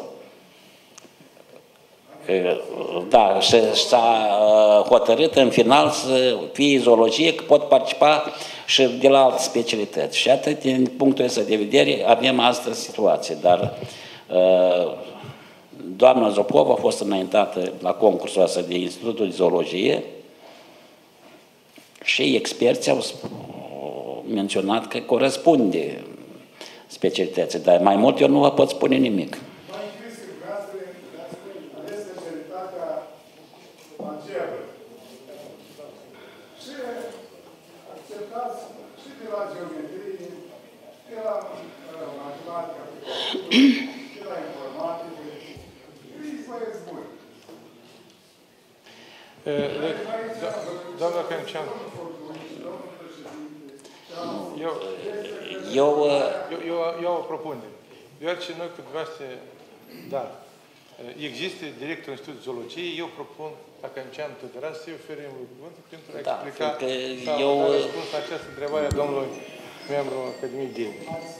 Da, și s-a hotărât în final să fie zoologie, că pot participa și de la alte specialități. Și atât, din punctul ăsta de vedere, avem asta situație. Dar doamna Zopov a fost înaintată la concursul ăsta de Institutul de Zoologie și experții au menționat că corespunde specialității, dar mai mult eu nu vă pot spune nimic. Doamna Cancean, eu o propunere. Deoarece noi cu dumneavoastră, da, există directorul Institutului Zoologiei, eu propun la Cancean Tătăraș să-i oferim cuvântul pentru a explica sau a răspuns la această întrebare a domnului membru Academiei Din.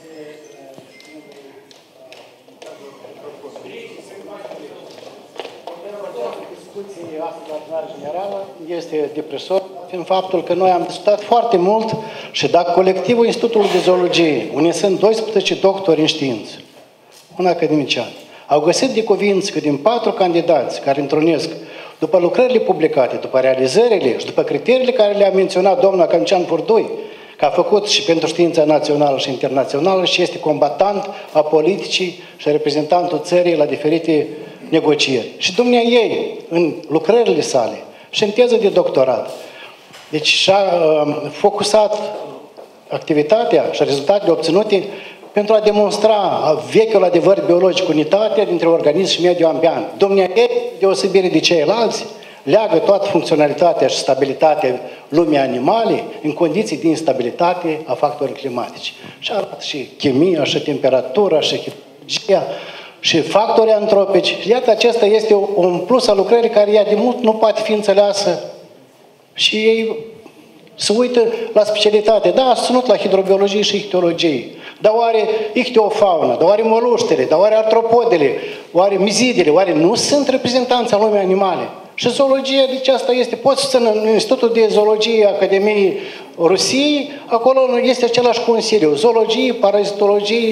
Discuția asta la adunare generală este depresor în faptul că noi am discutat foarte mult și dacă colectivul Institutului de Zoologie, unde sunt 12 doctori în știință, un academician, au găsit de cuvință că din 4 candidați care întrunesc, după lucrările publicate, după realizările și după criteriile care le-a menționat domnul Cancean Furdui, că a făcut și pentru știința națională și internațională și este combatant a politicii și reprezentantul țării la diferite negocieri. Și dumnea ei, în lucrările sale și în teză de doctorat, deci și-a focusat activitatea și rezultatele obținute pentru a demonstra vechiul adevăr biologic, unitatea dintre organism și mediul ambient. Dumnea ei, deosebire de ceilalți, leagă toată funcționalitatea și stabilitatea lumii animale în condiții de instabilitate a factorilor climatici. Și arată și chimia, și temperatura, și hidrologia, și factorii antropici. Iată, acesta este un plus al lucrării care ea de mult nu poate fi înțeleasă. Și ei se uită la specialitate. Da, a susținut la hidrobiologie și ichtiologie. Dar oare ichtiofauna, dar oare moluștele, dar oare artropodele, oare mizidele, oare nu sunt reprezentanți al lumii animale? Și zoologia, deci asta este, poți să în Institutul de Zoologie Academiei Rusiei, acolo este același consiliu, zoologie, parazitologie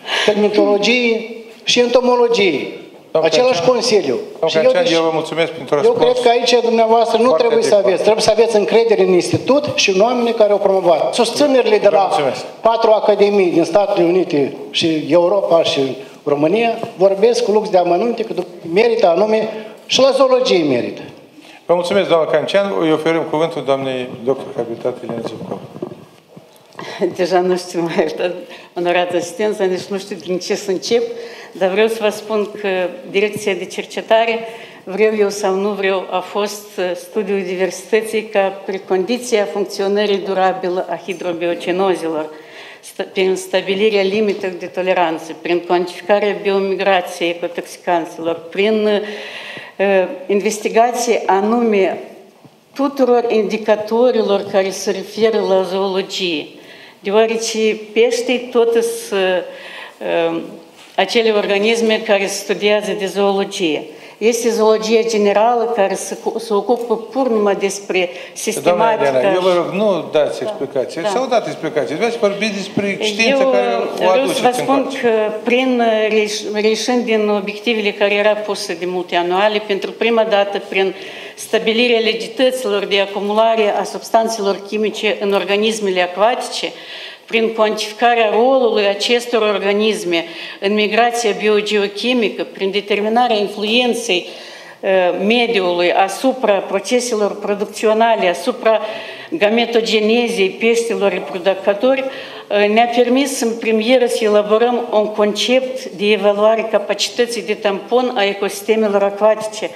terminologie și entomologie. Același Consiliu. Și eu vă mulțumesc pentru răspuns. Eu cred că aici dumneavoastră nu trebuie să aveți. Trebuie să aveți încredere în institut și în oamenii care au promovat. Susținerile de la 4 academii din Statele Unite și Europa și România vorbesc cu lux de amănunte că merită anume și la zoologie merită. Vă mulțumesc, doamna Cancean. Îi oferim cuvântul doamnei doctor habilitat Elena Zubcova. Deja nu știu mai iertat, onorată asistență, deci nu știu din ce să încep, dar vreau să vă spun că Direcția de Cercetare, vreau eu sau nu vreau, a fost studiul diversității ca precondiție a funcționării durabile a hidrobiocinozilor, prin stabilirea limitelor de toleranță, prin cuantificarea biomigrației ecotoxicanților, prin investigație anume tuturor indicatorilor care se referă la zoologie, deoarece peștii tot sunt acele organisme care studiază de zoologie. Este zoologia generală care se ocupă pur numai despre sistematica... Doamna Elena, eu vă rog, nu dați explicații. Da. S-au dat explicații. Vreau să vorbiți despre știința care o aduceți. Eu vreau să vă spun că reișind din obiectivele care erau puse de multianuale, pentru prima dată prin stabilirea legităților de acumulare a substanțelor chimice în organismele acvatice, prin cuantificarea rolului acestor organisme în migrația biogeochimică, prin determinarea influenței mediului asupra proceselor producționale, asupra gametogenezei peștilor reproducători, ne-a permis în premieră să elaborăm un concept de evaluare capacității de tampon a ecosistemelor acvatice.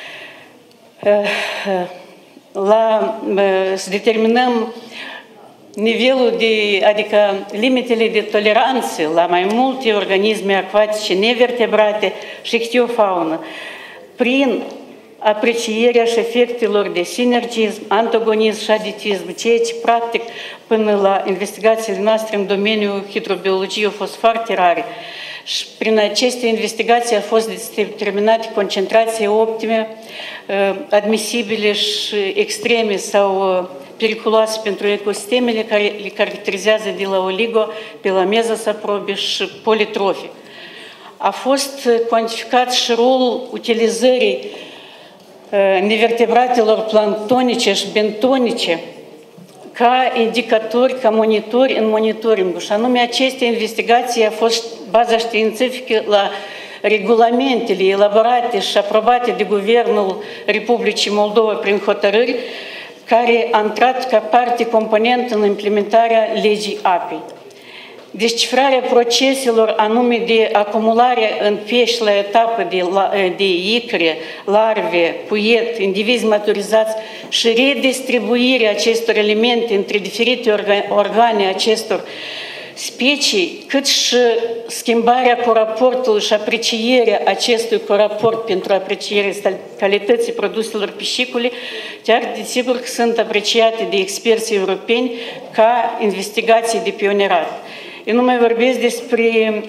Să determinăm nivelul adică limitele de toleranță la mai multe organisme acvatice nevertebrate și ictiofaună, prin aprecierea și efectelor de sinergism, antagonism și aditism, ceea ce practic până la investigațiile noastre în domeniul hidrobiologiei au fost foarte rare. Și prin aceste investigații a fost determinate concentrații optime, admisibile și extreme sau periculoase pentru ecosistemele care le caracterizează de la oligo, pe la mezosaprobe și politrofe. A fost cuantificat și rolul utilizării nevertebratelor planctonice și bentonice ca indicatori, ca monitori în monitoring. Și anume aceste investigații a fost baza științifică la regulamentele elaborate și aprobate de Guvernul Republicii Moldova prin hotărâri, care a intrat ca parte componentă în implementarea legii apei. Descifrarea proceselor anume de acumulare în pești la etapă de icre, larve, puiet, indivizi maturizați și redistribuirea acestor elemente între diferite organe acestor specii, cât și schimbarea coraportului și aprecierea acestui coraport pentru aprecierea calității produselor piscicole, chiar desigur că sunt apreciate de experții europeni ca investigații de pionierat. Eu nu mai vorbesc despre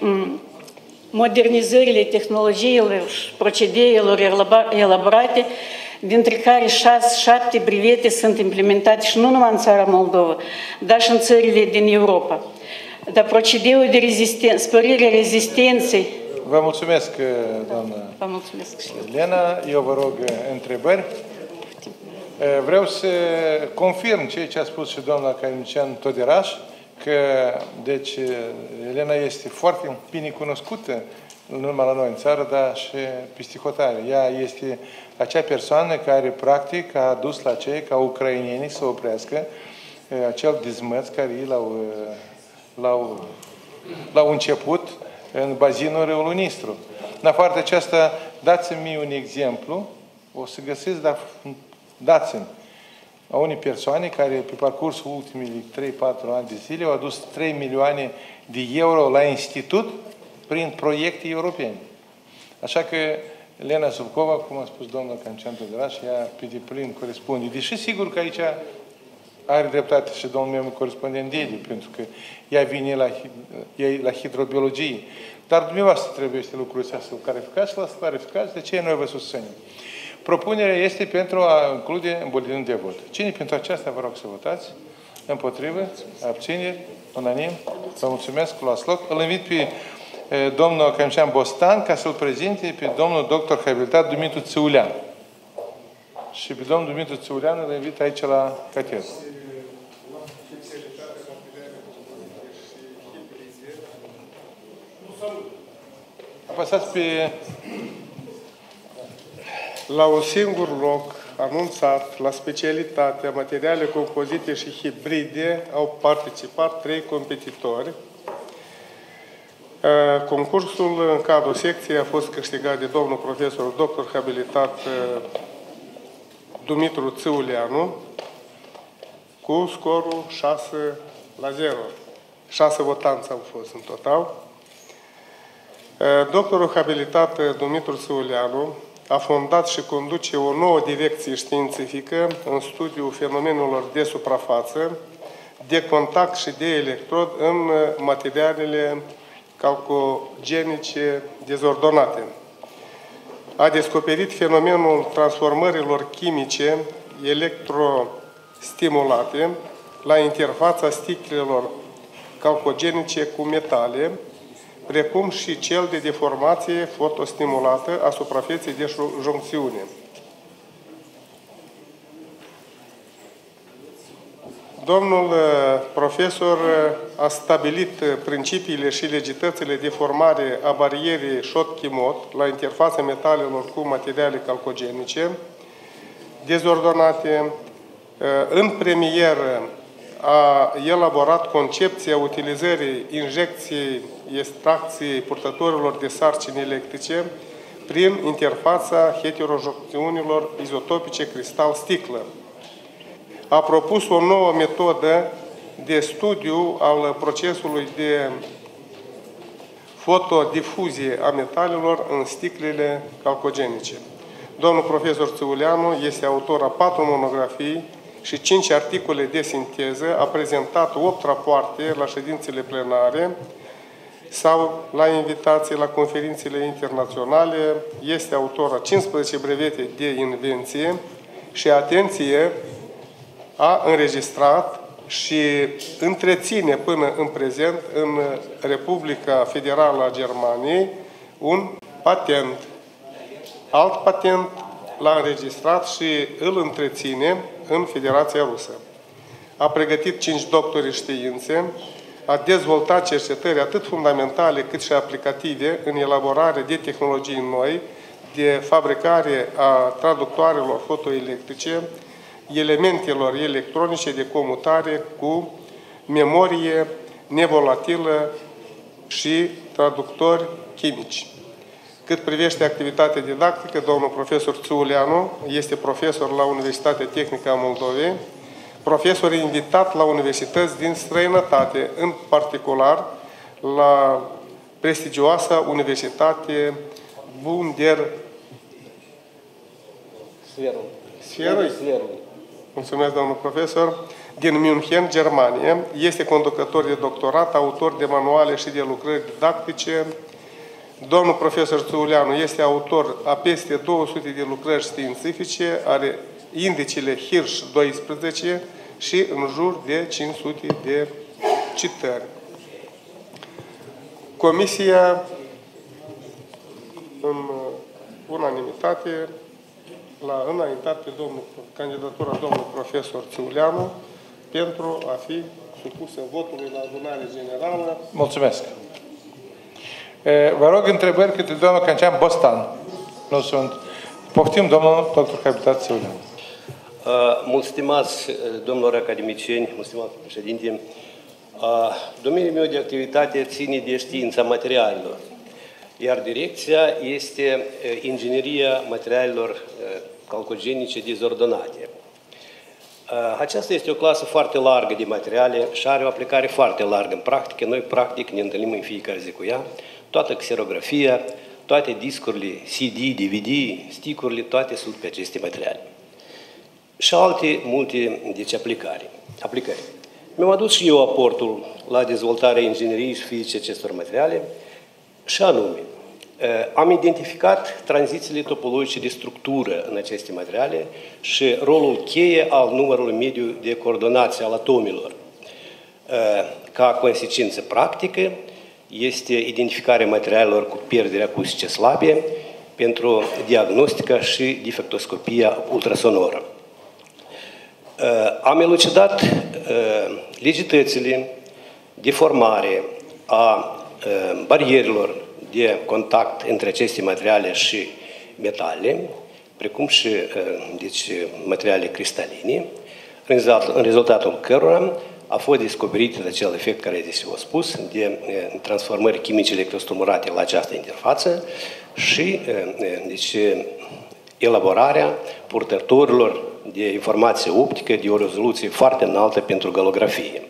modernizările tehnologiilor și procedeelor elaborate, dintre care 6-7 brevete sunt implementate și nu numai în țara Moldova, dar și în țările din Europa. Dar procedeul de spărirea rezistenței... Vă mulțumesc, doamnă Vă mulțumesc. Elena. Eu vă rog întrebări. Vreau să confirm ceea ce a spus și doamna Cancean Toderaș, că, deci, Elena este foarte bine cunoscută, nu numai la noi în țară, dar și peste hotare. Ea este acea persoană care, practic, a dus la cei ca ucrainenii să oprească acel dezmăț care ei l-au început în bazinul râului Nistru. În afară de aceasta, dați-mi un exemplu, o să găsesc, dar dați-mi a unei persoane care pe parcursul ultimii 3-4 ani de zile au adus 3 milioane de euro la institut prin proiecte europene. Așa că Elena Zubcova, cum a spus doamna Cancean Toderaș, ea pe deplin corespunde. Deși sigur că aici are dreptate și domnul meu corespondent Dedi, pentru că ea vine la hidrobiologie. Dar dumneavoastră trebuie este lucrul ăsta să-l clarificați și l-ați clarificați, de ce noi vă susținem. Propunerea este pentru a include în buletinul de vot. Cine pentru aceasta vă rog să votați? Împotrivă? Abțineri? Unanim? Vă mulțumesc, luați loc. Îl invit pe domnul academician Bostan ca să-l prezinte pe domnul doctor habilitat Dumitru Țiulean. Și pe domnul Dumitru Țiulean îl invit aici la catedră. Apăsați pe... La un singur loc anunțat, la specialitatea materiale compozite și hibride, au participat 3 competitori. Concursul în cadrul secției a fost câștigat de domnul profesor doctor habilitat Dumitru Țiuleanu cu scorul 6-0. 6 votanți au fost în total. Doctorul habilitat Dumitru Țiuleanu a fondat și conduce o nouă direcție științifică în studiul fenomenelor de suprafață, de contact și de electrod în materialele calcogenice dezordonate. A descoperit fenomenul transformărilor chimice electrostimulate la interfața sticlelor calcogenice cu metale, precum și cel de deformație fotostimulată a suprafeței de juncțiune. Domnul profesor a stabilit principiile și legitățile de formare a barierei Schottky-Mott la interfața metalelor cu materiale calcogenice dezordonate. În premieră a elaborat concepția utilizării injecției extracției purtătorilor de sarcini electrice prin interfața heterojuncțiunilor izotopice cristal-sticlă. A propus o nouă metodă de studiu al procesului de fotodifuzie a metalelor în sticlele calcogenice. Domnul profesor Țiuleanu este autor a 4 monografii și 5 articole de sinteză, a prezentat 8 rapoarte la ședințele plenare sau la invitații la conferințele internaționale, este autor a 15 brevete de invenție și, atenție, a înregistrat și întreține până în prezent în Republica Federală a Germaniei un patent. Alt patent l-a înregistrat și îl întreține în Federația Rusă. A pregătit 5 doctori științe, a dezvoltat cercetări atât fundamentale cât și aplicative în elaborare de tehnologii noi, de fabricare a traductoarelor fotoelectrice, elementelor electronice de comutare cu memorie nevolatilă și traductori chimici. Cât privește activitatea didactică, domnul profesor Țiuleanu este profesor la Universitatea Tehnică a Moldovei, profesor invitat la universități din străinătate, în particular la prestigioasa Universitate Sferului. Mulțumesc, domnul profesor. Din München, Germania, este conducător de doctorat, autor de manuale și de lucrări didactice. Domnul profesor Țiuleanu este autor a peste 200 de lucrări științifice, are indicele Hirsch 12 și în jur de 500 de citări. Comisia, în unanimitate, l-a înaintat pe candidatura domnului profesor Țiuleanu pentru a fi supusă votului la adunare generală. Mulțumesc. Vă rog întrebări către domnul Cancean Bostan. Nu sunt. Poftim, domnul doctor habilitat Țiuleanu. Mult stimați domnilor academicieni, mult stimați președinte, domeniul meu de activitate ține de știința materialelor, iar direcția este ingineria materialelor calcogenice dezordonate. Aceasta este o clasă foarte largă de materiale și are o aplicare foarte largă în practică. Noi, practic, ne întâlnim în fiecare zi cu ea. Toată xerografia, toate discurile CD, DVD, sticurile, toate sunt pe aceste materiale. Și alte multe, deci, aplicări. Mi-am adus și eu aportul la dezvoltarea ingineriei și fizicii acestor materiale și anume, am identificat tranzițiile topologice de structură în aceste materiale și rolul cheie al numărului mediu de coordonație al atomilor. Ca consecință practică, este identificarea materialelor cu pierderi acustice slabe pentru diagnostica și defectoscopia ultrasonoră. Am elucidat legitățile de formare a barierelor de contact între aceste materiale și metale, precum și deci, materiale cristaline, în rezultatul cărora a fost descoperit acel efect care este spus de transformări chimice electrostimulate la această interfață și deci, elaborarea purtătorilor de informație optică de o rezoluție foarte înaltă pentru galografie.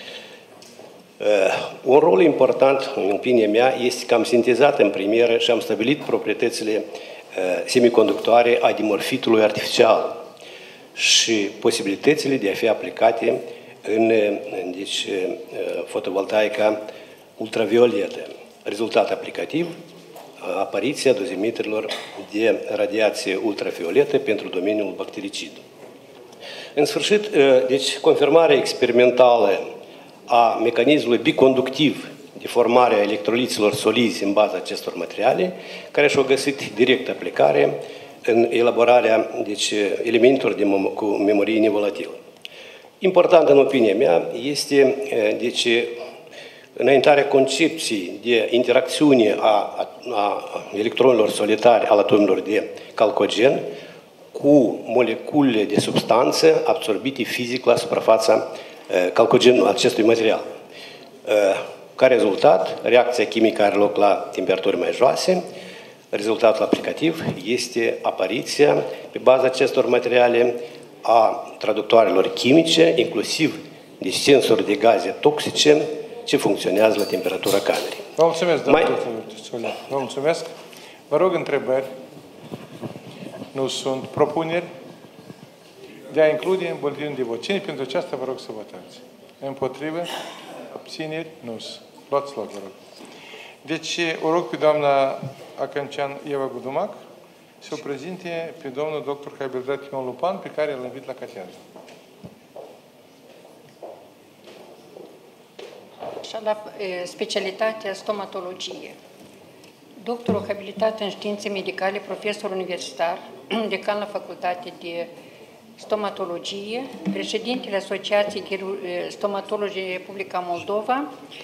Un rol important, în opinia mea, este că am sintezat în premieră și am stabilit proprietățile semiconductoare a dimorfitului artificial și posibilitățile de a fi aplicate în deci, fotovoltaica ultravioletă. Rezultat aplicativ, apariția dozimetrilor de radiație ultravioletă pentru domeniul bactericid. În sfârșit, deci, confirmarea experimentală a mecanismului biconductiv de formare a electroliților solizi în baza acestor materiale, care și-au găsit direct aplicare în elaborarea deci, elementelor cu memorie nevolatilă. Important, în opinia mea, este deci, înaintarea concepției de interacțiune a electronilor solitari al atomilor de calcogen cu moleculele de substanță absorbite fizic la suprafața calcogenului acestui material. Ca rezultat, reacția chimică are loc la temperaturi mai joase. Rezultatul aplicativ este apariția, pe baza acestor materiale, a traductoarelor chimice, inclusiv de sensori de gaze toxice, ce funcționează la temperatura camerei. Vă mulțumesc, domnule Soler. Vă mulțumesc. Vă rog întrebări. Nu sunt propuneri de a include în buletinul de vot. Cine pentru aceasta vă rog să votați? Împotrivă? Abțineri? Nu. Luați loc, vă rog. Deci, o rog pe doamna Acăncean Eva Gudumac să o prezinte pe domnul dr. habilitat Ion Lupan, pe care îl invit la catedră. Așa, la specialitatea stomatologie. Doctorul habilitat în științe medicale, profesor universitar, decan la Facultate de Stomatologie, președintele Asociației Stomatologii Republica Moldova,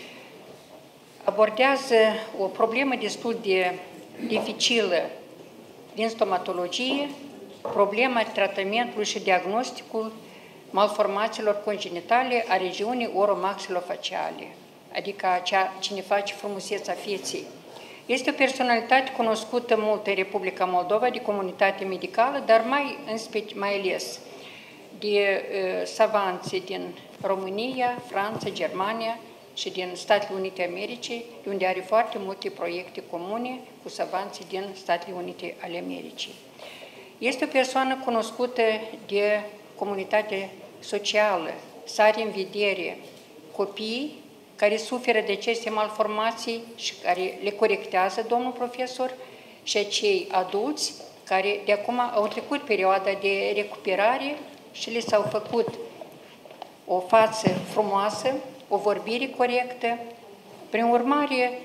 abordează o problemă destul de dificilă din stomatologie, problema tratamentului și diagnosticul malformațiilor congenitale a regiunii oromaxilofaciale, adică cine face frumusețea feței. Este o personalitate cunoscută mult în Republica Moldova de comunitate medicală, dar mai ales de savanți din România, Franța, Germania și din Statele Unite Americii, unde are foarte multe proiecte comune cu savanții din Statele Unite ale Americii. Este o persoană cunoscută de comunitate socială, sare în vedere copiii care suferă de aceste malformații și care le corectează domnul profesor și acei adulți care de acum au trecut perioada de recuperare și le s-au făcut o față frumoasă, o vorbire corectă. Prin urmare,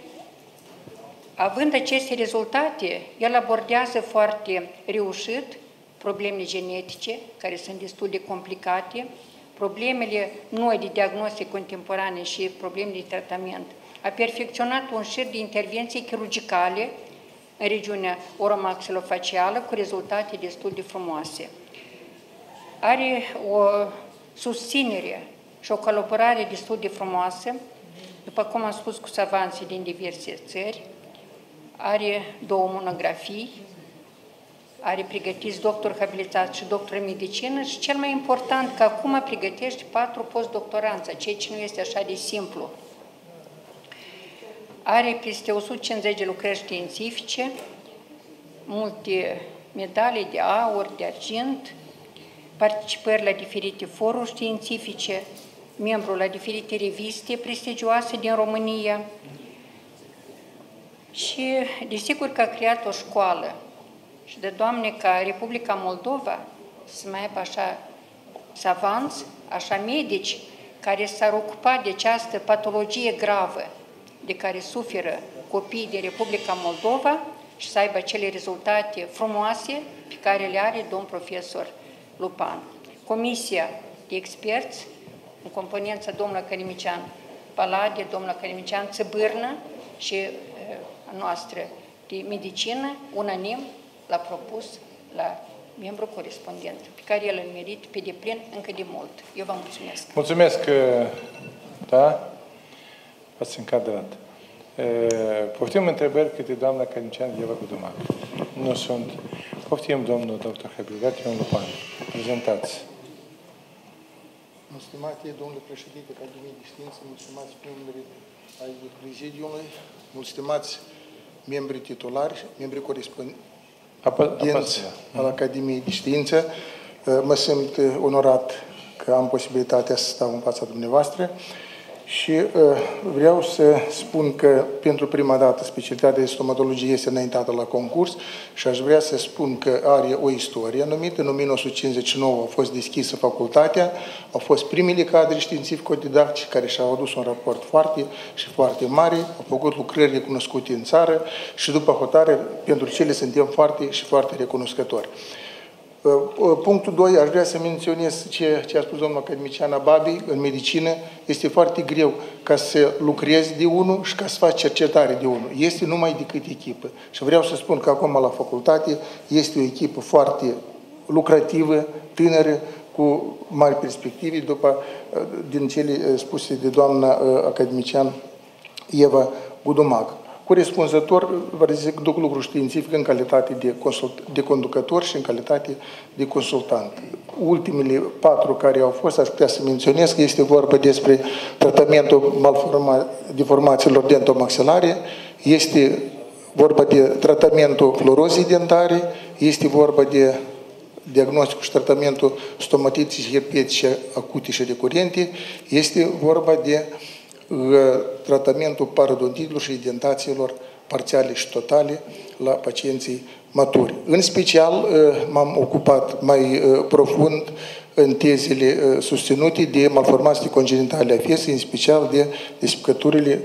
având aceste rezultate, el abordează foarte reușit problemele genetice, care sunt destul de complicate, problemele noi de diagnostic contemporane și probleme de tratament. A perfecționat un șir de intervenții chirurgicale în regiunea oromaxilofacială cu rezultate destul de frumoase. Are o susținere și o colaborare destul de frumoasă, după cum am spus, cu savanții din diverse țări. Are 2 monografii, are pregătiți doctor habilitat și doctor în medicină și cel mai important că acum pregătește 4 postdoctoranți, ceea ce nu este așa de simplu. Are peste 150 de lucrări științifice, multe medalii de aur, de argint, participări la diferite foruri științifice, membru la diferite reviste prestigioase din România și, desigur, că a creat o școală. Și de Doamne, ca Republica Moldova să mai aibă așa savanți, așa medici, care s-ar ocupa de această patologie gravă, de care suferă copiii din Republica Moldova și să aibă cele rezultate frumoase pe care le are domn profesor Lupan. Comisia de experți, în componența domnul Academician Palade, domnul Academician Țăbârnă și a noastră de medicină, unanim l-a propus la membru corespondent, pe care el îl merit pe deplin încă de mult. Eu vă mulțumesc. Mulțumesc, da, ați încadrat. Poftim întrebări câte doamna Academician Eva Gudumac. Nu sunt. Poftim, domnul doctor habilitat, Ion Lupan. Prezentați. Stimate domnule președinte Academiei de Știință, mulțumați membri ai prezidiului, mulțumați membri titulari, membri corespondenți al Academiei de Știință. Mă simt onorat că am posibilitatea să stau în fața dumneavoastră și vreau să spun că pentru prima dată specialitatea de stomatologie este înaintată la concurs și aș vrea să spun că are o istorie anumită. În 1959 a fost deschisă facultatea, au fost primele cadre științifico-didactice care și-au adus un raport foarte mare, au făcut lucrări recunoscute în țară și după hotare pentru cele suntem foarte recunoscători. Punctul 2, aș vrea să menționez ce a spus domnul academician Ababi, în medicină este foarte greu ca să lucrezi de unul și ca să faci cercetare de unul. Este numai decât echipă. Și vreau să spun că acum la facultate este o echipă foarte lucrativă, tânără, cu mari perspective, din cele spuse de doamna academician Eva Gudumac. Corespunzător, vă zic, duc lucru științific în calitate de conducător și în calitate de consultant. Ultimele 4 care au fost, aș putea să menționez că este vorba despre tratamentul deformațiilor dentomaxilare, este vorba de tratamentul fluorozii dentare, este vorba de diagnosticul și tratamentul stomatitii herpetice acute și recurente, este vorba de tratamentul parodontitelor și dentațiilor parțiale și totale la pacienții maturi. În special m-am ocupat mai profund în tezele susținute de malformații congenitale a feței, în special de despicăturile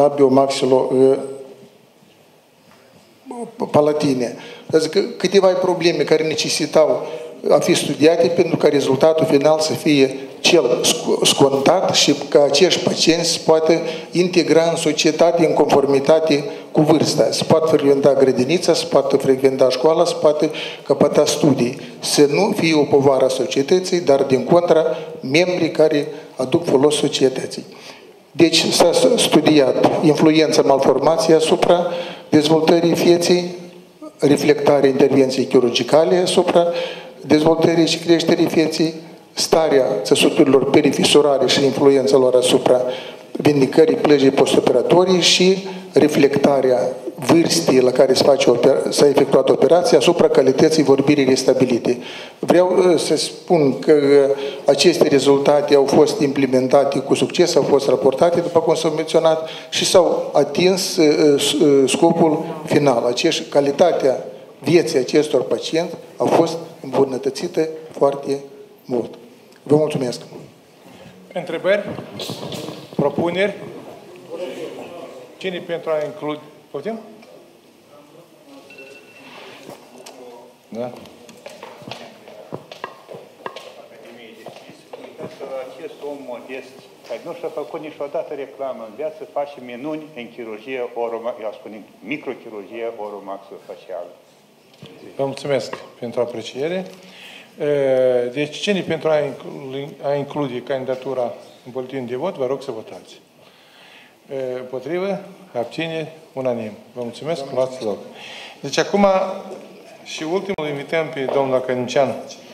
labio-maxilo-palatine. Câteva probleme care necesitau a fi studiate pentru ca rezultatul final să fie cel scontat și ca acești pacienți se poată integra în societate în conformitate cu vârsta. Se poate frecventa grădinița, se poate frecventa școala, se poate căpăta studii. Să nu fie o povară a societății, dar din contra membrii care aduc folos societății. Deci s-a studiat influența malformației asupra dezvoltării feței, reflectarea intervenției chirurgicale asupra dezvoltării și creșterii feței, starea țesuturilor perifisurare și influența lor asupra vindicării plăjii postoperatorii și reflectarea vârstei la care s-a efectuat operația asupra calității vorbirii restabilite. Vreau să spun că aceste rezultate au fost implementate cu succes, au fost raportate, după cum s-a menționat, și s-au atins scopul final. Calitatea vieții acestor pacienți a fost îmbunătățită foarte mult. Vă mulțumesc. Întrebări? Propuneri? Cine pentru a include? Poftim? Da. Acest om modest, care nu și-a făcut niciodată reclamă în viață, face minuni în chirurgie microchirurgie oromaxofacială. Vă mulțumesc pentru apreciere. Deci, cine pentru a include candidatura în buletin de vot, vă rog să votați. Împotrivă, abține, unanim. Vă mulțumesc, luați loc. Deci, acum și ultimul invităm pe domnul academician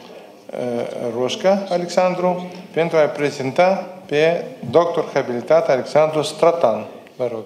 Roșca Alexandru pentru a prezenta pe doctor habilitat Alexandru Stratan. Vă rog.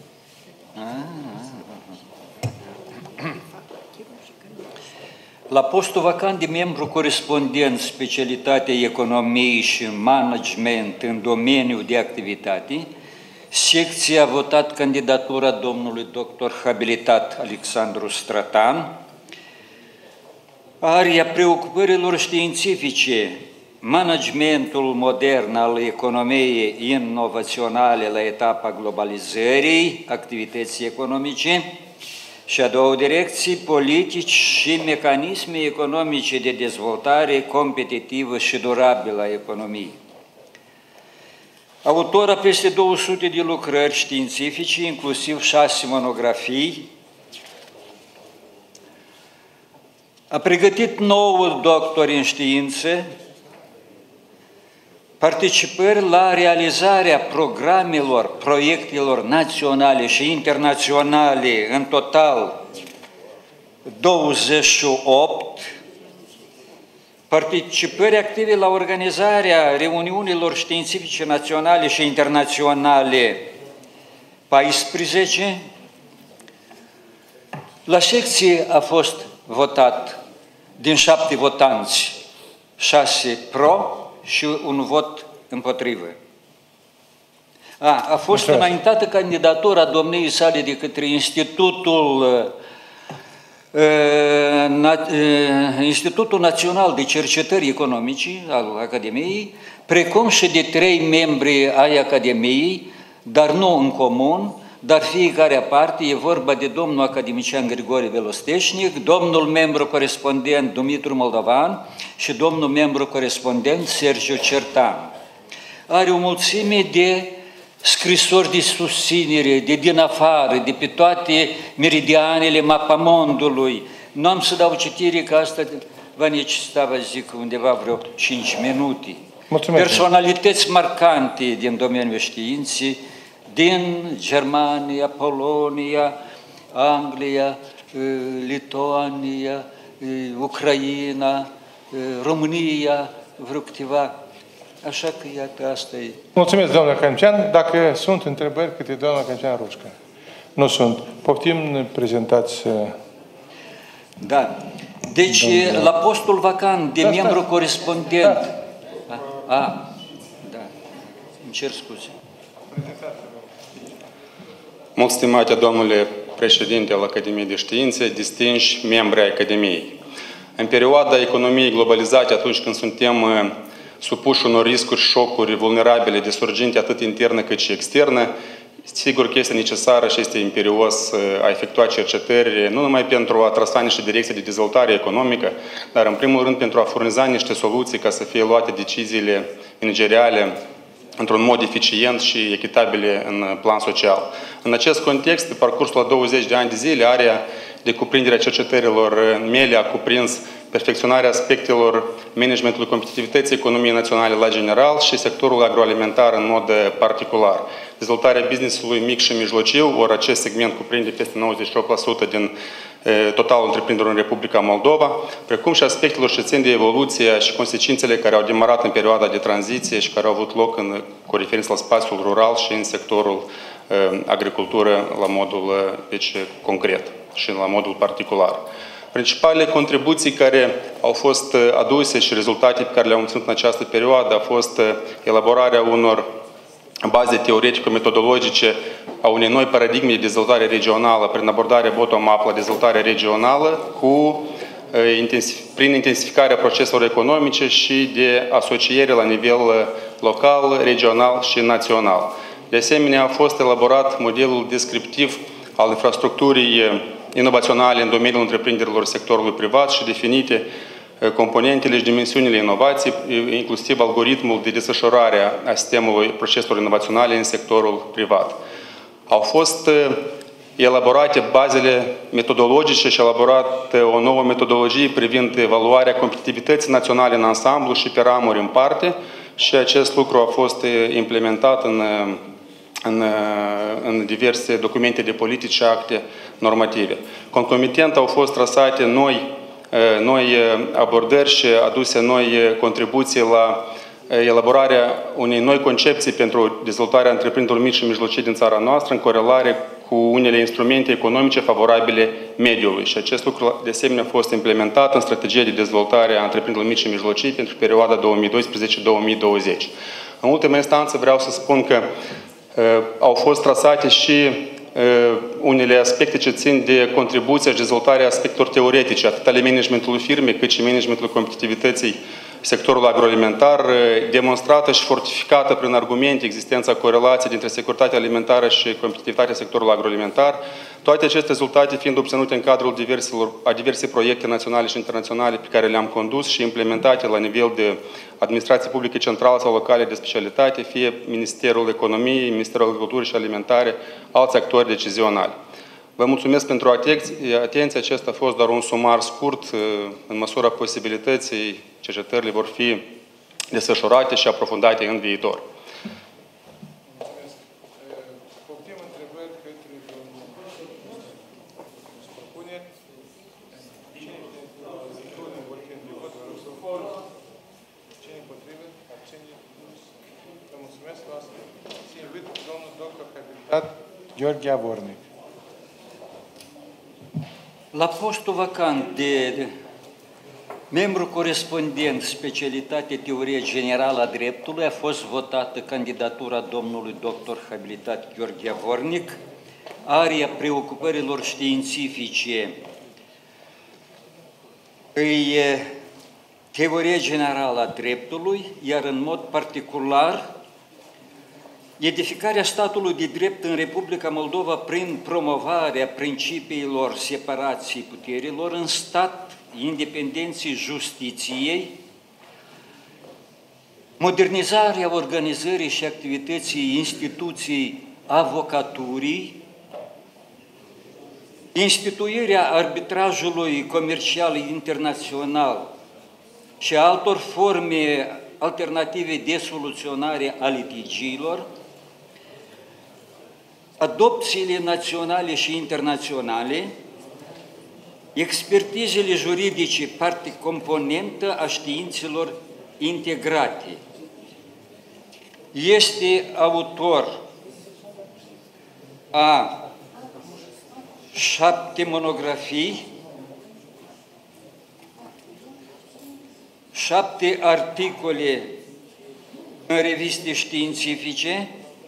La postul vacant de membru corespondent specialitatea economiei și management în domeniul de activitate, secția a votat candidatura domnului doctor habilitat Alexandru Stratan. Area preocupărilor științifice, managementul modern al economiei inovaționale la etapa globalizării, activității economice, și a doua direcție, politici și mecanisme economice de dezvoltare competitivă și durabilă a economiei. Autor a peste 200 de lucrări științifice, inclusiv 6 monografii. A pregătit 9 doctori în științe, participări la realizarea programelor, proiectelor naționale și internaționale, în total 28, participări active la organizarea reuniunilor științifice naționale și internaționale 14, la secție a fost votat din 7 votanți, 6 pro și un vot împotrivă. A fost înaintată candidatura domniei sale de către Institutul Național de Cercetări Economice al Academiei, precum și de 3 membri ai Academiei, dar nu în comun, dar fiecare aparte. E vorba de domnul academician Grigore Velosteșnic, domnul membru corespondent Dumitru Moldovan și domnul membru corespondent Sergiu Certan. Are o mulțime de scrisori de susținere, de din afară, de pe toate meridianele mapamondului. Nu am să dau citire, că asta va necesita, vă zic, undeva vreo 5 minute. Mulțumesc. Personalități marcante din domeniul științei, din Germania, Polonia, Anglia, Lituania, Ucraina, România, vreo câteva. Așa că, iată, asta e. Mulțumesc, doamna academician. Dacă sunt întrebări către doamna academician Rușca. Nu sunt. Poftim, prezentați. Da. Deci, la postul vacant de membru corespondent. Da. Îmi cer scuze. Mult stimate domnule președinte al Academiei de Științe, distinși membri ai Academiei. În perioada economiei globalizate, atunci când suntem supuși unor riscuri, șocuri vulnerabile de surginte atât internă cât și externă, sigur că este necesară și este imperios a efectua cercetări, nu numai pentru a trasa niște direcții de dezvoltare economică, dar în primul rând pentru a furniza niște soluții ca să fie luate deciziile manageriale într-un mod eficient și echitabile în plan social. În acest context, pe parcursul la 20 de ani de zile, area de cuprindere a cercetărilor mele a cuprins perfecționarea aspectelor managementului competitivității economiei naționale la general și sectorul agroalimentar în mod particular. Dezvoltarea business-ului mic și mijlociu, ori acest segment cuprinde peste 98% din totalul întreprinderilor în Republica Moldova, precum și aspectelor ce țin de evoluție și consecințele care au demarat în perioada de tranziție și care au avut loc cu referință la spațiul rural și în sectorul agricultură la modul concret și la modul particular. Principalele contribuții care au fost aduse și rezultate pe care le-am obținut în această perioadă a fost elaborarea unor baze teoretico-metodologice a unei noi paradigme de dezvoltare regională prin abordarea bottom-up la dezvoltare regională prin intensificarea proceselor economice și de asociere la nivel local, regional și național. De asemenea, a fost elaborat modelul descriptiv al infrastructurii inovaționale în domeniul întreprinderilor sectorului privat și definite componentele și dimensiunile inovației, inclusiv algoritmul de desfășurare a sistemului proceselor inovaționale în sectorul privat. Au fost elaborate bazele metodologice și elaborată o nouă metodologie privind evaluarea competitivității naționale în ansamblu și pe ramuri în parte și acest lucru a fost implementat în diverse documente de politici și acte normative. Concomitent au fost trasate noi abordări și aduse noi contribuții la elaborarea unei noi concepții pentru dezvoltarea întreprinderilor mici și mijlocii din țara noastră în corelare cu unele instrumente economice favorabile mediului. Și acest lucru de asemenea a fost implementat în strategia de dezvoltare a întreprinderilor mici și mijlocii pentru perioada 2012-2020. În ultima instanță vreau să spun că au fost trasate și unele aspecte ce țin de contribuția și dezvoltarea aspectelor teoretice, atât ale managementului firmei, cât și managementului competitivității sectorul agroalimentar, demonstrată și fortificată prin argumente existența corelației dintre securitatea alimentară și competitivitatea sectorului agroalimentar, toate aceste rezultate fiind obținute în cadrul diverse proiecte naționale și internaționale pe care le-am condus și implementate la nivel de administrație publică centrală sau locale de specialitate, fie Ministerul Economiei, Ministerul Agriculturii și Alimentare, alți actori decizionali. Vă mulțumesc pentru atenție. Acesta a fost doar un sumar scurt. În măsura posibilității, cercetările vor fi desfășurate și aprofundate în viitor. Gheorghe Avornic. La postul vacant de membru corespondent, specialitate teorie generală a dreptului, a fost votată candidatura domnului doctor habilitat Gheorghe Avornic. Area preocupărilor științifice îi teorie generală a dreptului, iar în mod particular edificarea statului de drept în Republica Moldova prin promovarea principiilor separației puterilor în stat, independenței justiției, modernizarea organizării și activității instituției avocaturii, instituirea arbitrajului comercial internațional și altor forme alternative de soluționare a litigiilor, adopțiile naționale și internaționale, expertizele juridice, parte componentă a științelor integrate. Este autor a 7 monografii, 7 articole în reviste științifice,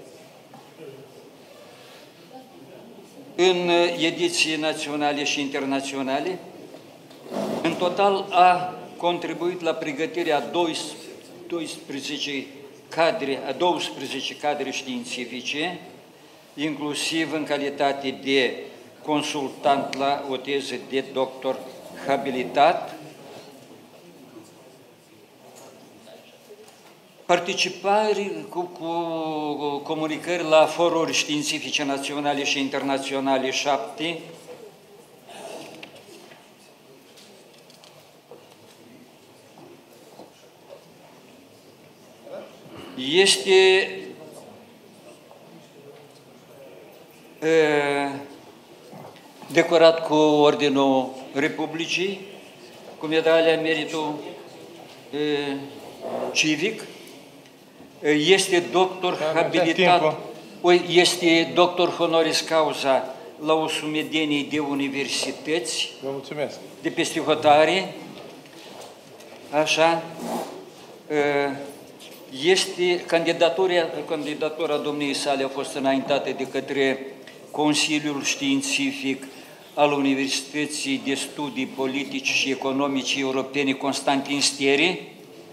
în ediții naționale și internaționale. În total a contribuit la pregătirea 12 cadre științifice, inclusiv în calitate de consultant la o teză de doctor habilitat, participări cu comunicări la foruri științifice naționale și internaționale 7, este decorat cu Ordinul Republicii, cu medalia Meritul Civic, este doctor habilitat, este doctor honoris causa la o sumedenie de universități. Vă mulțumesc. De peste hotare. Așa. Este candidatura domniei sale a fost înaintată de către Consiliul Științific al Universității de Studii Politici și Economice Europene Constantin Steri.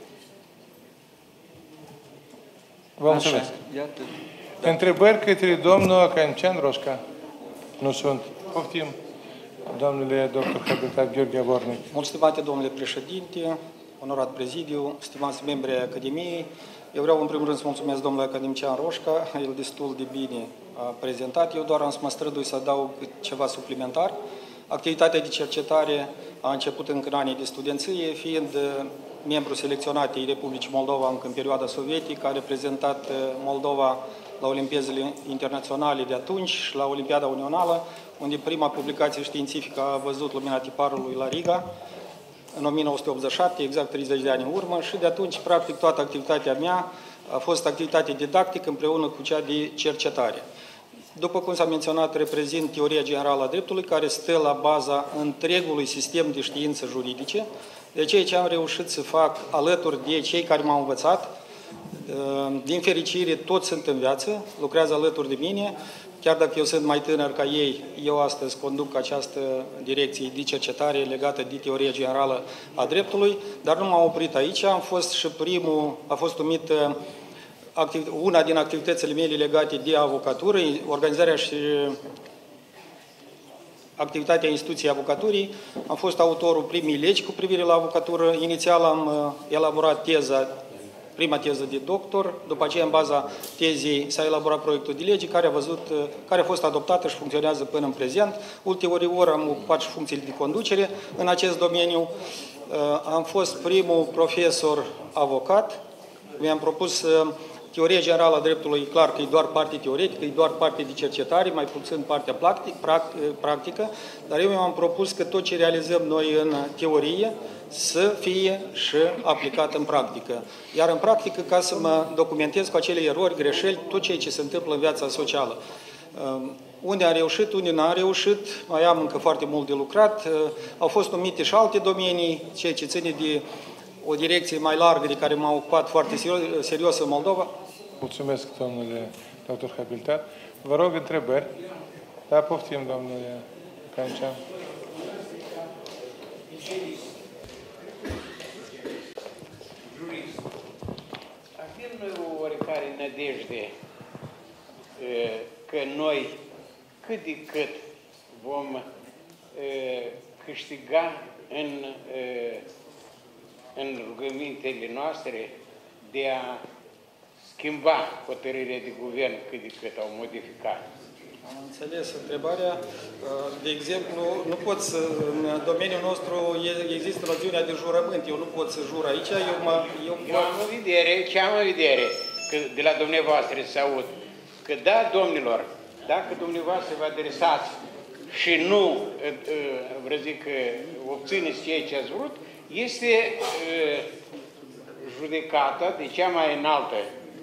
Vă mulțumesc. Întrebări către domnul Academician Roșca? Nu sunt. Poftim, domnule doctor habilitat Gheorghe Avornic. Mult stimate domnule președinte, onorat prezidiu, stimați membri ai Academiei, eu vreau în primul rând să mulțumesc domnului Academician Roșca, el destul de bine a prezentat, eu doar am să mă strădui să adaug ceva suplimentar. Activitatea de cercetare a început încă în anii de studenție, fiind membru selecționat ai Republicii Moldova încă în perioada sovietică, a reprezentat Moldova la Olimpiadele internaționale de atunci și la Olimpiada Unională, unde prima publicație științifică a văzut lumina tiparului la Riga, în 1987, exact 30 de ani în urmă, și de atunci, practic, toată activitatea mea a fost activitate didactică împreună cu cea de cercetare. După cum s-a menționat, reprezint teoria generală a dreptului, care stă la baza întregului sistem de științe juridice. De ceea ce am reușit să fac alături de cei care m-au învățat, din fericire toți sunt în viață, lucrează alături de mine, chiar dacă eu sunt mai tânăr ca ei, eu astăzi conduc această direcție de cercetare legată de teorie generală a dreptului, dar nu m-am oprit aici, am fost și primul, a fost numit una din activitățile mele legate de avocatură, organizarea și activitatea instituției avocaturii. Am fost autorul primii legi cu privire la avocatură. Inițial am elaborat prima teză de doctor, după aceea în baza tezei s-a elaborat proiectul de lege care a fost adoptată și funcționează până în prezent. Ulterior am ocupat și funcțiile de conducere în acest domeniu. Am fost primul profesor avocat. Mi-am propus teoria generală a dreptului, clar că e doar parte teoretică, e doar parte de cercetare, mai puțin partea practică, dar eu mi-am propus că tot ce realizăm noi în teorie să fie și aplicat în practică. Iar în practică, ca să mă documentez cu acele erori, greșeli, tot ceea ce se întâmplă în viața socială. Unde am reușit, unde n-am reușit, mai am încă foarte mult de lucrat. Au fost numite și alte domenii, ceea ce ține de o direcție mai largă de care m-am ocupat foarte serios în Moldova. Mulțumesc, domnule doctor habilitat. Vă rog întrebări. Da, poftim, domnule Cancean. Avem noi o oarecare nădejde că noi cât de cât vom câștiga în rugămintele noastre de a schimba hotărârile de guvern cât de cât au modificat. Am înțeles întrebarea. De exemplu, nu pot să, în domeniul nostru există noțiunea de jurământ. Eu nu pot să jur aici. Ce am în vedere, că de la dumneavoastră să aud, că da, domnilor, dacă dumneavoastră vă adresați și nu, vreau zic, obțineți ceea ce ați vrut, este judecată de cea mai înaltă,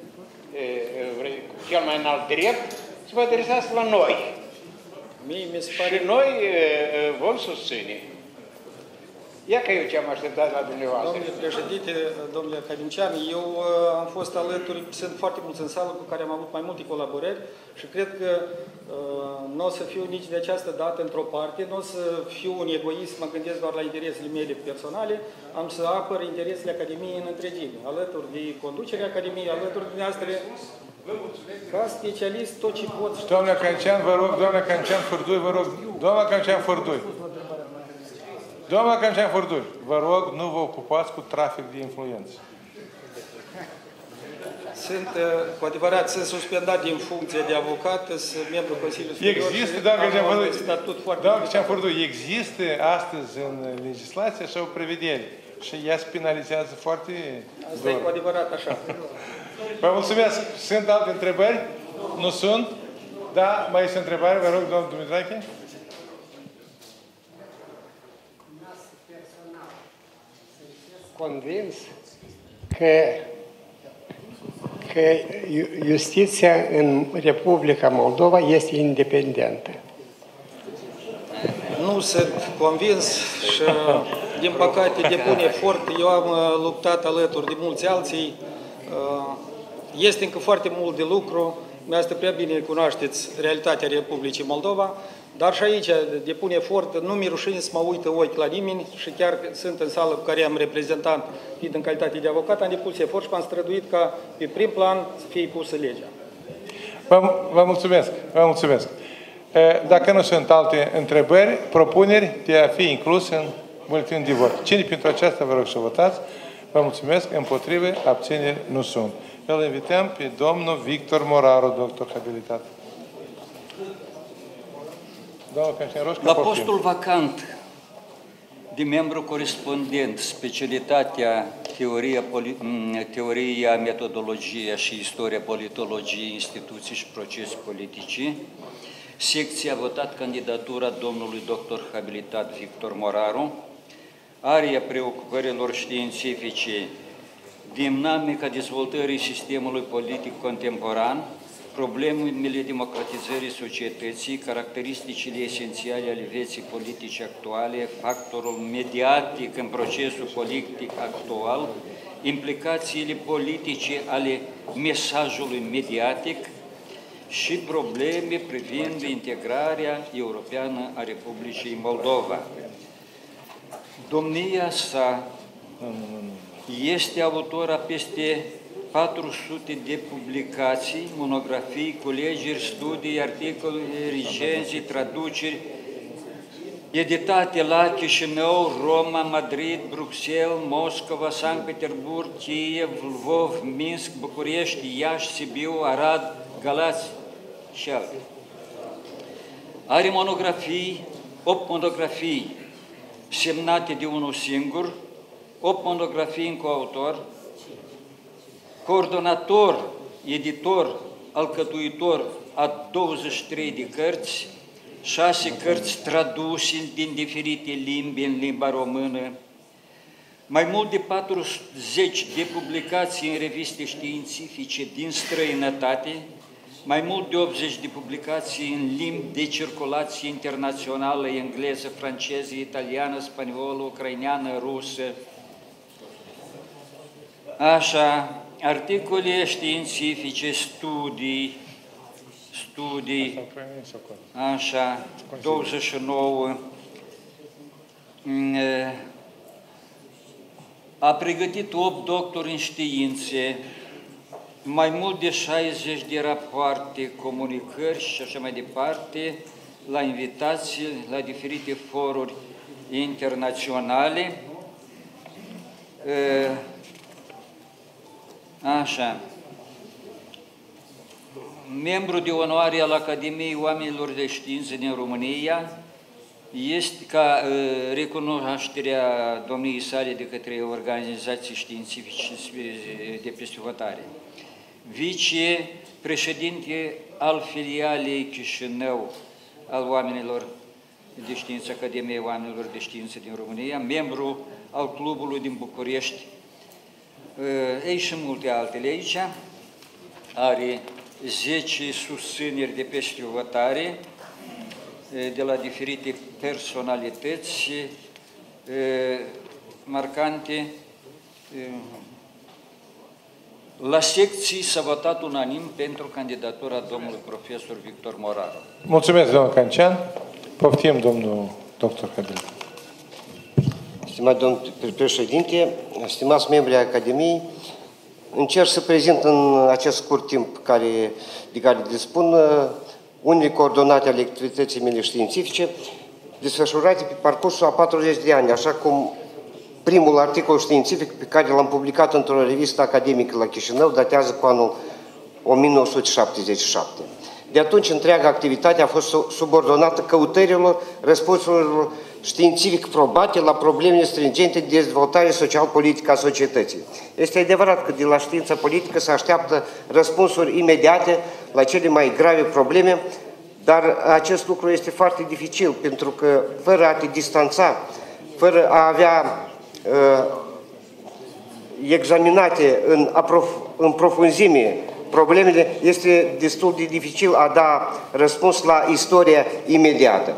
cel mai înalt drept, să vă adresați la noi. Și noi vom susține. Ia că eu ce am așteptat la dumneavoastră. Domnule președinte, domnule academician, eu am fost alături, sunt foarte mulți în sală cu care am avut mai multe colaborări și cred că nu o să fiu nici de această dată într-o parte, nu o să fiu un egoist, mă gândesc doar la interesele mele personale, am să apăr interesele Academiei în întregime, alături de conducerea Academiei, alături de dumneavoastră, ca specialist, tot ce pot. Doamna Cancean, vă rog, doamna Cancean Furdui, vă rog, doamna Cancean Furdui. Doamna Cancean Furdui, vă rog, nu vă ocupați cu trafic de influență. Sunt, cu adevărat, sunt suspendat din funcție de avocat, sunt membru Consiliului Superior. Există, doamna Cancean Furdui, există astăzi în legislație așa o prevedere și ea se penalizează foarte dur. Asta e cu adevărat așa. Vă mulțumesc. Sunt alte întrebări? Nu sunt? Da? Mai este întrebare? Vă rog, domnul Dumitrache. Convins că justiția în Republica Moldova este independentă. Nu sunt convins și, din păcate, depun efort. Eu am luptat alături de mulți alții. Este încă foarte mult de lucru. Dumneavoastră prea bine cunoașteți realitatea Republicii Moldova, dar și aici depun efort, nu mi-e rușine să mă uită ochi la nimeni și chiar sunt în sală cu care am reprezentant, fiind în calitate de avocat, am depus efort și m-am străduit ca pe prim plan să fie pusă legea. Vă mulțumesc. Vă mulțumesc. Dacă nu sunt alte întrebări, propuneri de a fi inclus în buletinul de vot. Cine pentru aceasta vă rog să votați? Vă mulțumesc. Împotrivă, abțineri nu sunt. Îl invităm pe domnul Victor Moraru, doctor habilitat. La postul vacant de membru corespondent, specialitatea teoria, metodologia și istoria politologiei, instituții și procese politice, secția a votat candidatura domnului doctor habilitat Victor Moraru, area preocupărilor științifice, dinamica dezvoltării sistemului politic contemporan, problemele democratizării societății, caracteristicile esențiale ale vieții politice actuale, factorul mediatic în procesul politic actual, implicațiile politice ale mesajului mediatic, și probleme privind integrarea europeană a Republicii Moldova. Domnia sa este autor a peste 400 de publicații, monografii, colegeri, studii, articole, recenzii, traduceri, editate la Chișinău, Roma, Madrid, Bruxelles, Moscova, Sankt Petersburg, Kiev, Lvov, Minsk, București, Iași, Sibiu, Arad, Galați și alte. Are monografii, 8 monografii semnate de unul singur, 8 monografii în coautor, coordonator, editor, alcătuitor a 23 de cărți, 6 cărți traduse din diferite limbi în limba română, mai mult de 40 de publicații în reviste științifice din străinătate, mai mult de 80 de publicații în limbi de circulație internațională, engleză, franceză, italiană, spaniolă, ucraineană, rusă. Așa, articole științifice, studii, așa, 29. A pregătit 8 doctori în științe, mai mult de 60 de rapoarte, comunicări și așa mai departe, la invitații, la diferite foruri internaționale. Așa. Membru de onoare al Academiei Oamenilor de Știință din România, este ca recunoașterea domniei sale de către organizații științifice de peste hotare. Vicepreședinte al filialei Chișinău al Oamenilor de Știință, Academiei Oamenilor de Știință din România, membru al clubului din București, ei și multe altele aici. Are 10 susțineri de peste hotare de la diferite personalități marcante. La secții s-a votat unanim pentru candidatura domnului profesor Victor Moraru. Mulțumesc, domnul Cancean. Poftim, domnul doctor Cadel. Stimat domnul președinte, stimați membri ai Academiei, încerc să prezint în acest scurt timp de care dispun unele coordonate ale activității mele științifice desfășurate pe parcursul a 40 de ani, așa cum primul articol științific pe care l-am publicat într-o revistă academică la Chișinău datează cu anul 1977. De atunci, întreaga activitate a fost subordonată căutărilor răspunsurilor științific probate la problemele stringente de dezvoltare social-politică a societății. Este adevărat că de la știința politică se așteaptă răspunsuri imediate la cele mai grave probleme, dar acest lucru este foarte dificil, pentru că fără a te distanța, fără a avea examinate în profunzime problemele, este destul de dificil a da răspuns la istoria imediată.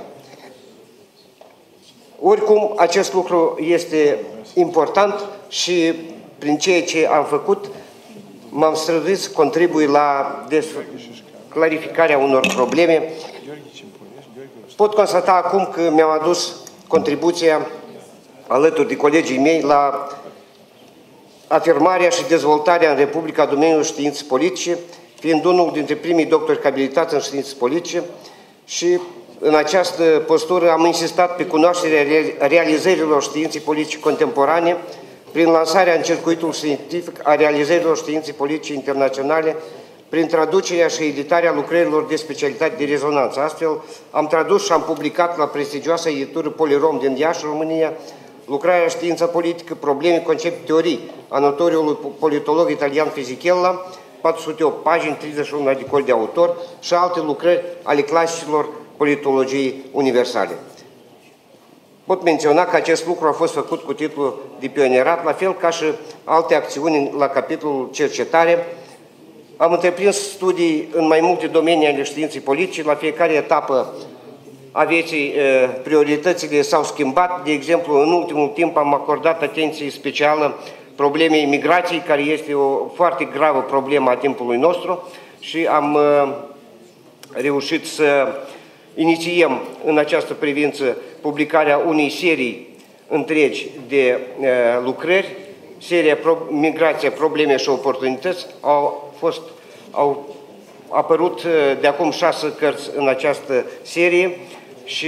Oricum, acest lucru este important și prin ceea ce am făcut, m-am străduit să contribui la clarificarea unor probleme. Pot constata acum că mi-am adus contribuția alături de colegii mei la afirmarea și dezvoltarea în Republica domeniului științe politice, fiind unul dintre primii doctori abilitați în științe politice, și în această postură am insistat pe cunoașterea realizărilor științei politice contemporane prin lansarea în circuitul științific a realizărilor științei politice internaționale, prin traducerea și editarea lucrărilor de specialitate de rezonanță. Astfel, am tradus și am publicat la prestigioasa editură Polirom din Iași, România, lucrarea Știința politică, probleme, concept, teorii a notoriului politolog italian Fisichella, 408 pagini, 31 articole de autor și alte lucrări ale clasicilor politologiei universale. Pot menționa că acest lucru a fost făcut cu titlul de pionierat, la fel ca și alte acțiuni la capitolul cercetare. Am întreprins studii în mai multe domenii ale științei politice. La fiecare etapă a vieții prioritățile s-au schimbat. De exemplu, în ultimul timp am acordat atenție specială problemei migrației, care este o foarte gravă problemă a timpului nostru, și am reușit să inițiem în această privință publicarea unei serii întregi de lucrări, seria Migrația, probleme și oportunități. Au apărut de acum 6 cărți în această serie și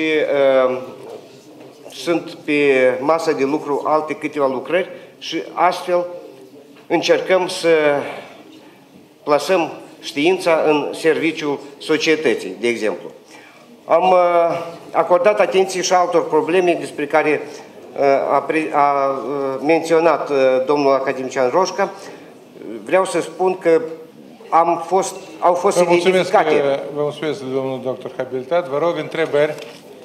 sunt pe masa de lucru alte câteva lucrări și astfel încercăm să plasăm știința în serviciul societății, de exemplu. Am acordat atenție și altor probleme despre care a menționat domnul academician Roșca. Vreau să spun că au fost identificate. Vă mulțumesc, domnul doctor habilitat. Vă rog, întrebări.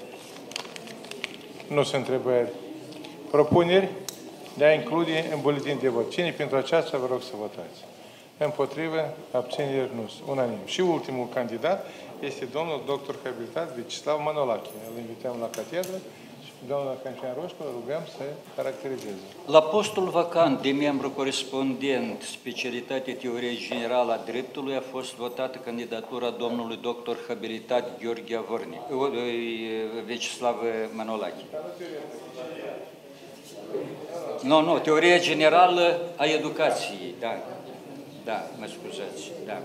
Nu sunt întrebări. Propuneri de a include în buletin de vot. Cine pentru aceasta, vă rog să votați. Împotrivă, abțineri, nu. Unanim. Și ultimul candidat este domnul doctor habilitat Vyacheslav Manolache. Îl invităm la catedră și domnul academician Roșca îl rugăm să caracterizeze. La postul vacant de membru corespondent, specialitate teorie generală a dreptului, a fost votată candidatura domnului doctor habilitat Gheorghe Vyacheslav Manolache. Nu, teoria generală a educației, da. Da, mă scuzați, da.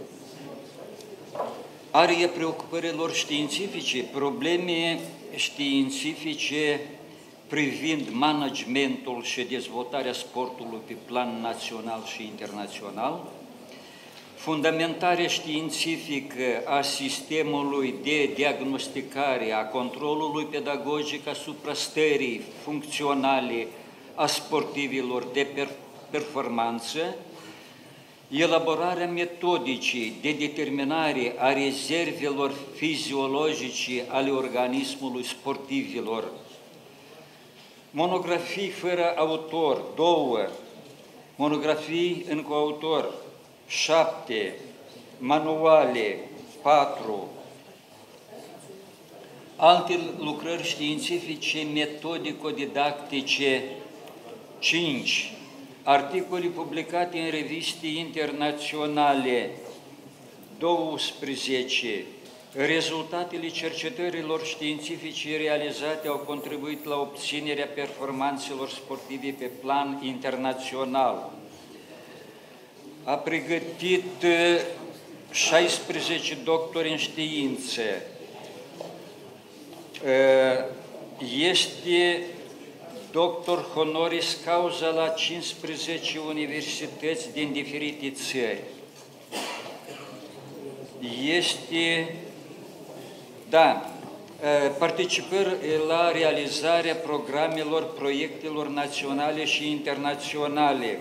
Area preocupărilor științifice, probleme științifice privind managementul și dezvoltarea sportului pe plan național și internațional, fundamentarea științifică a sistemului de diagnosticare a controlului pedagogic asupra stării funcționale a sportivilor de performanță, elaborarea metodicii de determinare a rezervelor fiziologice ale organismului sportivilor, monografii fără autor, 2, monografii în coautor, 7, manuale, 4, alte lucrări științifice metodico-didactice, 5, articole publicate în reviste internaționale, 12, rezultatele cercetărilor științifice realizate au contribuit la obținerea performanțelor sportive pe plan internațional. A pregătit 16 doctori în științe. Este doctor honoris causa la 15 universități din diferite țări. Este, da, participări la realizarea programelor, proiectelor naționale și internaționale.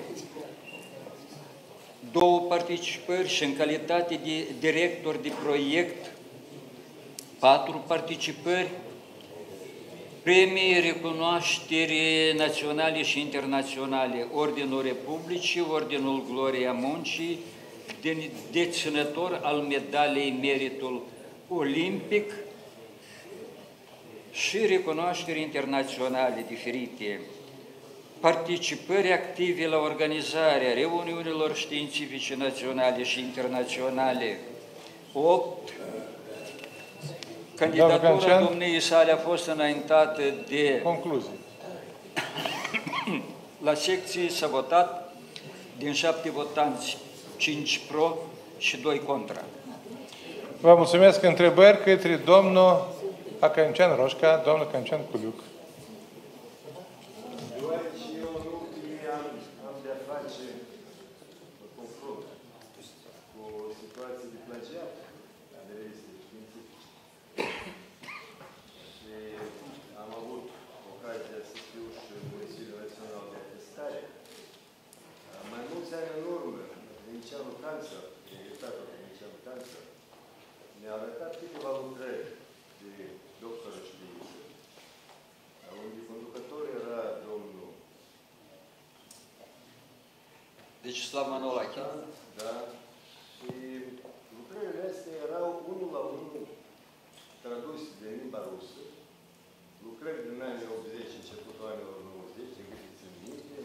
2 participări și în calitate de director de proiect, 4 participări, premii, recunoaștere naționale și internaționale, Ordinul Republicii, Ordinul Gloria Muncii, deținător al medalei Meritul Olimpic și recunoaștere internaționale diferite. Participări active la organizarea reuniunilor științifice naționale și internaționale, 8. Candidatura domniei sale a fost înaintată de... Concluzii. La secție s-a votat din 7 votanți, 5 pro și 2 contra. Vă mulțumesc. Întrebări către domnul academician Roșca, domnul academician Culiuc. Deoarece eu în ultimii ani am de-a face confrunt cu o situație de plagiat de reviste științifice. Și am avut ocazia să fiu și în Consiliul Național de Atestare. Mai mulți ani în urmă, Denicianu Canță, directorul Denicianu Canță, ne-a arătat câteva lucrări de doctor în știință, unde conducător era domnul Vyacheslav Manolache. Da. Și lucrările astea erau unul la unul traduse de limba rusă, lucrări din anii 80, începutul anilor 90, în câte țin minte.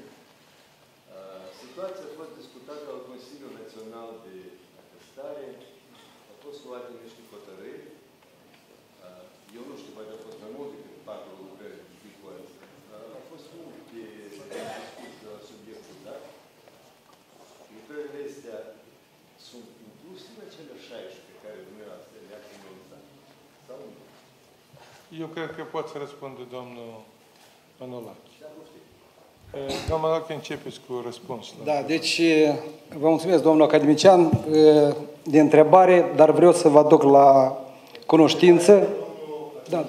Situația a fost discutată la Consiliul Național de Atestare, a fost fost luate niște hotărâri. Eu nu știu, poate a fost mai mult decât 4 lucrări diferite. Au fost multe discuții la subiectul dat. Lucrările astea sunt incluse în acele 16 pe care dumneavoastră le-ați anunțat? Sau nu? Eu cred că pot să răspund domnul Manolache. Domnul Manolache, începeți cu răspunsul. Da, deci vă mulțumesc, domnul academician, de întrebare, dar vreau să vă aduc la cunoștință. Da.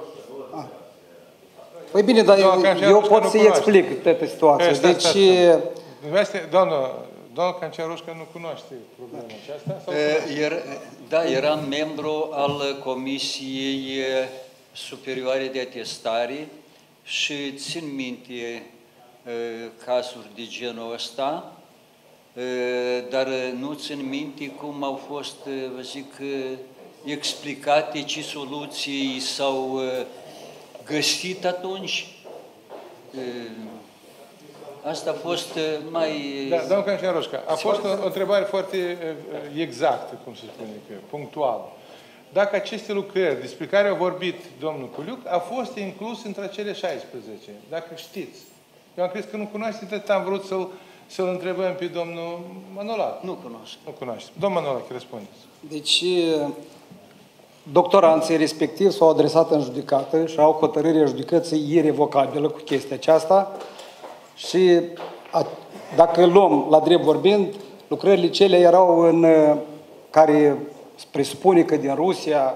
Păi bine, dar eu pot să-i explic toată situația. Deci... Domnul Canciarușca nu cunoaște problema aceasta? Da, eram membru al Comisiei Superioare de Atestare și țin minte cazuri de genul ăsta, dar nu țin minte cum au fost, vă zic, explicate, ce soluții s-au găsit atunci. Asta a fost mai... Da, domnul Canciarușca, a fost o întrebare foarte exactă, cum se spune, punctuală. Dacă aceste lucrări despre care a vorbit domnul Culiuc a fost inclus între cele 16, dacă știți. Eu am crezut că nu cunoașteți, de am vrut să-l întrebăm pe domnul Manolache. Nu cunosc. Nu cunoaște. Domnul Manolache, răspundeți. Deci, doctoranții respectiv s-au adresat în judecată și au hotărârea judecății irevocabilă cu chestia aceasta și dacă luăm la drept vorbind, lucrările cele erau în care presupune că din Rusia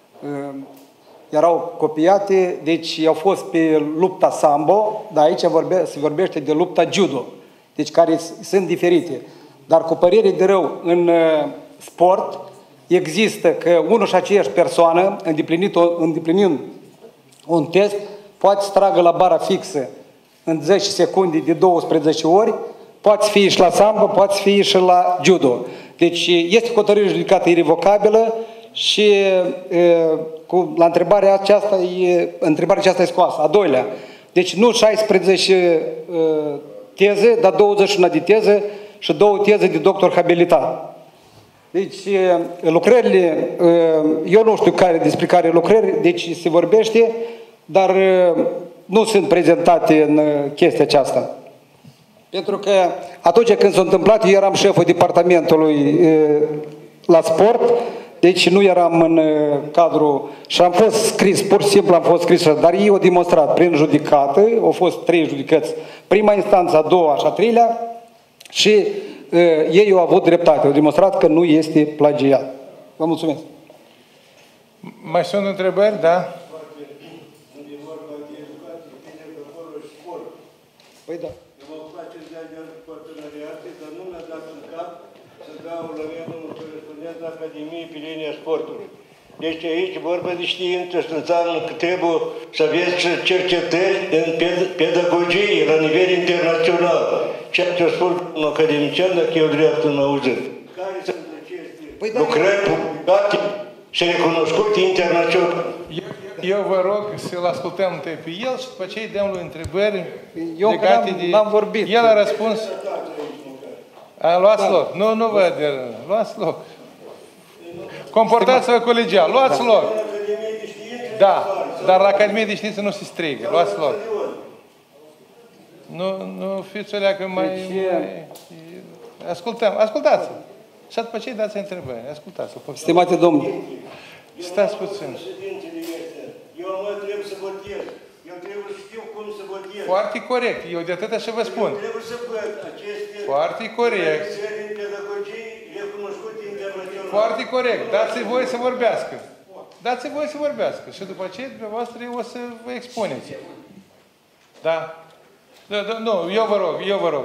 erau copiate, deci au fost pe lupta sambo, dar aici se vorbește de lupta judo, deci care sunt diferite. Dar cu părere de rău, în sport există că unul și aceeași persoană, îndeplinind un test, poate să tragă la bara fixă în 10 secunde de 12 ori, poate fi și la sambo, poate fi și la judo. Deci este hotărâre judecată irrevocabilă și la întrebarea aceasta e scoasă. A doilea, deci nu 16 teze, dar 21 de teze și 2 teze de doctor habilitat. Deci lucrările, eu nu știu despre care lucrări, deci se vorbește, dar nu sunt prezentate în chestia aceasta. Pentru că atunci când s-a întâmplat, eu eram șeful departamentului la sport, deci nu eram în cadrul... Și am fost scris, pur și simplu am fost scris, dar ei au demonstrat prin judecată, au fost 3 judecăți, prima instanță, a doua și a treilea, și ei au avut dreptate, au demonstrat că nu este plagiat. Vă mulțumesc. Mai sunt întrebări? Da? Păi da. Mă place de parteneriate, dar nu mi-a dat în cap să dau la mine un corespondent la Academiei pe linia sportului. Deci aici vorba de știință și înseamnă că trebuie să aveți cercetări în pedagogie la nivel internațional. Ceea ce a spus un academician, dacă eu drept în auzit. Care sunt aceste lucrări publicate și recunoscute internațional? Eu vă rog să-l ascultăm întâi pe el și după aceea îi dăm lui întrebări legate de... n-am vorbit. El a răspuns... Luați loc. Nu vă luați loc. Comportați-vă colegial. Luați loc. Da, dar la Academie de Științe nu se strigă. Luați loc. Nu fiți o leacă mai... Ascultați-vă. Și după aceea dați întrebări. Ascultați-vă. Stimate domnul. Stați puțin. Eu nu trebuie să votez. Eu trebuie să știu cum să votez. Foarte corect. Eu de atâta și vă spun. Eu trebuie să văd aceste... Foarte corect. ...în pedagogie recunoscute internațional. Foarte corect. Dați-i voie să vorbească. Dați-i voie să vorbească. Și după aceea, dumneavoastră, o să vă expuneți. Da? Nu, eu vă rog.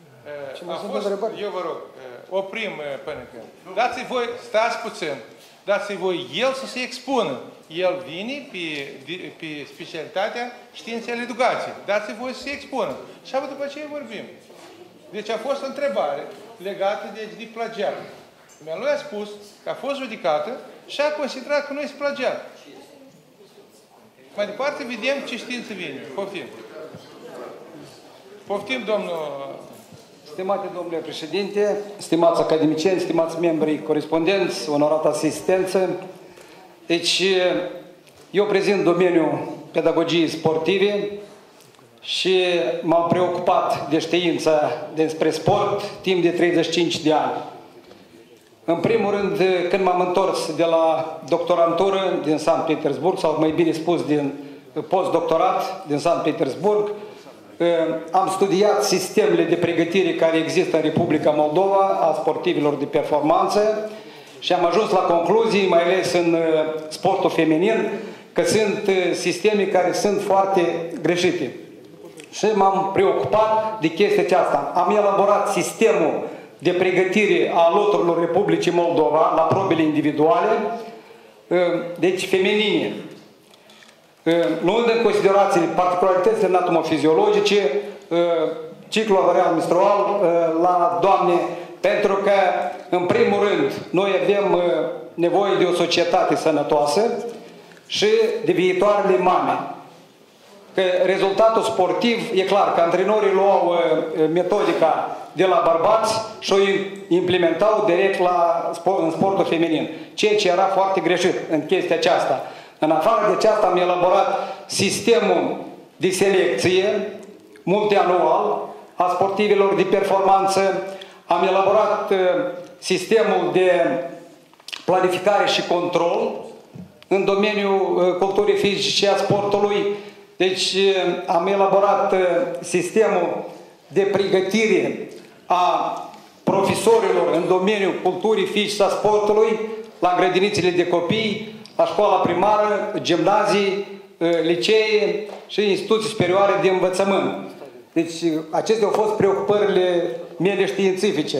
Eu vă rog. Oprim până când. Dați-i voi, stați puțin. Dați-i voi el să se expună. El vine pe specialitatea științei ale educației. Dați-i voi să se expună. Și apoi după aceea vorbim. Deci a fost o întrebare legată de plagiat. Lui a spus că a fost judecată și a considerat că nu este plagiat. Mai departe vedem ce știință vine. Poftim. Poftim, domnul Stimate domnule președinte, stimați academicieni, stimați membri corespondenți, onorată asistență, deci eu prezint domeniul pedagogiei sportive și m-am preocupat de știința despre sport timp de 35 de ani. În primul rând, când m-am întors de la doctorantură din Sankt Petersburg, sau mai bine spus din postdoctorat din Sankt Petersburg, am studiat sistemele de pregătire care există în Republica Moldova a sportivilor de performanță și am ajuns la concluzii, mai ales în sportul feminin, că sunt sisteme care sunt foarte greșite. Și m-am preocupat de chestia aceasta. Am elaborat sistemul de pregătire a loturilor Republicii Moldova la probele individuale, deci feminine, luând în considerație particularitățile anatomofiziologice, ciclul ovarian menstrual la doamne, pentru că, în primul rând, noi avem nevoie de o societate sănătoasă și de viitoarele mame. Că rezultatul sportiv, e clar că antrenorii luau metodica de la bărbați și o implementau direct în sportul feminin, ceea ce era foarte greșit în chestia aceasta. În afară de aceasta am elaborat sistemul de selecție multianual a sportivilor de performanță, am elaborat sistemul de planificare și control în domeniul culturii fizice și a sportului. Deci am elaborat sistemul de pregătire a profesorilor în domeniul culturii fizice și a sportului la grădinițele de copii, la școala primară, gimnazii, licee și instituții superioare de învățământ. Deci acestea au fost preocupările mele științifice.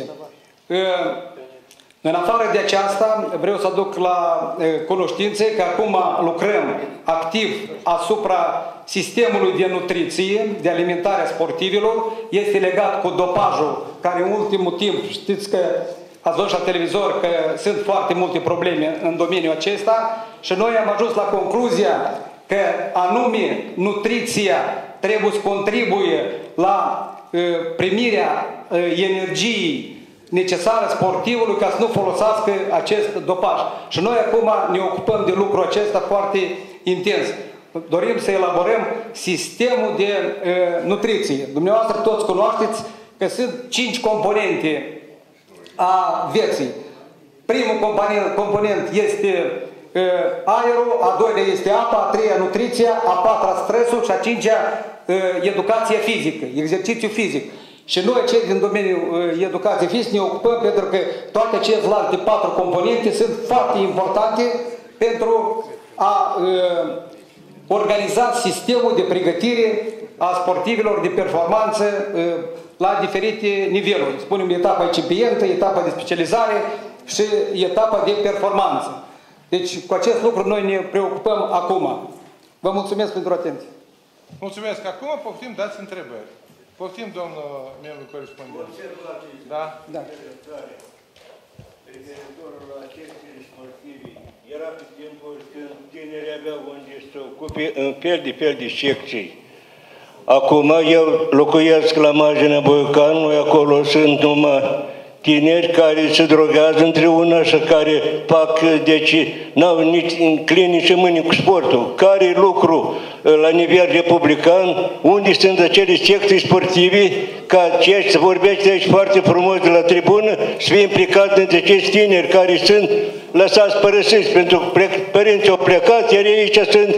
În afară de aceasta, vreau să aduc la cunoștințe că acum lucrăm activ asupra sistemului de nutriție, de alimentare a sportivilor. Este legat cu dopajul, care în ultimul timp, știți că ați văzut la televizor că sunt foarte multe probleme în domeniul acesta și noi am ajuns la concluzia că anume nutriția trebuie să contribuie la primirea energiei necesară sportivului ca să nu folosească acest dopaj. Și noi acum ne ocupăm de lucrul acesta foarte intens. Dorim să elaborăm sistemul de nutriție. Dumneavoastră toți cunoașteți că sunt 5 componente a vieții. Primul component este aerul, a doilea este apa, a treia nutriția, a patra stresul și a cincea educația fizică, exercițiu fizic. Și noi, cei din domeniul educației fizice, ne ocupăm pentru că toate celelalte 4 componente sunt foarte importante pentru a organiza sistemul de pregătire a sportivilor de performanță la diferite niveluri. Spunem etapa incipientă, etapa de specializare și etapa de performanță. Deci cu acest lucru noi ne preocupăm acum. Vă mulțumesc pentru atenție. Mulțumesc. Acum poftim, dați întrebări. Poftim, domnul membru corespondent. Da? Da. Referitor la chestiile sportive, era pe timpul când tinerii aveau unde să ocupe în fel de secții. Acum eu locuiesc la marginea Boiucanului, acolo sunt numai tineri care se drogează între una și care fac, deci n-au nici clinici mâini cu sportul. Care lucru la nivel republican, unde sunt acele secții sportive, ca ceea ce se vorbește aici foarte frumos de la tribună, să fie implicat între acești tineri care sunt lăsați părăsiți, pentru că părinții au plecat, iar aici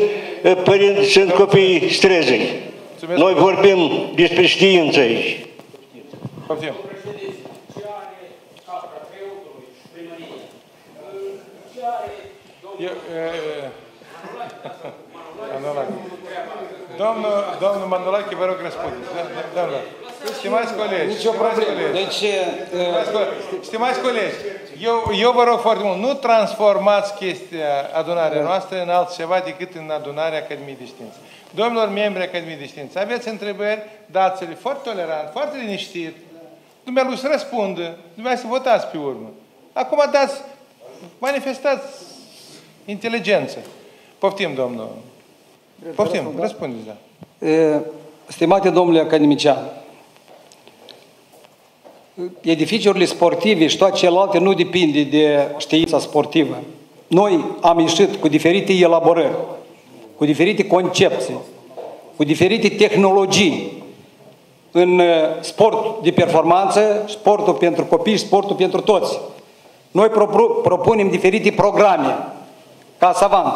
sunt copiii străzii. Noi vorbim despre știință aici. Poftim. Domnul Manolache, vă rog răspundeți. Stimați colegi, stimați colegi, eu vă rog foarte mult, nu transformați adunarea noastră în altceva decât în adunarea Academiei de Științe. Domnilor membri Academiei de Științe, aveți întrebări, dați-le foarte tolerant, foarte liniștit, dumneavoastră să răspundă, dumneavoastră să votați pe urmă. Acum dați, manifestați inteligență. Poftim, domnul. Poftim, răspundeți, da. Stimate domnule academician, edificiurile sportive și toate celelalte nu depinde de știința sportivă. Noi am ieșit cu diferite elaborări, cu diferite concepții, cu diferite tehnologii în sport de performanță, sportul pentru copii și sportul pentru toți. Noi propunem diferite programe ca savanți.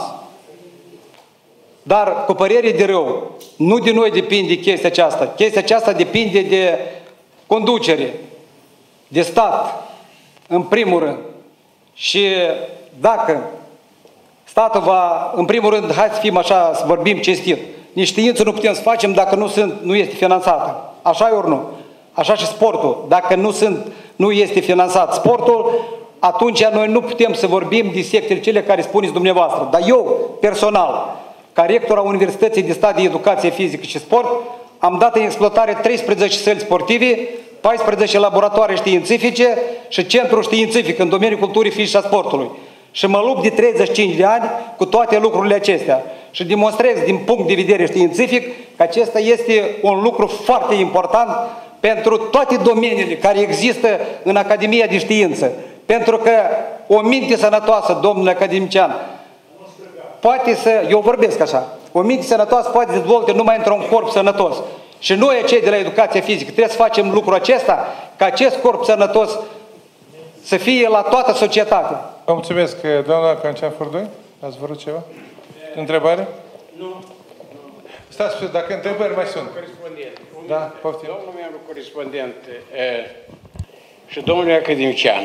Dar, cu părere de rău, nu de noi depinde chestia aceasta. Chestia aceasta depinde de conducere, de stat, în primul rând. Și dacă statul va, în primul rând, hai să fim așa, să vorbim cinstit, nici știință nu putem să facem dacă nu este finanțată. Așa ori nu. Așa și sportul. Dacă nu este finanțat sportul, atunci noi nu putem să vorbim de sectele cele care spuneți dumneavoastră. Dar eu, personal, ca rector a Universității de Stat de Educație Fizică și Sport, am dat în exploatare 13 săli sportive, 14 laboratoare științifice și centru științific în domeniul culturii fizice și a sportului. Și mă lupt de 35 de ani cu toate lucrurile acestea. Și demonstrez din punct de vedere științific că acesta este un lucru foarte important pentru toate domeniile care există în Academia de Știință. Pentru că o minte sănătoasă, domnule academician, poate să, eu vorbesc așa, o minte sănătoasă poate să dezvolte numai într-un corp sănătos. Și noi, cei de la educație fizică, trebuie să facem lucrul acesta, ca acest corp sănătos să fie la toată societatea. Vă mulțumesc, doamna Cancean Furdoi. Ați vrut ceva? Întrebare? Nu. Stați, dacă întrebări mai sunt. Corespondent. Da, poftim. Domnul membru corespondent și domnule academician,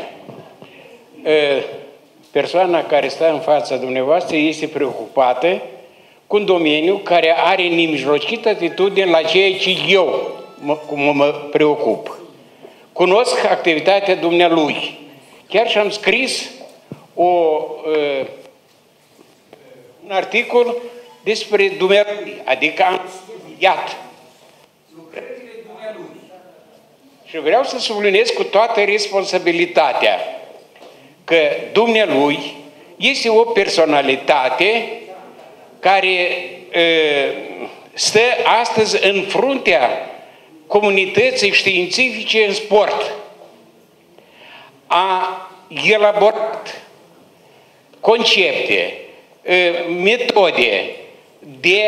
persoana care stă în fața dumneavoastră este preocupată cu un domeniu care are nemijlocită atitudine la ceea ce eu mă preocup. Cunosc activitatea dumnealui. Chiar și am scris un articol despre dumnealui, adică am studiat lucrările dumnealui. Și vreau să subliniez cu toată responsabilitatea că dumnealui este o personalitate care stă astăzi în fruntea comunității științifice în sport. A elaborat concepte, metode de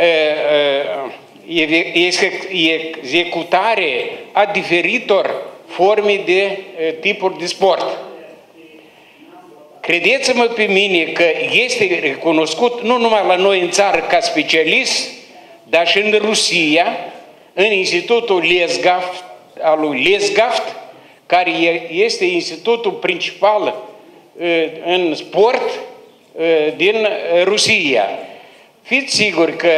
executare a diferitor forme de tipuri de sport. Credeți-mă pe mine că este recunoscut nu numai la noi în țară ca specialist, dar și în Rusia, în Institutul Lesgaft, al lui Lesgaft, care este institutul principal în sport din Rusia. Fiți siguri că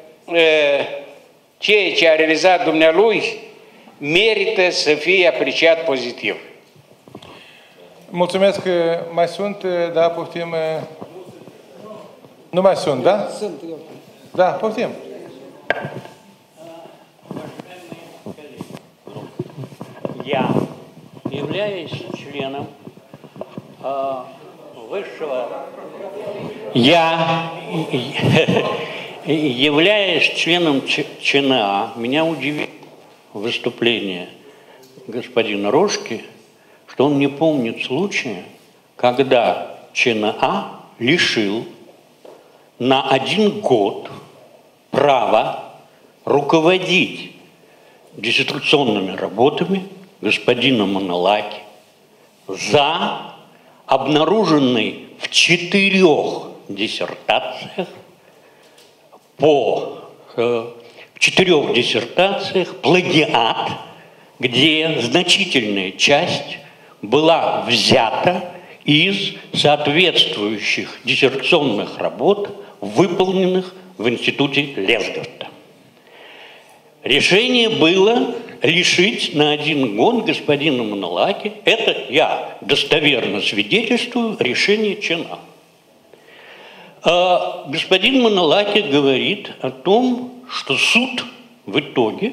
ceea ce a realizat dumnealui merită să fie apreciat pozitiv. Mulțumesc. Mai sunt, da, poftim. Nu mai sunt, da? Sunt. Da, poftim. Я, являясь членом высшего... Я, являясь членом ЧНА, меня удивило выступление господина Рожки, что он не помнит случая, когда ЧНА лишил на 1 год права руководить диссертационными работами господина Монолаки за обнаруженный в 4 диссертациях в 4 диссертациях плагиат, где значительная часть была взята из соответствующих диссертационных работ, выполненных в институте Лесгафта. Решение было лишить на 1 год господина Монолаки, это я достоверно свидетельствую, решение ЧНА. Господин Монолаки говорит о том, что суд в итоге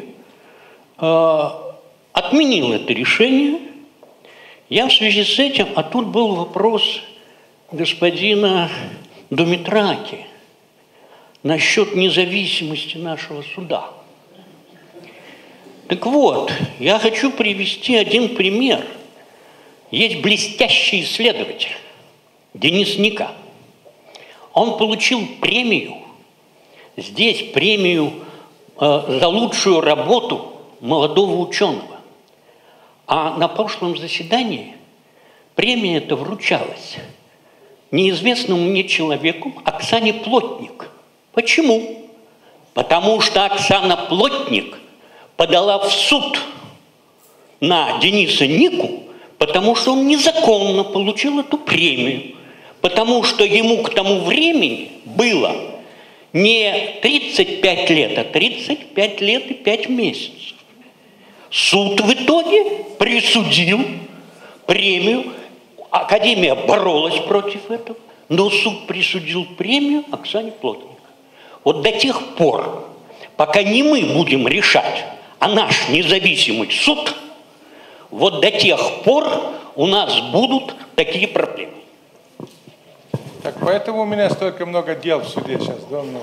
отменил это решение. Я в связи с этим, а тут был вопрос господина Думитраки насчет независимости нашего суда. Так вот, я хочу привести один пример. Есть блестящий исследователь Денис Ника. Он получил премию, здесь премию за лучшую работу молодого ученого. А на прошлом заседании премия эта вручалась неизвестному мне человеку Оксане Плотник. Почему? Потому что Оксана Плотник подала в суд на Дениса Нику, потому что он незаконно получил эту премию, потому что ему к тому времени было не 35 лет, а 35 лет и 5 месяцев. Суд в итоге присудил премию. Академия боролась против этого, но суд присудил премию Оксане Плотник. Вот до тех пор, пока не мы будем решать, а наш независимый суд, вот до тех пор у нас будут такие проблемы. Так поэтому у меня столько много дел в суде сейчас.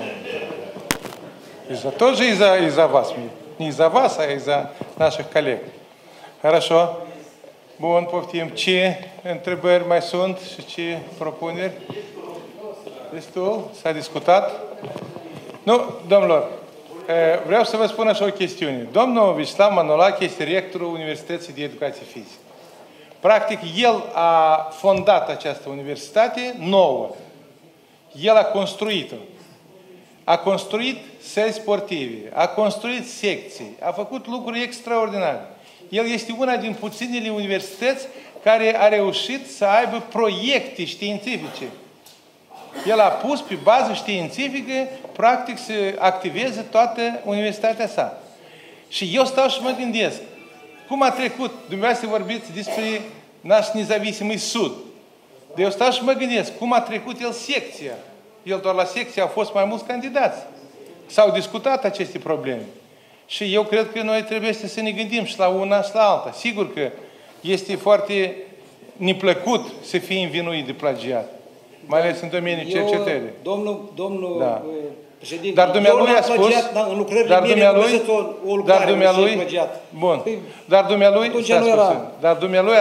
Тоже из-за вас. Не из-за вас, а из-за наших colegi. Хорошо. Bun, poftim. Ce întrebări mai sunt și ce propuneri? Destul? S-a discutat? Nu, domnilor, vreau să vă spun așa o chestiune. Domnul Vyacheslav Manolache este rectorul Universității de Educație Fizică. Practic, el a fondat această universitate nouă. El a construit-o. A construit săli sportive, a construit secții, a făcut lucruri extraordinare. El este una din puținele universități care a reușit să aibă proiecte științifice. El a pus pe bază științifică, practic, să activeze toată universitatea sa. Și eu stau și mă gândesc, cum a trecut, dumneavoastră vorbiți despre naș nezavisimый sud. Dar eu stau și mă gândesc, cum a trecut el secția. El doar la secție au fost mai mulți candidați. S-au discutat aceste probleme. Și eu cred că noi trebuie să ne gândim și la una și la alta. Sigur că este foarte neplăcut să fii învinuit de plagiat. Mai ales în domeniul cercetării. Domnul da. președinte, dar dumnealui a spus, în lucrările mele am văzut o lucrare unde s-a plagiat. Bun. Dar dumnealui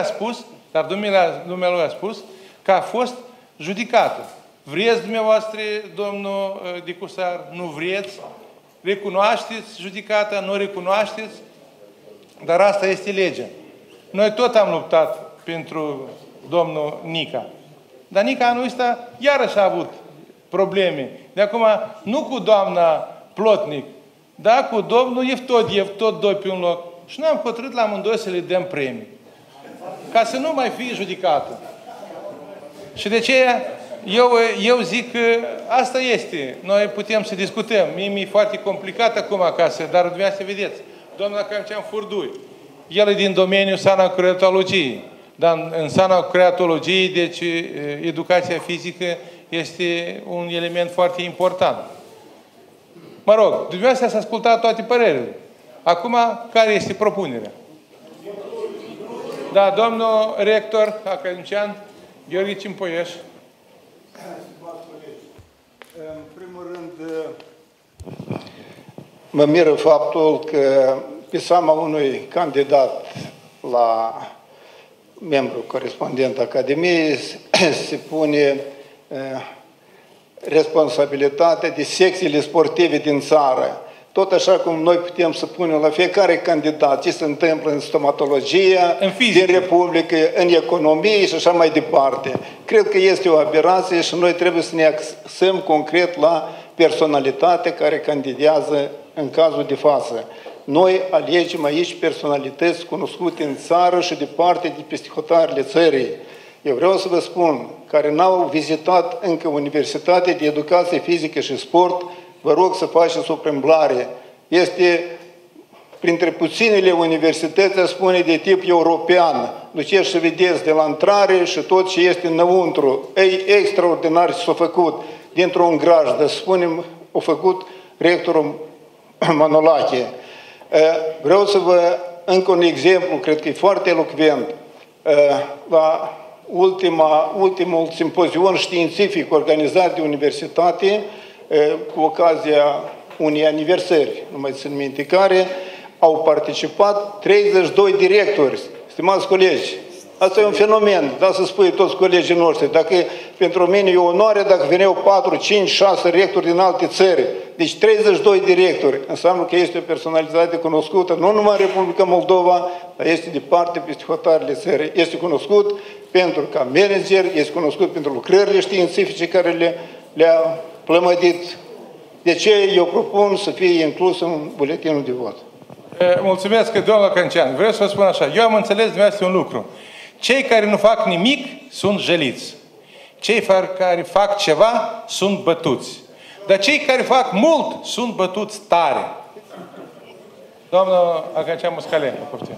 a spus că a fost judecată. Vreți dumneavoastră, domnul Dicusar, nu vreți? Recunoașteți judecata, nu recunoașteți? Dar asta este legea. Noi tot am luptat pentru domnul Nica. Dar Nica anul ăsta iarăși a avut probleme. De acum, nu cu doamna Plotnic, dar cu domnul Evtodiev, tot doi pe un loc. Și noi am hotărât la amândoi să le dăm premii. Ca să nu mai fie judecată. Și de aceea eu zic că asta este. Noi putem să discutăm. Mie mi-e foarte complicat acum acasă, dar dumneavoastră vedeți. Doamna Camcean Furdui, el e din domeniul sanocreatologiei. Dar în sanocreatologie, deci educația fizică este un element foarte important. Mă rog, dumneavoastră ați ascultat toate părerile. Acum, care este propunerea? Da, domnul rector academician Gheorghe Cimpoieș. În primul rând, mă miră faptul că pe seama unui candidat la membru corespondent Academiei se pune responsabilitatea de secțiile sportive din țară. Tot așa cum noi putem să punem la fiecare candidat ce se întâmplă în stomatologia, din Republică, în economie și așa mai departe. Cred că este o aberație și noi trebuie să ne axăm concret la personalitatea care candidează în cazul de față. Noi alegem aici personalități cunoscute în țară și departe de peste hotarele țării. Eu vreau să vă spun, care n-au vizitat încă Universitatea de Educație Fizică și Sport, vă rog să faceți o preîmblare. Este printre puținele universități, aș spune, de tip european. Duceți și vedeți de la intrare și tot ce este înăuntru. E extraordinar ce s-a făcut dintr-un grajd, spunem, a făcut rectorul Manolache. Vreau să vă încă un exemplu, cred că e foarte elocvent. La ultimul simpozion științific organizat de universitate, cu ocazia unei aniversări, nu mai țin minte care, au participat 32 directori, stimați colegi. Asta e un fenomen, da, să spui toți colegii noștri. Dacă pentru mine e o onoare dacă veneau 4, 5, 6 rectori din alte țări. Deci 32 directori. Înseamnă că este o personalitate cunoscută, nu numai în Republica Moldova, dar este departe peste hotarele țării. Este cunoscut pentru ca manager, este cunoscut pentru lucrările științifice care le-a plămădit. De ce eu propun să fie inclus în buletinul de vot? Mulțumesc, domnul Cancean. Vreau să vă spun așa. Eu am înțeles dumneavoastră un lucru. Cei care nu fac nimic sunt jeliți. Cei care fac ceva sunt bătuți. Dar cei care fac mult sunt bătuți tare. Doamna Agancea Muscaleni, poftim.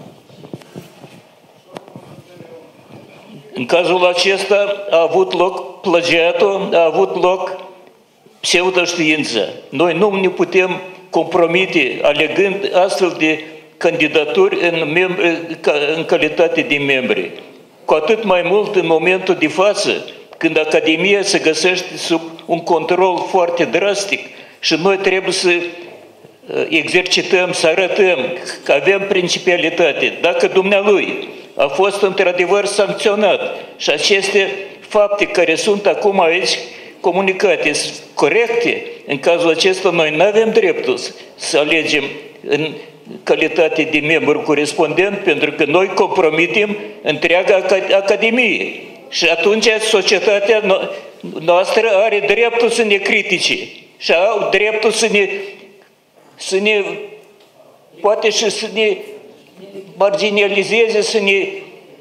În cazul acesta a avut loc plagiatul, a avut loc pseudoștiință. Noi nu ne putem compromite alegând astfel de candidaturi în calitate de membri. Cu atât mai mult în momentul de față, când Academia se găsește sub un control foarte drastic și noi trebuie să exercităm, să arătăm că avem principialitate. Dacă dumnealui a fost într-adevăr sancționat și aceste fapte care sunt acum aici comunicate sunt corecte, în cazul acesta noi nu avem dreptul să alegem în calitate de membru corespondent, pentru că noi compromitem întreaga Academie. Și atunci societatea noastră are dreptul să ne critice și au dreptul să ne poate și să ne marginalizeze, să ne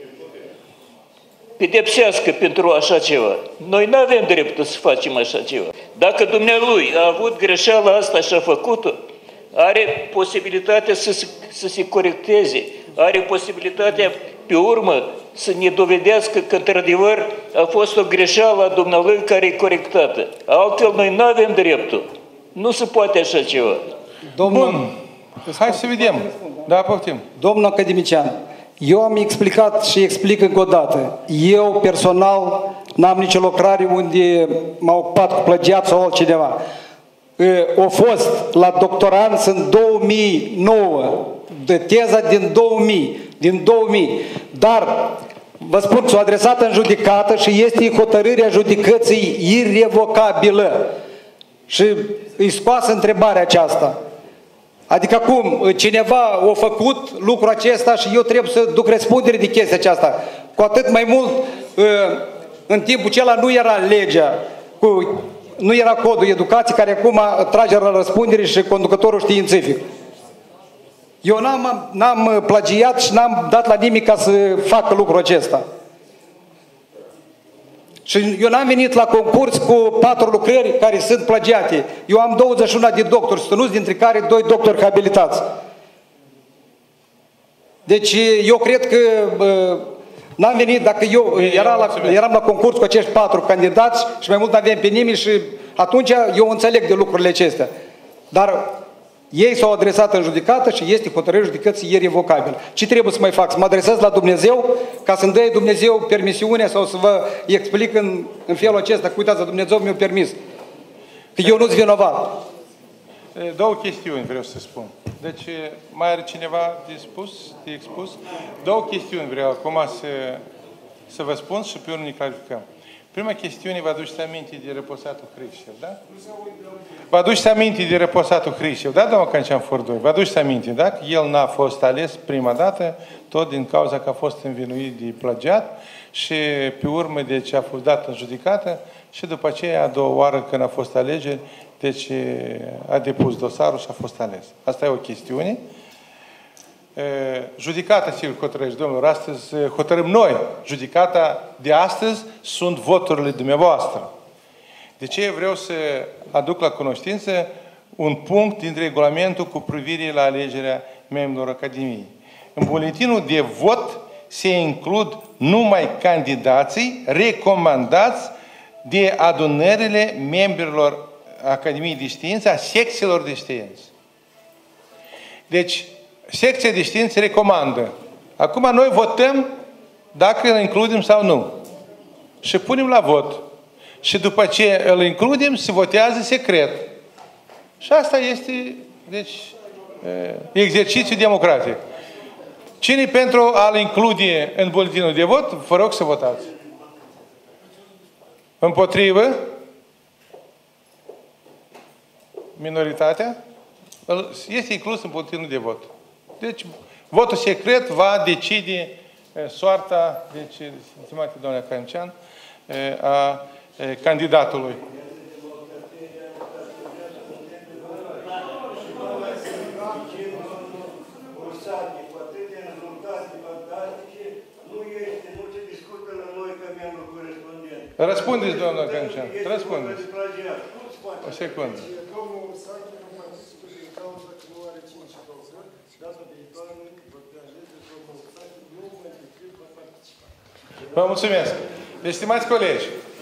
pedepsească pentru așa ceva. Noi nu avem dreptul să facem așa ceva. Dacă dumnealui a avut greșeala asta și a făcut-o, are posibilitatea să se corecteze, are posibilitatea pe urmă să ne dovedească că într-adevăr a fost o greșeală a dumnealui care e corectată. Altfel noi nu avem dreptul. Nu se poate așa ceva. Bun. Hai să vedem. Da, poftim. Domnul academician, eu am explicat și explic încă o dată. Eu personal n-am nicio lucrare unde m-au ocupat cu plagiat sau altcineva. O fost la doctorant în 2009, de teza din 2000, dar vă spun, s-a adresat în judecată și este hotărârea judecății irrevocabilă. Și îi scoasă întrebarea aceasta. Adică acum, cineva a făcut lucrul acesta și eu trebuie să duc răspundere de chestia aceasta. Cu atât mai mult, în timpul acela nu era legea, nu era codul educației care acum trage la răspundere și conducătorul științific. Eu n-am plagiat și n-am dat la nimic ca să facă lucrul acesta. Și eu n-am venit la concurs cu 4 lucrări care sunt plagiate. Eu am 21 de doctori susținuți, dintre care 2 doctori habilitați. Deci eu cred că n-am venit, dacă eu eram la concurs cu acești 4 candidați și mai mult n-aveam pe nimeni și atunci eu înțeleg de lucrurile acestea. Dar ei s-au adresat în judecată și este hotărârea judecății irrevocabilă. Ce trebuie să mai fac? Să mă adresez la Dumnezeu ca să-mi dea Dumnezeu permisiunea sau să vă explic în felul acesta că uitați, Dumnezeu mi-a permis. Că eu nu-s vinovat. Două chestiuni vreau să spun. Deci, mai are cineva de expus? Două chestiuni vreau acum să vă spun și pe urmă ne clarificăm. Prima chestiune, vă aduceți aminte de răposatul Hrișev, da? Vă aduceți aminte de răposatul Hrișev, da, domnul Cancean Fordoi? Vă aduceți aminte, da? Că el n-a fost ales prima dată, tot din cauza că a fost învinuit de plagiat și pe urmă, deci, a fost dat în judecată și după aceea, a doua oară, când a fost alegeri, deci a depus dosarul și a fost ales. Asta e o chestiune. Judecata, sigur, hotărăște, domnilor, astăzi hotărâm noi. Judecata de astăzi sunt voturile dumneavoastră. De ce vreau să aduc la cunoștință un punct din regulamentul cu privire la alegerea membrilor Academiei. În buletinul de vot se includ numai candidații recomandați de adunările membrilor Academiei de Știință, a secțiilor de știință. Deci, secția de știință recomandă. Acum noi votăm dacă îl includem sau nu. Și punem la vot. Și după ce îl includem, se votează secret. Și asta este, deci, exercițiu democratic. Cine pentru a-l include în buletinul de vot, vă rog să votați. Împotrivă? Minoritatea? Este inclus în buletinul de vot. Deci, votul secret va decide soarta, deci, stimate domnule Cancean, a candidatului. Răspundeți, domnul Cancean. Răspundeți. O secundă. Vă mulțumesc. Deci, stimați colegi,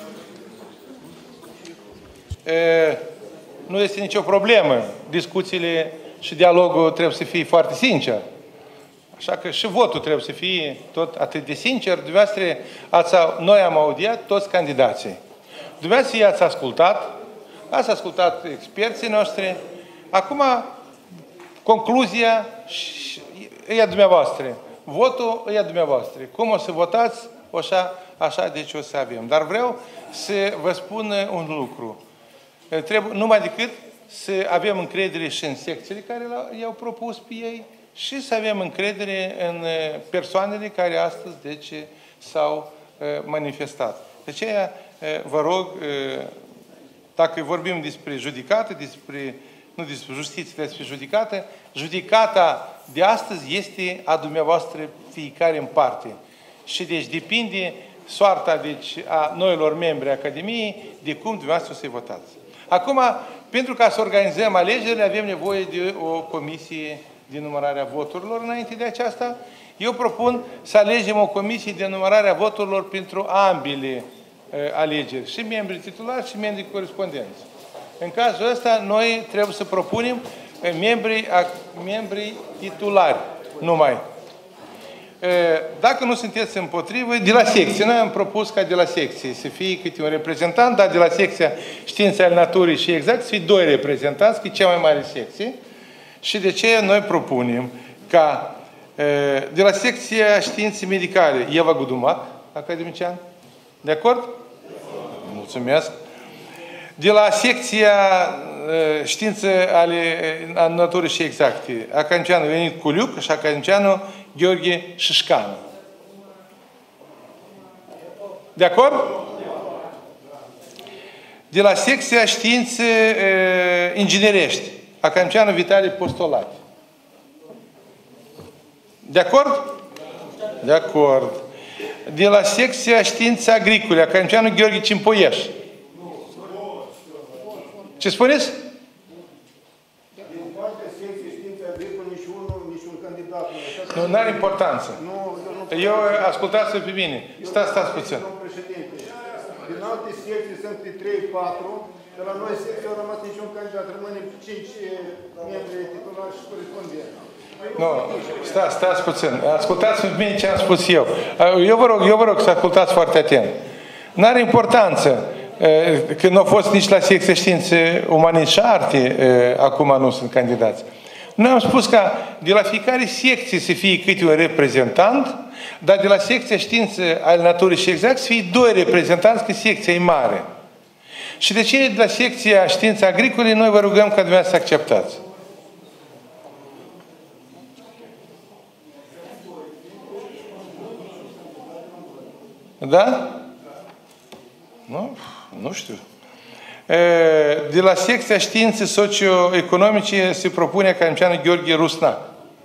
nu este nicio problemă. Discuțiile și dialogul trebuie să fie foarte sincer. Așa că și votul trebuie să fie tot atât de sincer. Noi am audiat toți candidații. Dumneavoastră i-ați ascultat, ați ascultat experții noștri. Acum, concluzia e a dumneavoastră. Votul e a dumneavoastră. Cum o să votați, așa deci o să avem. Dar vreau să vă spun un lucru. Trebuie numai decât să avem încredere și în secțiile care i-au propus pe ei și să avem încredere în persoanele care astăzi deci s-au manifestat. De aceea vă rog, dacă vorbim despre judecată, nu despre justiție, despre judecată, judecata de astăzi este a dumneavoastră fiecare în parte. Și deci depinde soarta deci, a noilor membri Academiei de cum dumneavoastră o să-i votați. Acum, pentru ca să organizăm alegerile, avem nevoie de o comisie de numărare a voturilor. Înainte de aceasta, eu propun să alegem o comisie de numărare a voturilor pentru ambele alegeri, și membrii titulari și membrii corespondenți. În cazul ăsta, noi trebuie să propunem membrii titulari numai. Dacă nu sunteți împotrivă, de la secție. Noi am propus ca de la secție să fie câte un reprezentant, dar de la secția Științe ale Naturii și Exact să fie 2 reprezentanți, că e cea mai mare secție. Și de ce noi propunem ca de la secția Științe Medicale, Eva Gudumac, academician. De acord? Mulțumesc. De la secția Științe ale Naturii și Exacte, academicianul Venit Culiuc și academicianul Gheorghe Șișcanu. De acord? De la secția Științe Inginerești, academicianul Vitalie Postolati. De acord? De acord. De la secția Științe Agricole, academicianul Gheorghe Cimpoieș. Ce spuneți? Nu, n-are importanță. Eu ascultați-vă pe mine. Stați puțin. Din alte secții sunt 3-4, de la noi secții au rămas niciun candidat. Rămâne 5 membri titulari și corespondenți. Nu, stați puțin. Ascultați-vă pe mine ce am spus eu. Eu vă rog să ascultați foarte atent. N-are importanță că nu au fost nici la secția Științe Umane și Arte, acum nu sunt candidați. Noi am spus ca de la fiecare secție să fie câte un reprezentant, dar de la secția Științe ale Naturii și Exact să fie 2 reprezentanți, că secția e mare. Și de ce de la secția Științe Agricole noi vă rugăm ca dumneavoastră să acceptați. Da? Nu știu. De la secția Științe Socioeconomice se propune academicianul Gheorghe Rusnac.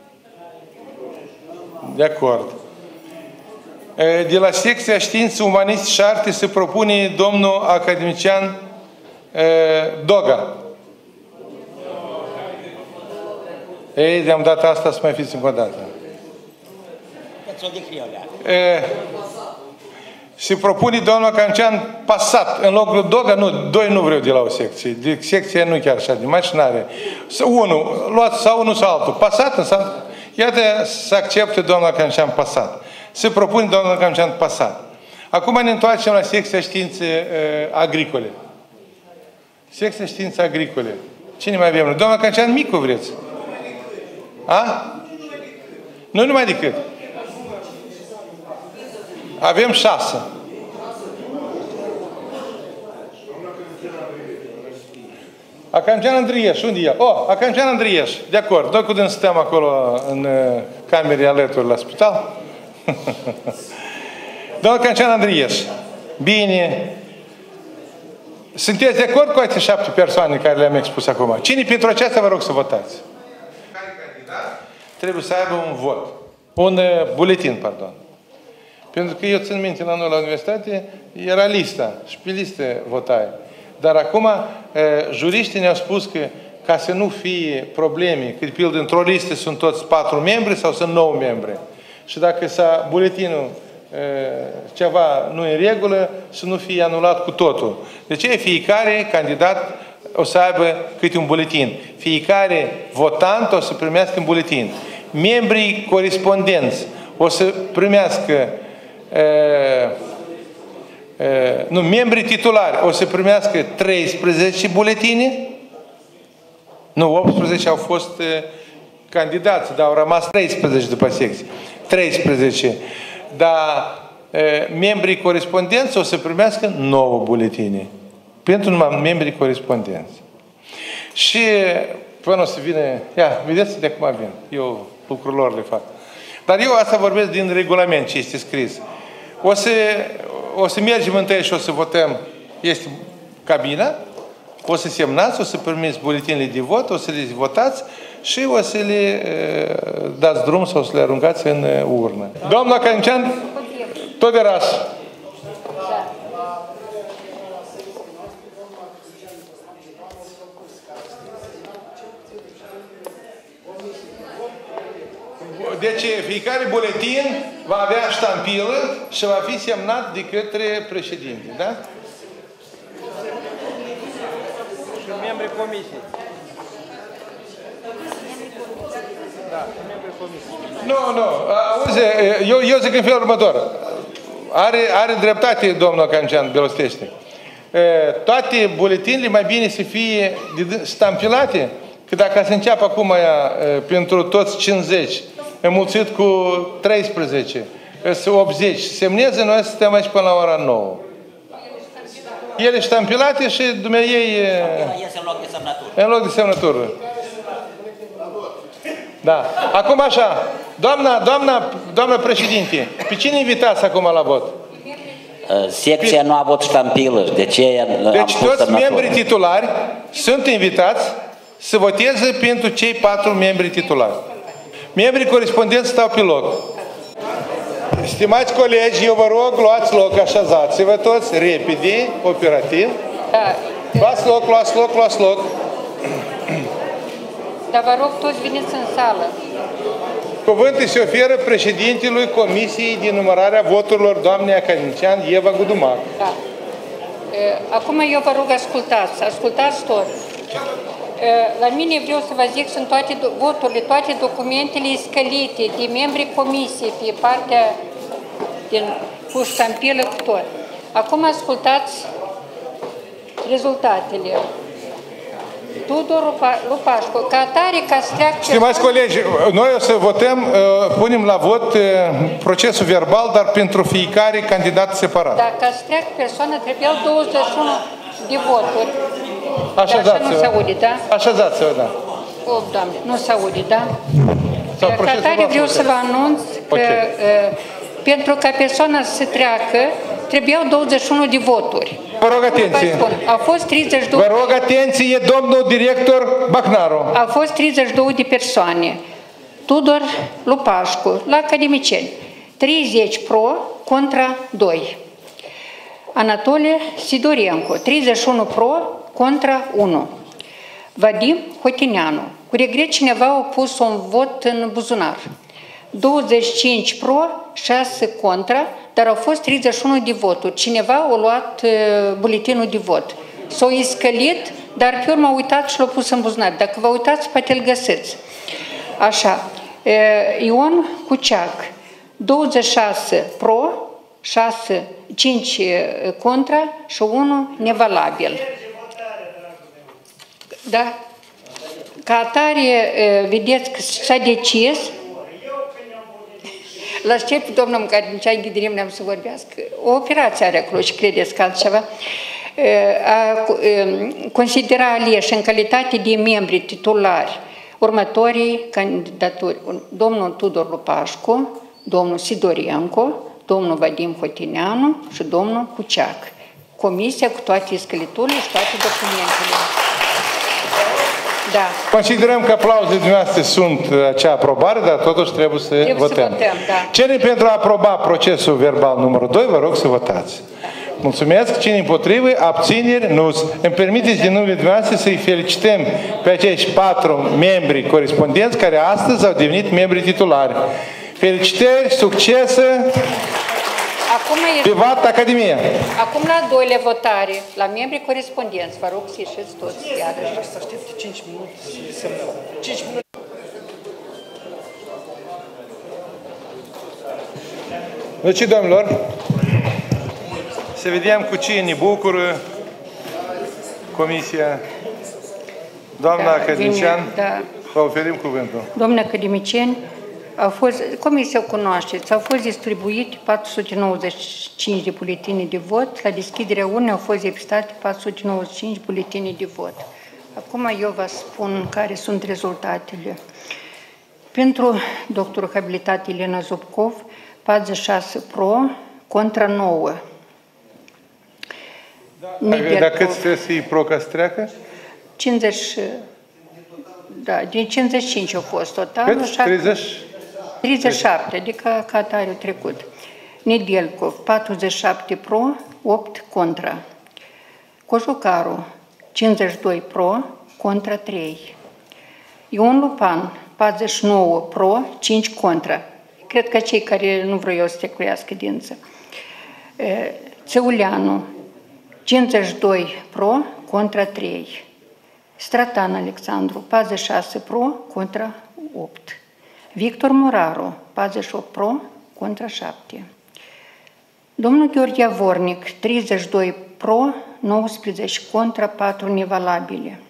De acord. De la secția Științe Umaniste și Arte se propune domnul academician Doga. Ei, de-am dat asta să mai fiți încă o dată. Se propune domnul academician Pasat. În locul Doga, nu, 2 nu vreau de la o secție. De secție nu chiar așa, de mașinare. Unul, luați sau unul sau altul. Pasat înseamnă, iată să accepte domnul academician Pasat. Se propune domnul academician Pasat. Acum ne întoarcem la secția Științe Agricole. Secția Științe Agricole. Cine mai avem? Domnul academician Micu vreți? A? Nu numai decât. Avem 6. Acamcean Andrieș, unde e? Acamcean Andrieș, de acord. Noi cu dâns stăm acolo în camere alături la spital. Domnul Acamcean Andrieș, bine. Sunteți de acord cu aceste 7 persoane care le-am expus acum? Cine pentru aceasta vă rog să votați? Care candidat trebuie să aibă un vot. Un buletin, pardon. Pentru că eu țin minte la noi la universitate, era lista și pe listă votai. Dar acum juriștii ne-au spus că ca să nu fie probleme, că de pildă într-o listă sunt toți 4 membri sau sunt 9 membri. Și dacă buletinul ceva nu e în regulă, să nu fie anulat cu totul. De ce fiecare candidat o să aibă câte un buletin? Fiecare votant o să primească un buletin. Membrii corespondenți o să primească membrii titulari o să primească 13 buletine. Nu, 18 au fost candidați, dar au rămas 13 după secție. 13. Dar membrii corespondenți o să primească 9 buletine. Pentru numai membrii corespondenți. Și până o să vină, vedeți de acum vin. Eu lucrurile lor le fac. Dar eu asta vorbesc din regulament ce este scris. O să mergem întâi și o să votăm. Este cabina, o să semnați, o să primiți buletinele de vot, o să le votați și o să le dați drum sau să le aruncați în urnă. Doamna Cancean, tot de ras. Deci fiecare buletin va avea ștampilă și va fi semnat de către președinte, da? Și membrii comisiei. Da, membrii comisiei. Nu. Auzi, eu zic în felul următor. Are dreptate domnul Cancean Belostește. Toate buletinele mai bine să fie stampilate, că dacă se înceapă acum pentru toți 50, înmulțit cu 13, 80, semneze, noi stăm aici până la ora 9. Ele ștampilate și dumneavoastră Iese în loc de semnătură. în loc de semnătură. Da. Acum așa, doamna președinte, pe cine invitați acum la vot? Secția nu a avut ștampilă, de ce Deci toți membrii titulari sunt invitați să voteze pentru cei 4 membri titulari. Membrii corespondenți stau pe loc. Stimați colegi, eu vă rog, luați loc, așezați-vă toți, repede, operativ. Luați loc. Dar vă rog, toți veniți în sală. Cuvântul se oferă președintelui Comisiei de numărare a voturilor, doamnei academician Eva Gudumac. Da. Acum eu vă rog, ascultați toți. La mine vreau să vă zic, sunt toate voturile, toate documentele scălite de membrii comisiei pe partea cu ștampilă cu tot. Acum ascultați rezultatele. Tudor Lupașcu, ca atare ca să treacă... Stimați colegi, noi o să votăm, punem la vot procesul verbal, dar pentru fiecare candidat separat. Da, ca să treacă persoană trebuiau 21 de voturi. Așezați-vă. Așa nu se aude, da? Așezați-vă, da. O, Doamne, nu se aude, da? Ca atare vreau să vă anunț că pentru ca persoana să treacă, trebuiau 21 de voturi. Vă rog atenție. A fost 32... Vă rog atenție, domnul director Bacnaru. A fost 32 de persoane. Tudor Lupașcu, la academicieni. 30 pro, contra 2. Anatole Sidorencu, 31 pro, contra 1. Vadim Hotineanu. Cu regret cineva a pus un vot în buzunar. 25 pro, 6 contra, dar au fost 31 de voturi. Cineva a luat buletinul de vot. S-a iscălit, dar pe urmă a uitat și l-a pus în buzunar. Dacă vă uitați, poate îl găsiți. Așa. Ion Cuceac, 26 pro, 5 contra și 1 nevalabil. Da? Ca atare, vedeți că s-a decis, la șef, domnul Mcărnicean Ghidirim, ne-am să vorbească, o operație are acolo și credeți că altceva, a considera aleși în calitate de membri titulari următorii candidaturi, domnul Tudor Lupașcu, domnul Sidorienco, domnul Vadim Hotineanu și domnul Cuceac. Comisia cu toate scăliturile și toate documentele. Da. Considerăm că aplauzele dumneavoastră sunt acea aprobare, dar totuși trebuie să votăm. Da. Cine pentru a aproba procesul verbal numărul 2, vă rog să votați. Mulțumesc. Cine împotrivă? Abțineri? Nu. Îmi permiteți din numele dumneavoastră să-i felicităm pe acești 4 membri corespondenți care astăzi au devenit membri titulari. Felicitări, succes! Privat Academia. Acum la a doilea votare, la membrii corespondenți, vă rog să ieșiți toți iarăși. Să aștepte 5 minute și semnăm. 5 minute. Deci, domnilor, să vedem cu ce ne bucură Comisia. Doamna Academician, vă oferim cuvântul. Domnule academicieni, Comisia o cunoașteți, au fost distribuite 495 de buletine de vot, la deschiderea urnei au fost depistate 495 buletine de vot. Acum eu vă spun care sunt rezultatele. Pentru doctorul habilitat Elena Zubkov, 46 pro, contra 9. Dar cât trebuie să-i pro ca să treacă? 50, da, din 55 au fost total. Cât? 30? 37, adică ca atare au trecut. Nedelcov, 47 pro, 8 contra. Cojucaru, 52 pro, contra 3. Ion Lupan, 49 pro, 5 contra. Cred că cei care nu vreau să trecuiască dință. Țeuleanu, 52 pro, contra 3. Stratan Alexandru, 46 pro, contra 8. Victor Moraru, 48 pro, contra 7. Domnul Gheorghe Vornic, 32 pro, 19 contra, 4 nevalabile.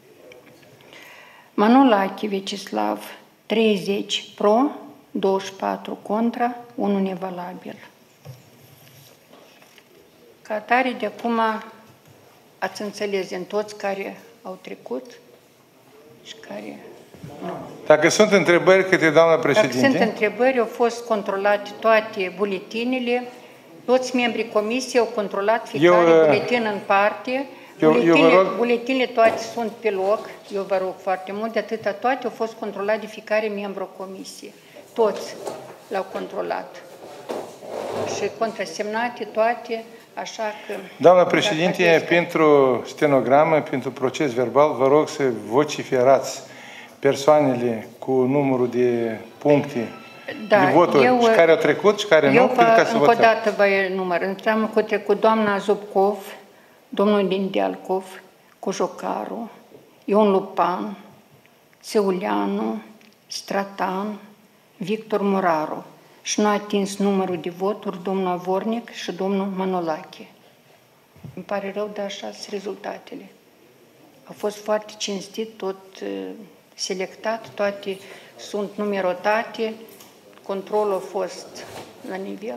Manolache Vecislav, 30 pro, 24 contra, 1 nevalabil. Ca atare, de acum ați înțeles din toți care au trecut și care nu. Dacă sunt întrebări către doamna președinte? Dacă sunt întrebări, au fost controlate toate buletinele, toți membrii comisiei au controlat fiecare buletin în parte, buletinele toate sunt pe loc, eu vă rog foarte mult, de atâta toate au fost controlate de fiecare membru comisiei. Toți l-au controlat. Și contrasemnate toate, așa că... Doamna președinte, pentru stenogramă, pentru proces verbal, vă rog să vociferați persoanele cu numărul de puncte de voturi și care au trecut și care nu, pentru ca să votăm. Încă o dată vă număr. Înseamnă că au trecut doamna Zubkov, domnul Nedelcov, Cojocaru, Ion Lupan, Țeuleanu, Stratan, Victor Moraru. Și nu a atins numărul de voturi domnul Vornic și domnul Manolache. Îmi pare rău, dar așa sunt rezultatele. A fost foarte cinstit, tot selectat, toate sunt numerotate, controlul a fost la nivel.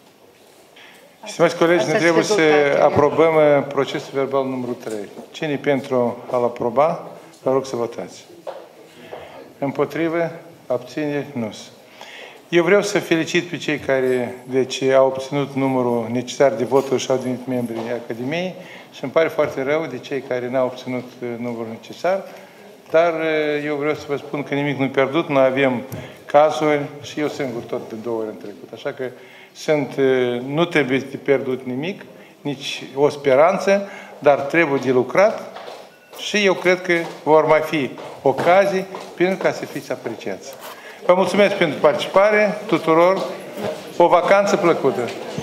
Stimați colegi, ne trebuie să aprobăm procesul verbal numărul 3. Cine pentru a-l aproba, vă rog să votați. Împotrivă, abțineri, nu. Eu vreau să felicit pe cei care au obținut numărul necesar de voturi și au devenit membri Academiei și îmi pare foarte rău de cei care n-au obținut numărul necesar, dar eu vreau să vă spun că nimic nu-i pierdut, noi avem cazuri și eu singur tot de 2 ori în trecut. Așa că nu trebuie de pierdut nimic, nici o speranță, dar trebuie de lucrat și eu cred că vor mai fi ocazii pentru ca să fiți apreciați. Vă mulțumesc pentru participare tuturor, o vacanță plăcută!